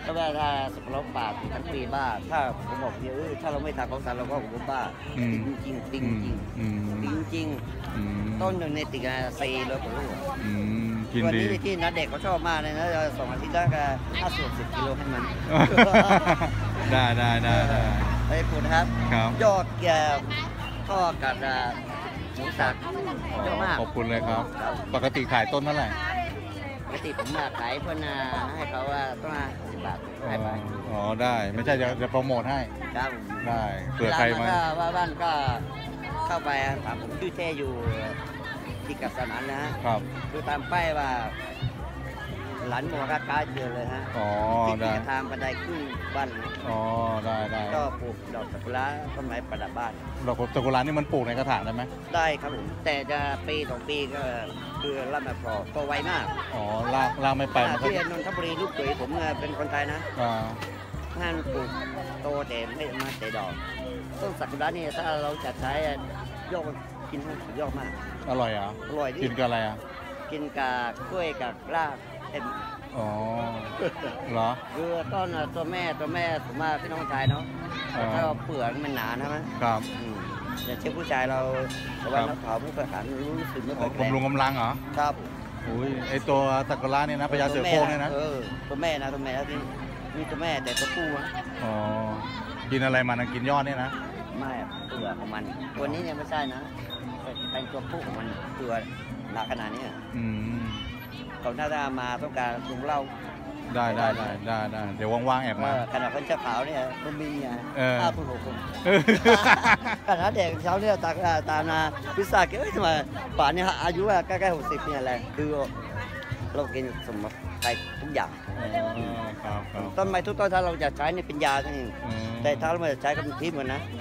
ก็ว่าถ้าสับปะรดป่าปลูกทั้งปีบ้าถ้าผมบอกเออถ้าเราไม่ทำของสารเราก็ผมบ้าจริงจริงจริงจริงจริงต้นหนึ่งในติดซีเลยผมรู้วันนี้ที่นัดเด็กเขาชอบมากเลยนะสองอาทิตย์ได้ก็ห้าสิบสิบกิโลให้มันได้ได้ได้ไปปลูกนะครับยอดแก่ข้อกับหมูสับเยอะมากขอบคุณเลยครับปกติขายต้นเท่าไหร่ปกติผมมาขายเพื่อนให้เขาว่าต้องมาสิบบาทให้ไปอ๋อได้ไม่ใช่จะจะโปรโมทให้ครับได้เผื่อใครมาว่าบ้านก็เข้าไปถามผมชื่อเท่อยู่ที่กับสนามนะครับคือตามป้ายว่าหลานโมราคาเยอะเลยฮะอ๋อได้ทางบันไดขึ้นบ้านอ๋อได้ได้ก็ปลูกดอกซากุระต้นไม้ประดับบ้านดอกซากุระนี่มันปลูกในกระถางได้ไหมได้ครับผมแต่จะปีสองปีก็คือรากไม่พอโตไวมากอ๋อรากรากไม่ไปที่นนทบุรีลูกเขยผมเป็นคนไทยนะงานปลูกโตแต่ไม่มาแต่ดอกต้นซากุระนี่ถ้าเราจัดใช้ยอดกินสุดยอดมากอร่อยอ่ะอร่อยกินกับอะไรอ่ะกินกับกล้วยกับรากเต็มอ๋อเหรอคือต้นตัวแม่ตัวแม่ผมมาพี่น้องชายเนาะถ้าเปลือกมันหนาใช่ไหมครับอย่างเช่นผู้ชายเราแต่ว่านักข่าวผู้ประกาศรู้สึกไม่ค่อยแข็งบำรุงกำลังเหรอครับอุ้ยไอตัวซากุระเนี่ยนะพญาเสือโคร่งเนี่ยนะเออตัวแม่นะตัวแม่แล้วที่มีตัวแม่แต่ตัวผู้อ๋อกินอะไรมันกินยอดเนี่ยนะไม่เปลือกของมันตัวนี้เนี่ยไม่ใช่นะเป็นตัวผู้ของมันตัวหนักขนาดนี้อืมเขาหน้าตามาต้องการปรุงเหล้าได้ได้ได้ได้ได้เดี๋ยวว่างๆแอบมาขนาดคนเจ้าขาวเนี่ยก็มีเนี่ยห้าคนหกคนขนาดเด็กเช้าเนี่ยตาตานาพิซซ่าเอ้ยทำไมป่านนี้อายุใกล้ๆหกสิบเนี่ยแหละคือเรากินสมุนไพรทุกอย่างต้นไม้ทุกต้นถ้าเราจะใช้เนี่ยเป็นยาทั้งนั้นแต่ถ้าเราไม่ใช้ก็เป็นพิษเหมือนนะ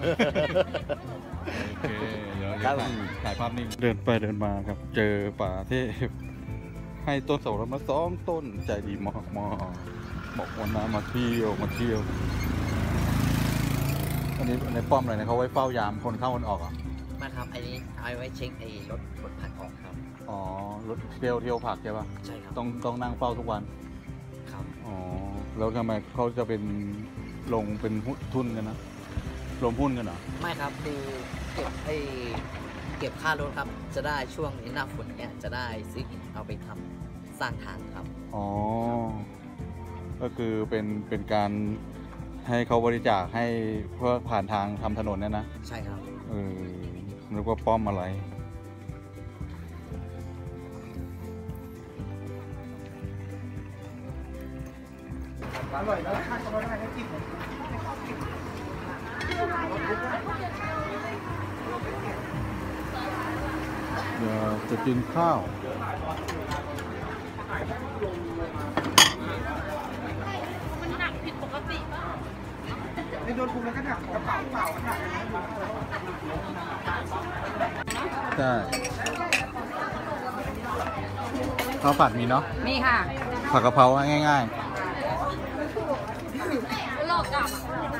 โอเคเดี๋ยวถ่ายภาพนิ่งเดินไปเดินมาครับเจอป่าที่ให้ต้นเสาแล้วมาสองต้นใจดีมากมากบอกวันน้ำมาเที่ยวมาเที่ยวอันนี้ในป้อมอะไรนะเขาไว้เฝ้ายามคนเข้าคนออกอ่ะมาครับอันนี้เอาไว้เช็คไอ้รถรถผักออกครับอ๋อรถเที่ยวเที่ยวผักใช่ป่ะใช่ครับต้องต้องนั่งเฝ้าทุกวันครับอ๋อแล้วทำไมเขาจะเป็นลงเป็นทุนกันนะลงหุ้นกันเหรอไม่ครับคือเก็บไอ้เก็บค่ารถครับจะได้ช่วงนี้หน้าฝนเนี่ยจะได้ซื้อหินเอาไปทำสร้างทางครับอ๋อก็คือเป็นเป็นการให้เขาบริจาคให้เพื่อผ่านทางทำถนนเนี่ยนะใช่ครับเออนึกว่าป้อมอะไรอร่อยแล้วข้าวก็ได้ให้กินเดี๋ยวจะกินข้าวมันหนักผิดปกติป่ะไม่โดนภูมิแล้วก็หนักกระเป๋าเปล่าหนักใช่ข้าวผัดมีเนาะมีค่ะผัดกะเพราง่ายๆโลกกับ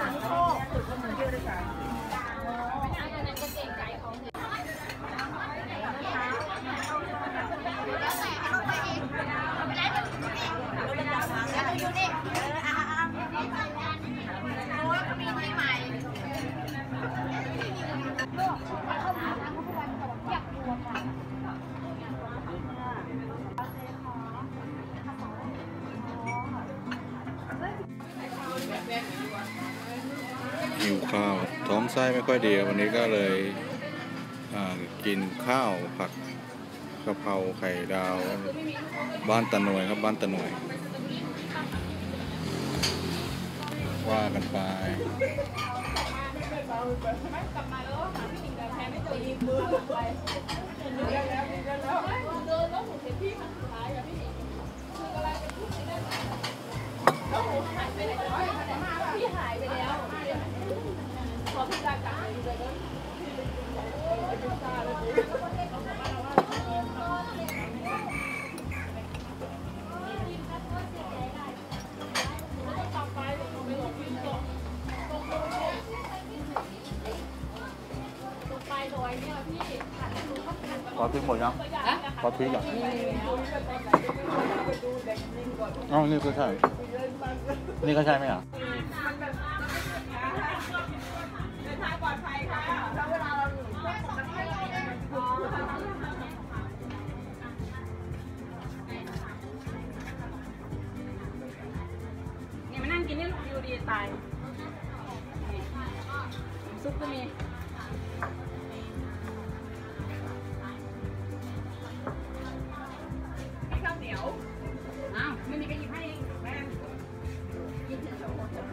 หิวข้าวท้องไส้ไม่ค่อยดีวันนี้ก็เลยกินข้าวผัดกะเพราไข่ดาวบ้านตะหน่วยครับบ้านตะหน่วยว่ากันไปขอพริกหมดยังขอพริกอ่ะอ๋อนี่ก็ใช่นี่ก็ใช่ไหมอ่ะนี่มานั่งกินนี่อยู่ดีตายซุปก็มีข้าวเหนียวอ้าวไม่มีใครหยิบให้เองแม่กินเถอะ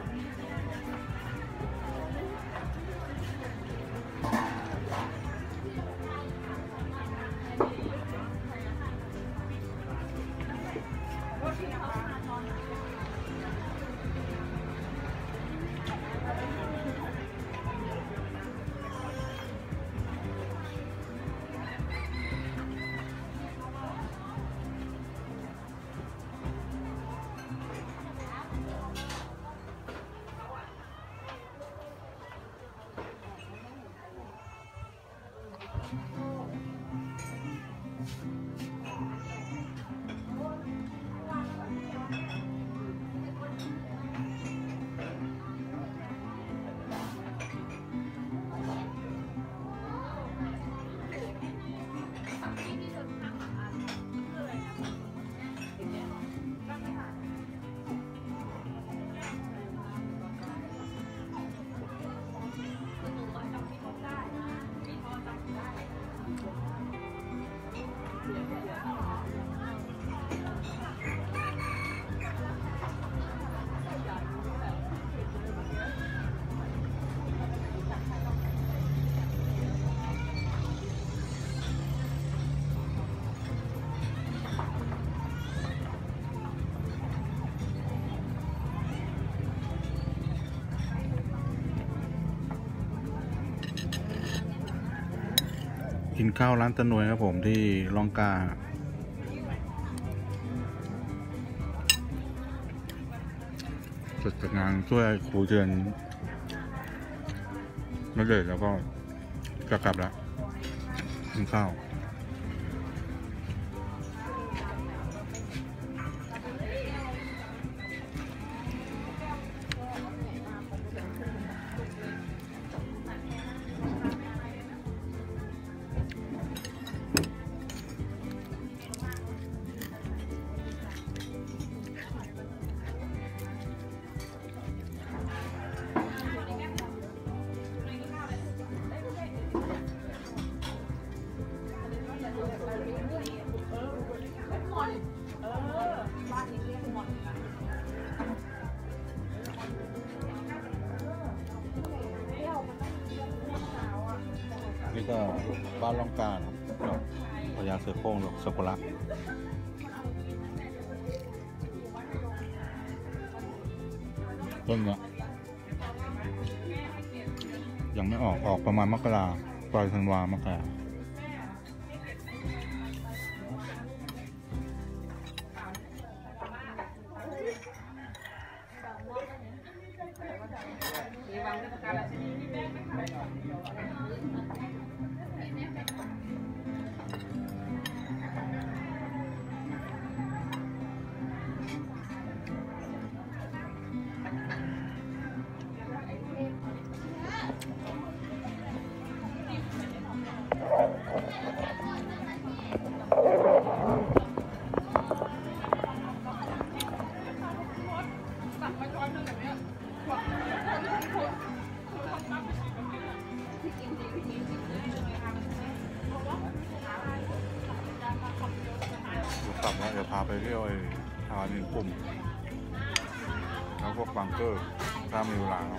กินข้าวร้านตะนวยครับผมที่ลองกาเสร็จจากงานช่วยครูเชิญไม่เลยแล้วก็จะกลับแล้วกินข้าวนี่ก็บ้านล่องกาดอกพญาเสือโคร่งดอกซากุระต้นเนี้ยยังไม่ออกออกประมาณมกราปลายธันวามกรากลับแล้วเดี๋ยวพาไปเที่ยวไอ้ทานินปุ่มแล้วพวกบังเกอร์ถ้ามีเวลาเนาะ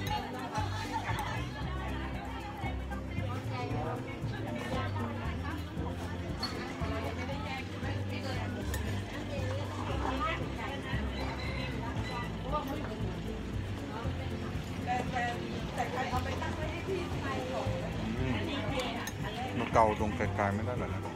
มันเก่าตรงไกลๆไม่ได้หรอนะ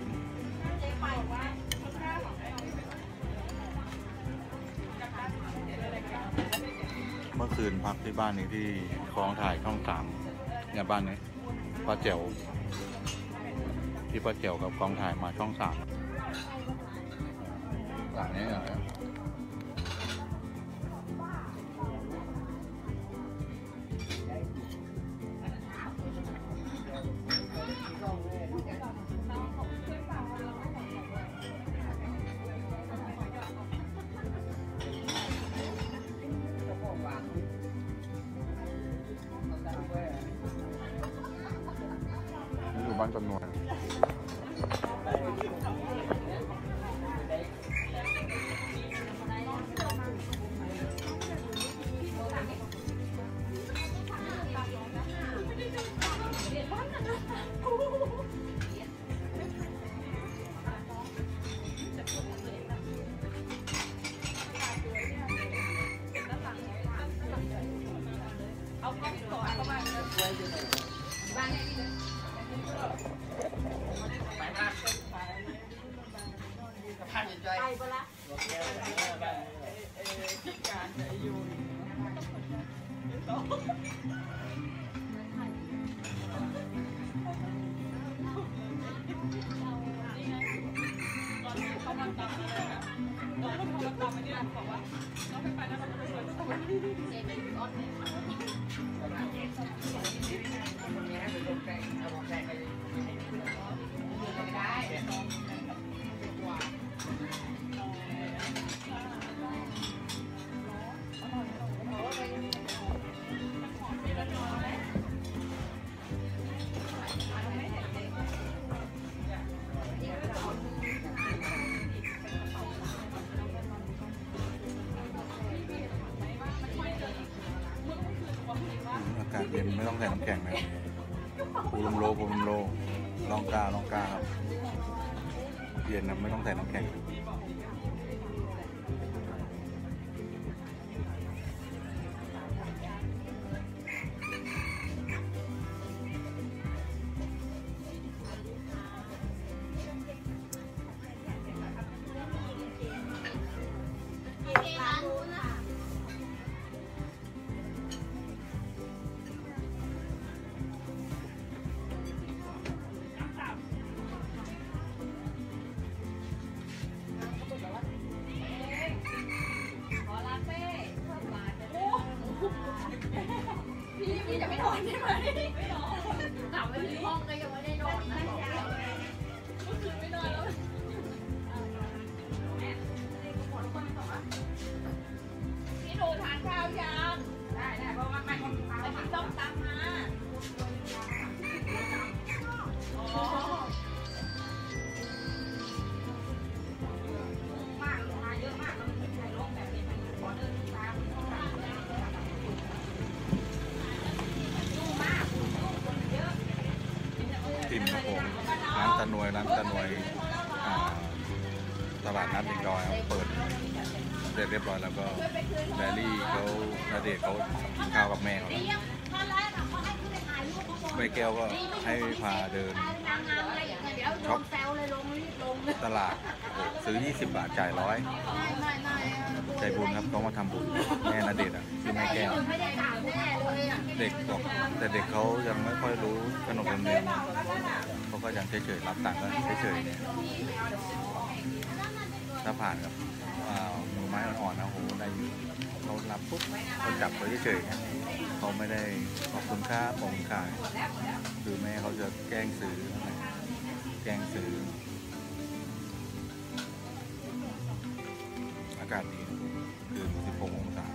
เมื่อคืนพักที่บ้านนี้ที่คลองถ่ายช่องสามเนี่ยบ้านนี้ป้าเจ๋วที่ป้าเจียวกับกองถ่ายมาช่องสามหลังนี้อะไรอยู่บ้านจำนวนอากาศเย็นไม่ต้องใส่น้ำแข็งเลยปูลมโลปูลมโลลองกาลองกาครับเย็นนะไม่ต้องใส่น้ำแข็งพี่จะไม่นอนใช่ไหมไม่นอนกลับไปที่ห้องก็ยังไม่ได้นอนนะเมื่อคืนไม่นอนแล้วพี่หนูทานข้าวยังได้ได้เพราะว่าไม่คนไปกินส้มตำมาอ๋อมากมาเยอะมากเราไม่ใช่ลงแบบนี้ขอเดินตามติ่มครับผมร้านตะนวยร้านตะนวยตลาดนัดลิงดอยเปิดเสร็จเรียบร้อยแล้วก็แดรี่เขาณเดชน์เขากินข้าวกับแม่เขาแม่แก้วก็ให้พาเดินช็อปตลาดซื้อยี่สิบบาทจ่ายร้อยใจบุญครับเขามาทำบุญแม่ณเดชน์อ่ะชื่อแม่แก้วเด็กบอกแต่เด็กเขายังไม่ค่อยรู้ขนบธรรมเนียมเขาก็ยังเฉยๆรับตังค์ก็เฉยๆเนี่ยถ้าผ่านกับมือไม้อ่อนๆนะโหได้อยู่เขารับปุ๊บเขาจับเขาเฉยๆเขาไม่ได้ขอบคุณค่าขอบคุณค่าคือแม่เขาจะแกล้งซื้อแกล้งซื้ออากาศดีคือสิบหกองศา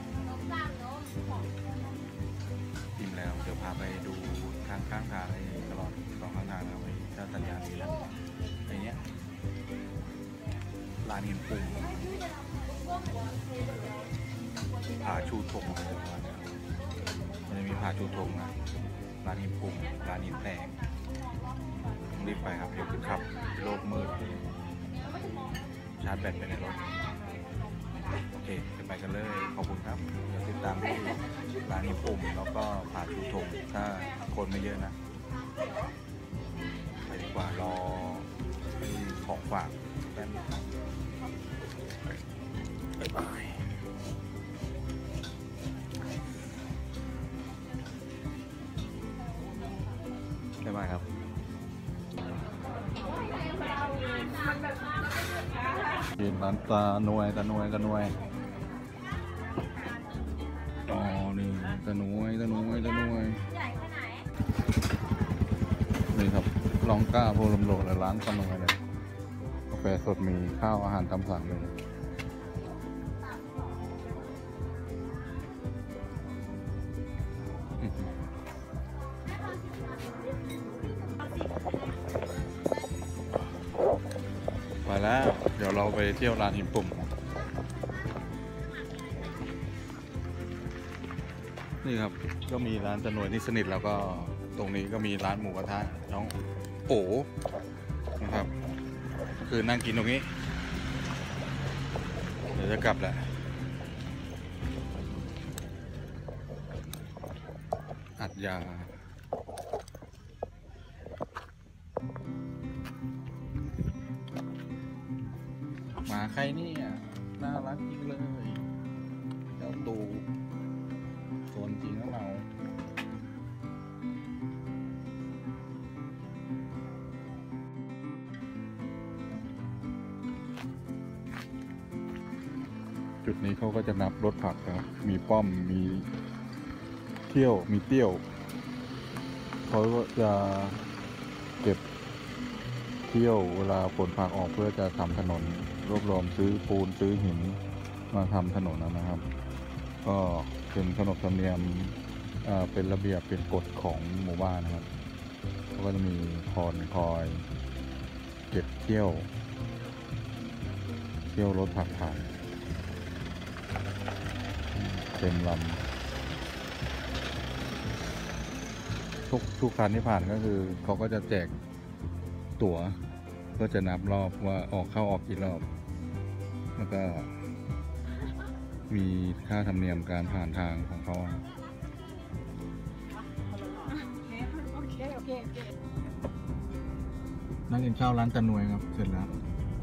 อิ่มแล้วเดี๋ยวพาไปดูทางข้างทางตลอดสองข้างทางนะไปถ้าสัญญาณดีแล้วไอ้เนี้ยลานหินปูนผาชูธงมันจะมีผาชูธงนะลานหินปูนลานหินแตกรีบไปครับเดี๋ยวขึ้นขับโลกมืดชาร์จแบตไปในรถโอเคไปกันเลยขอบคุณครับเดี๋ยวติดตามที่ร้านหินปูนแล้วก็ผาชูธงถ้าคนไม่เยอะนะไปดีกว่ารอของฝากแป๊บนึงบ๊ายบายบ๊ายบายครับกินร้านตาหน่วยตาหน่วยตาหน่วยอ๋อนี่ตาหน่วยตาหน่วยตาหน่วยนี่ครับลองก้าโพลมโลและร้านตาหน่วยเลยกาแฟสดมีข้าวอาหารตามสั่งเลยมาแล้วเดี๋ยวเราไปเที่ยวร้านหินปุ่มนี่ครับก็มีร้านตะหน่วยที่สนิทแล้วก็ตรงนี้ก็มีร้านหมูกระทะน้องโอ๋นะครับคือนั่งกินตรงนี้เดี๋ยวจะกลับแหละอัดยามาใครนี่อ่ะน่ารักจริงเลยเจ้าตูโซนจริงแล้วเราจุดนี้เขาก็จะนับรถผักครับมีป้อมมีเที่ยวมีเตี้ยวเขาก็จะเก็บเที่ยวเวลาฝนผักออกเพื่อจะทำถนนรวบรวมซื้อปูนซื้อหินมาทำถนนนะครับก็เป็นขนบธรรมเนียมเป็นระเบียบเป็นกฎของหมู่บ้านนะครับเขาก็จะมีคนคอยเก็บเที่ยวเที่ยวรถผักผ่านเต็มลำทุกทุกคันที่ผ่านก็คือเขาก็จะแจกตั๋วเพื่อจะนับรอบว่าออกเข้าออกกี่รอบแล้วก็มีค่าธรรมเนียมการผ่านทางของเขานั่งกินข้าวร้านตะหน่วยครับเสร็จแล้ว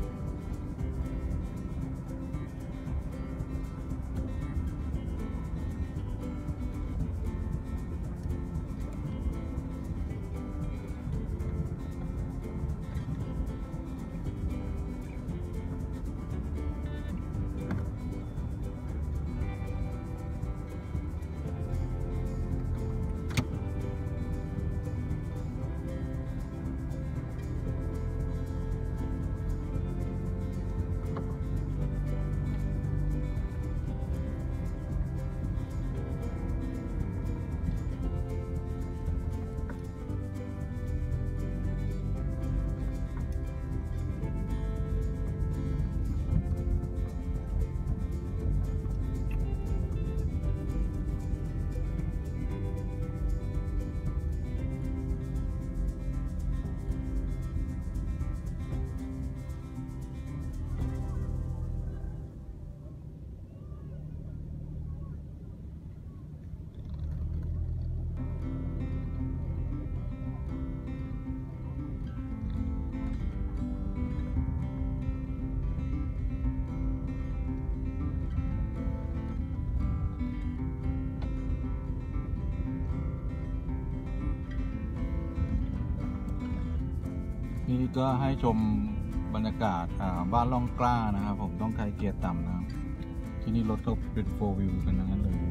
นี่ก็ให้ชมบรรยากาศบ้านล่องกล้านะครับผมต้องใช้เกียร์ต่ำนะครับที่นี่รถเขาเป็นโฟร์วิวกันทั้งนั้นเลย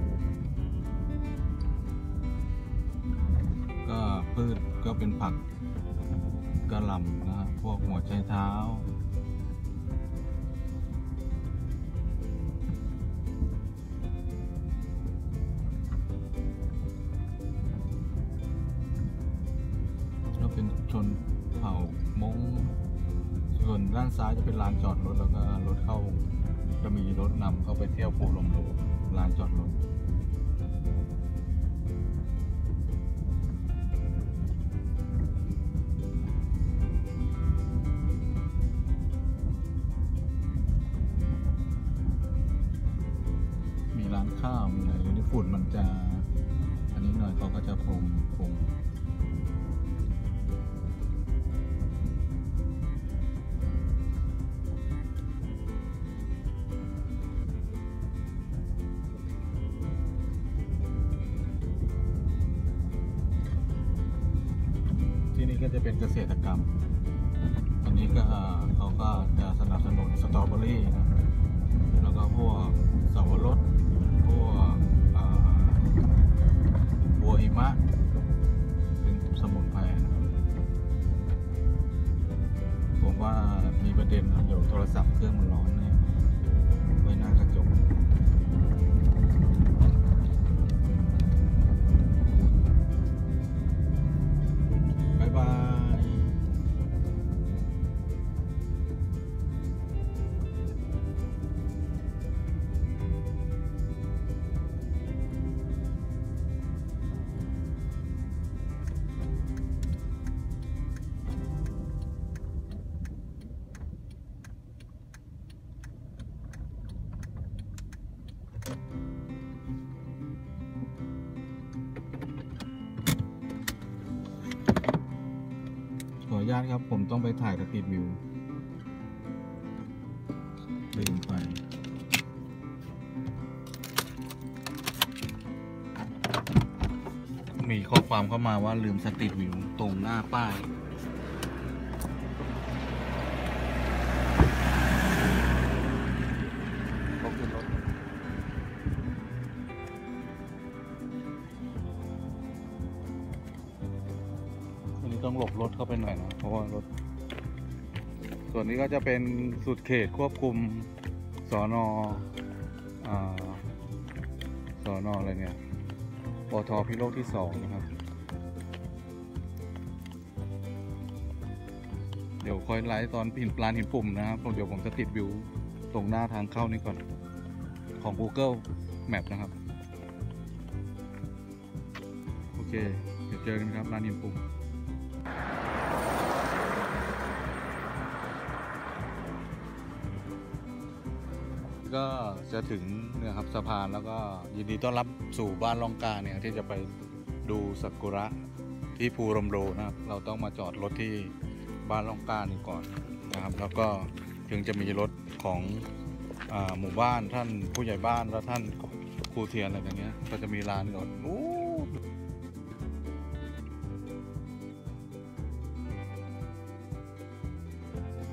ก็พืชก็เป็นผักกระหล่ำนะครับพวกหัวไชเท้าแล้วเป็นชนเผ่ามงส่วนด้านซ้ายจะเป็นลานจอดรถแล้วก็รถเข้าจะมีรถนำเข้าไปเที่ยวภูลมโลลานจอดรถมีร้านข้าวมีอะไรนี่ฝุ่นมันจะอันนี้หน่อยเขาก็จะพรมพรมที่นี่ก็จะเป็นเกษตรกรรมผนนี้ก็เขาก็จะสนับสนุนสตรอเบอรี่นะแล้วก็พวกสับปะรดพวกบัวหิมะเป็นสมุนไพรนะครับผมว่ามีประเด็นเดี๋ยวโทรศัพท์เครื่องมันร้อนเนี่ยไว้หน้ากระจกบายบายขออนุญาตครับผมต้องไปถ่ายสตรีทวิวลืมไปมีข้อความเข้ามาว่าลืมสตรีทวิวตรงหน้าป้ายเขาขึ้นรถต้องหลบรถเข้าไปหน่อยนะเพราะว่ารถส่วนนี้ก็จะเป็นสุดเขตควบคุมสนอ่าสนอะไรเนี่ยปทพิโรธที่สองนะครับเดี๋ยวค่อยไลฟ์ตอนหินปลานหินปุ่มนะครับเดี๋ยวผมจะติดวิวตรงหน้าทางเข้านี่ก่อนของ Google Map นะครับโอเคเดี๋ยวเจอกันครับลานหินปุ่มก็จะถึงเนี่ยครับสะพานแล้วก็ยินดีต้อนรับสู่บ้านล่องกาเนี่ยที่จะไปดูซากุระที่ภูรมโรนะครับเราต้องมาจอดรถที่บ้านล่องกานี่ก่อนนะครับแล้วก็ถึงจะมีรถของอ่าหมู่บ้านท่านผู้ใหญ่บ้านและท่านครูเทียนอะไรอย่างเงี้ยก็จะมีลานก่อนนู้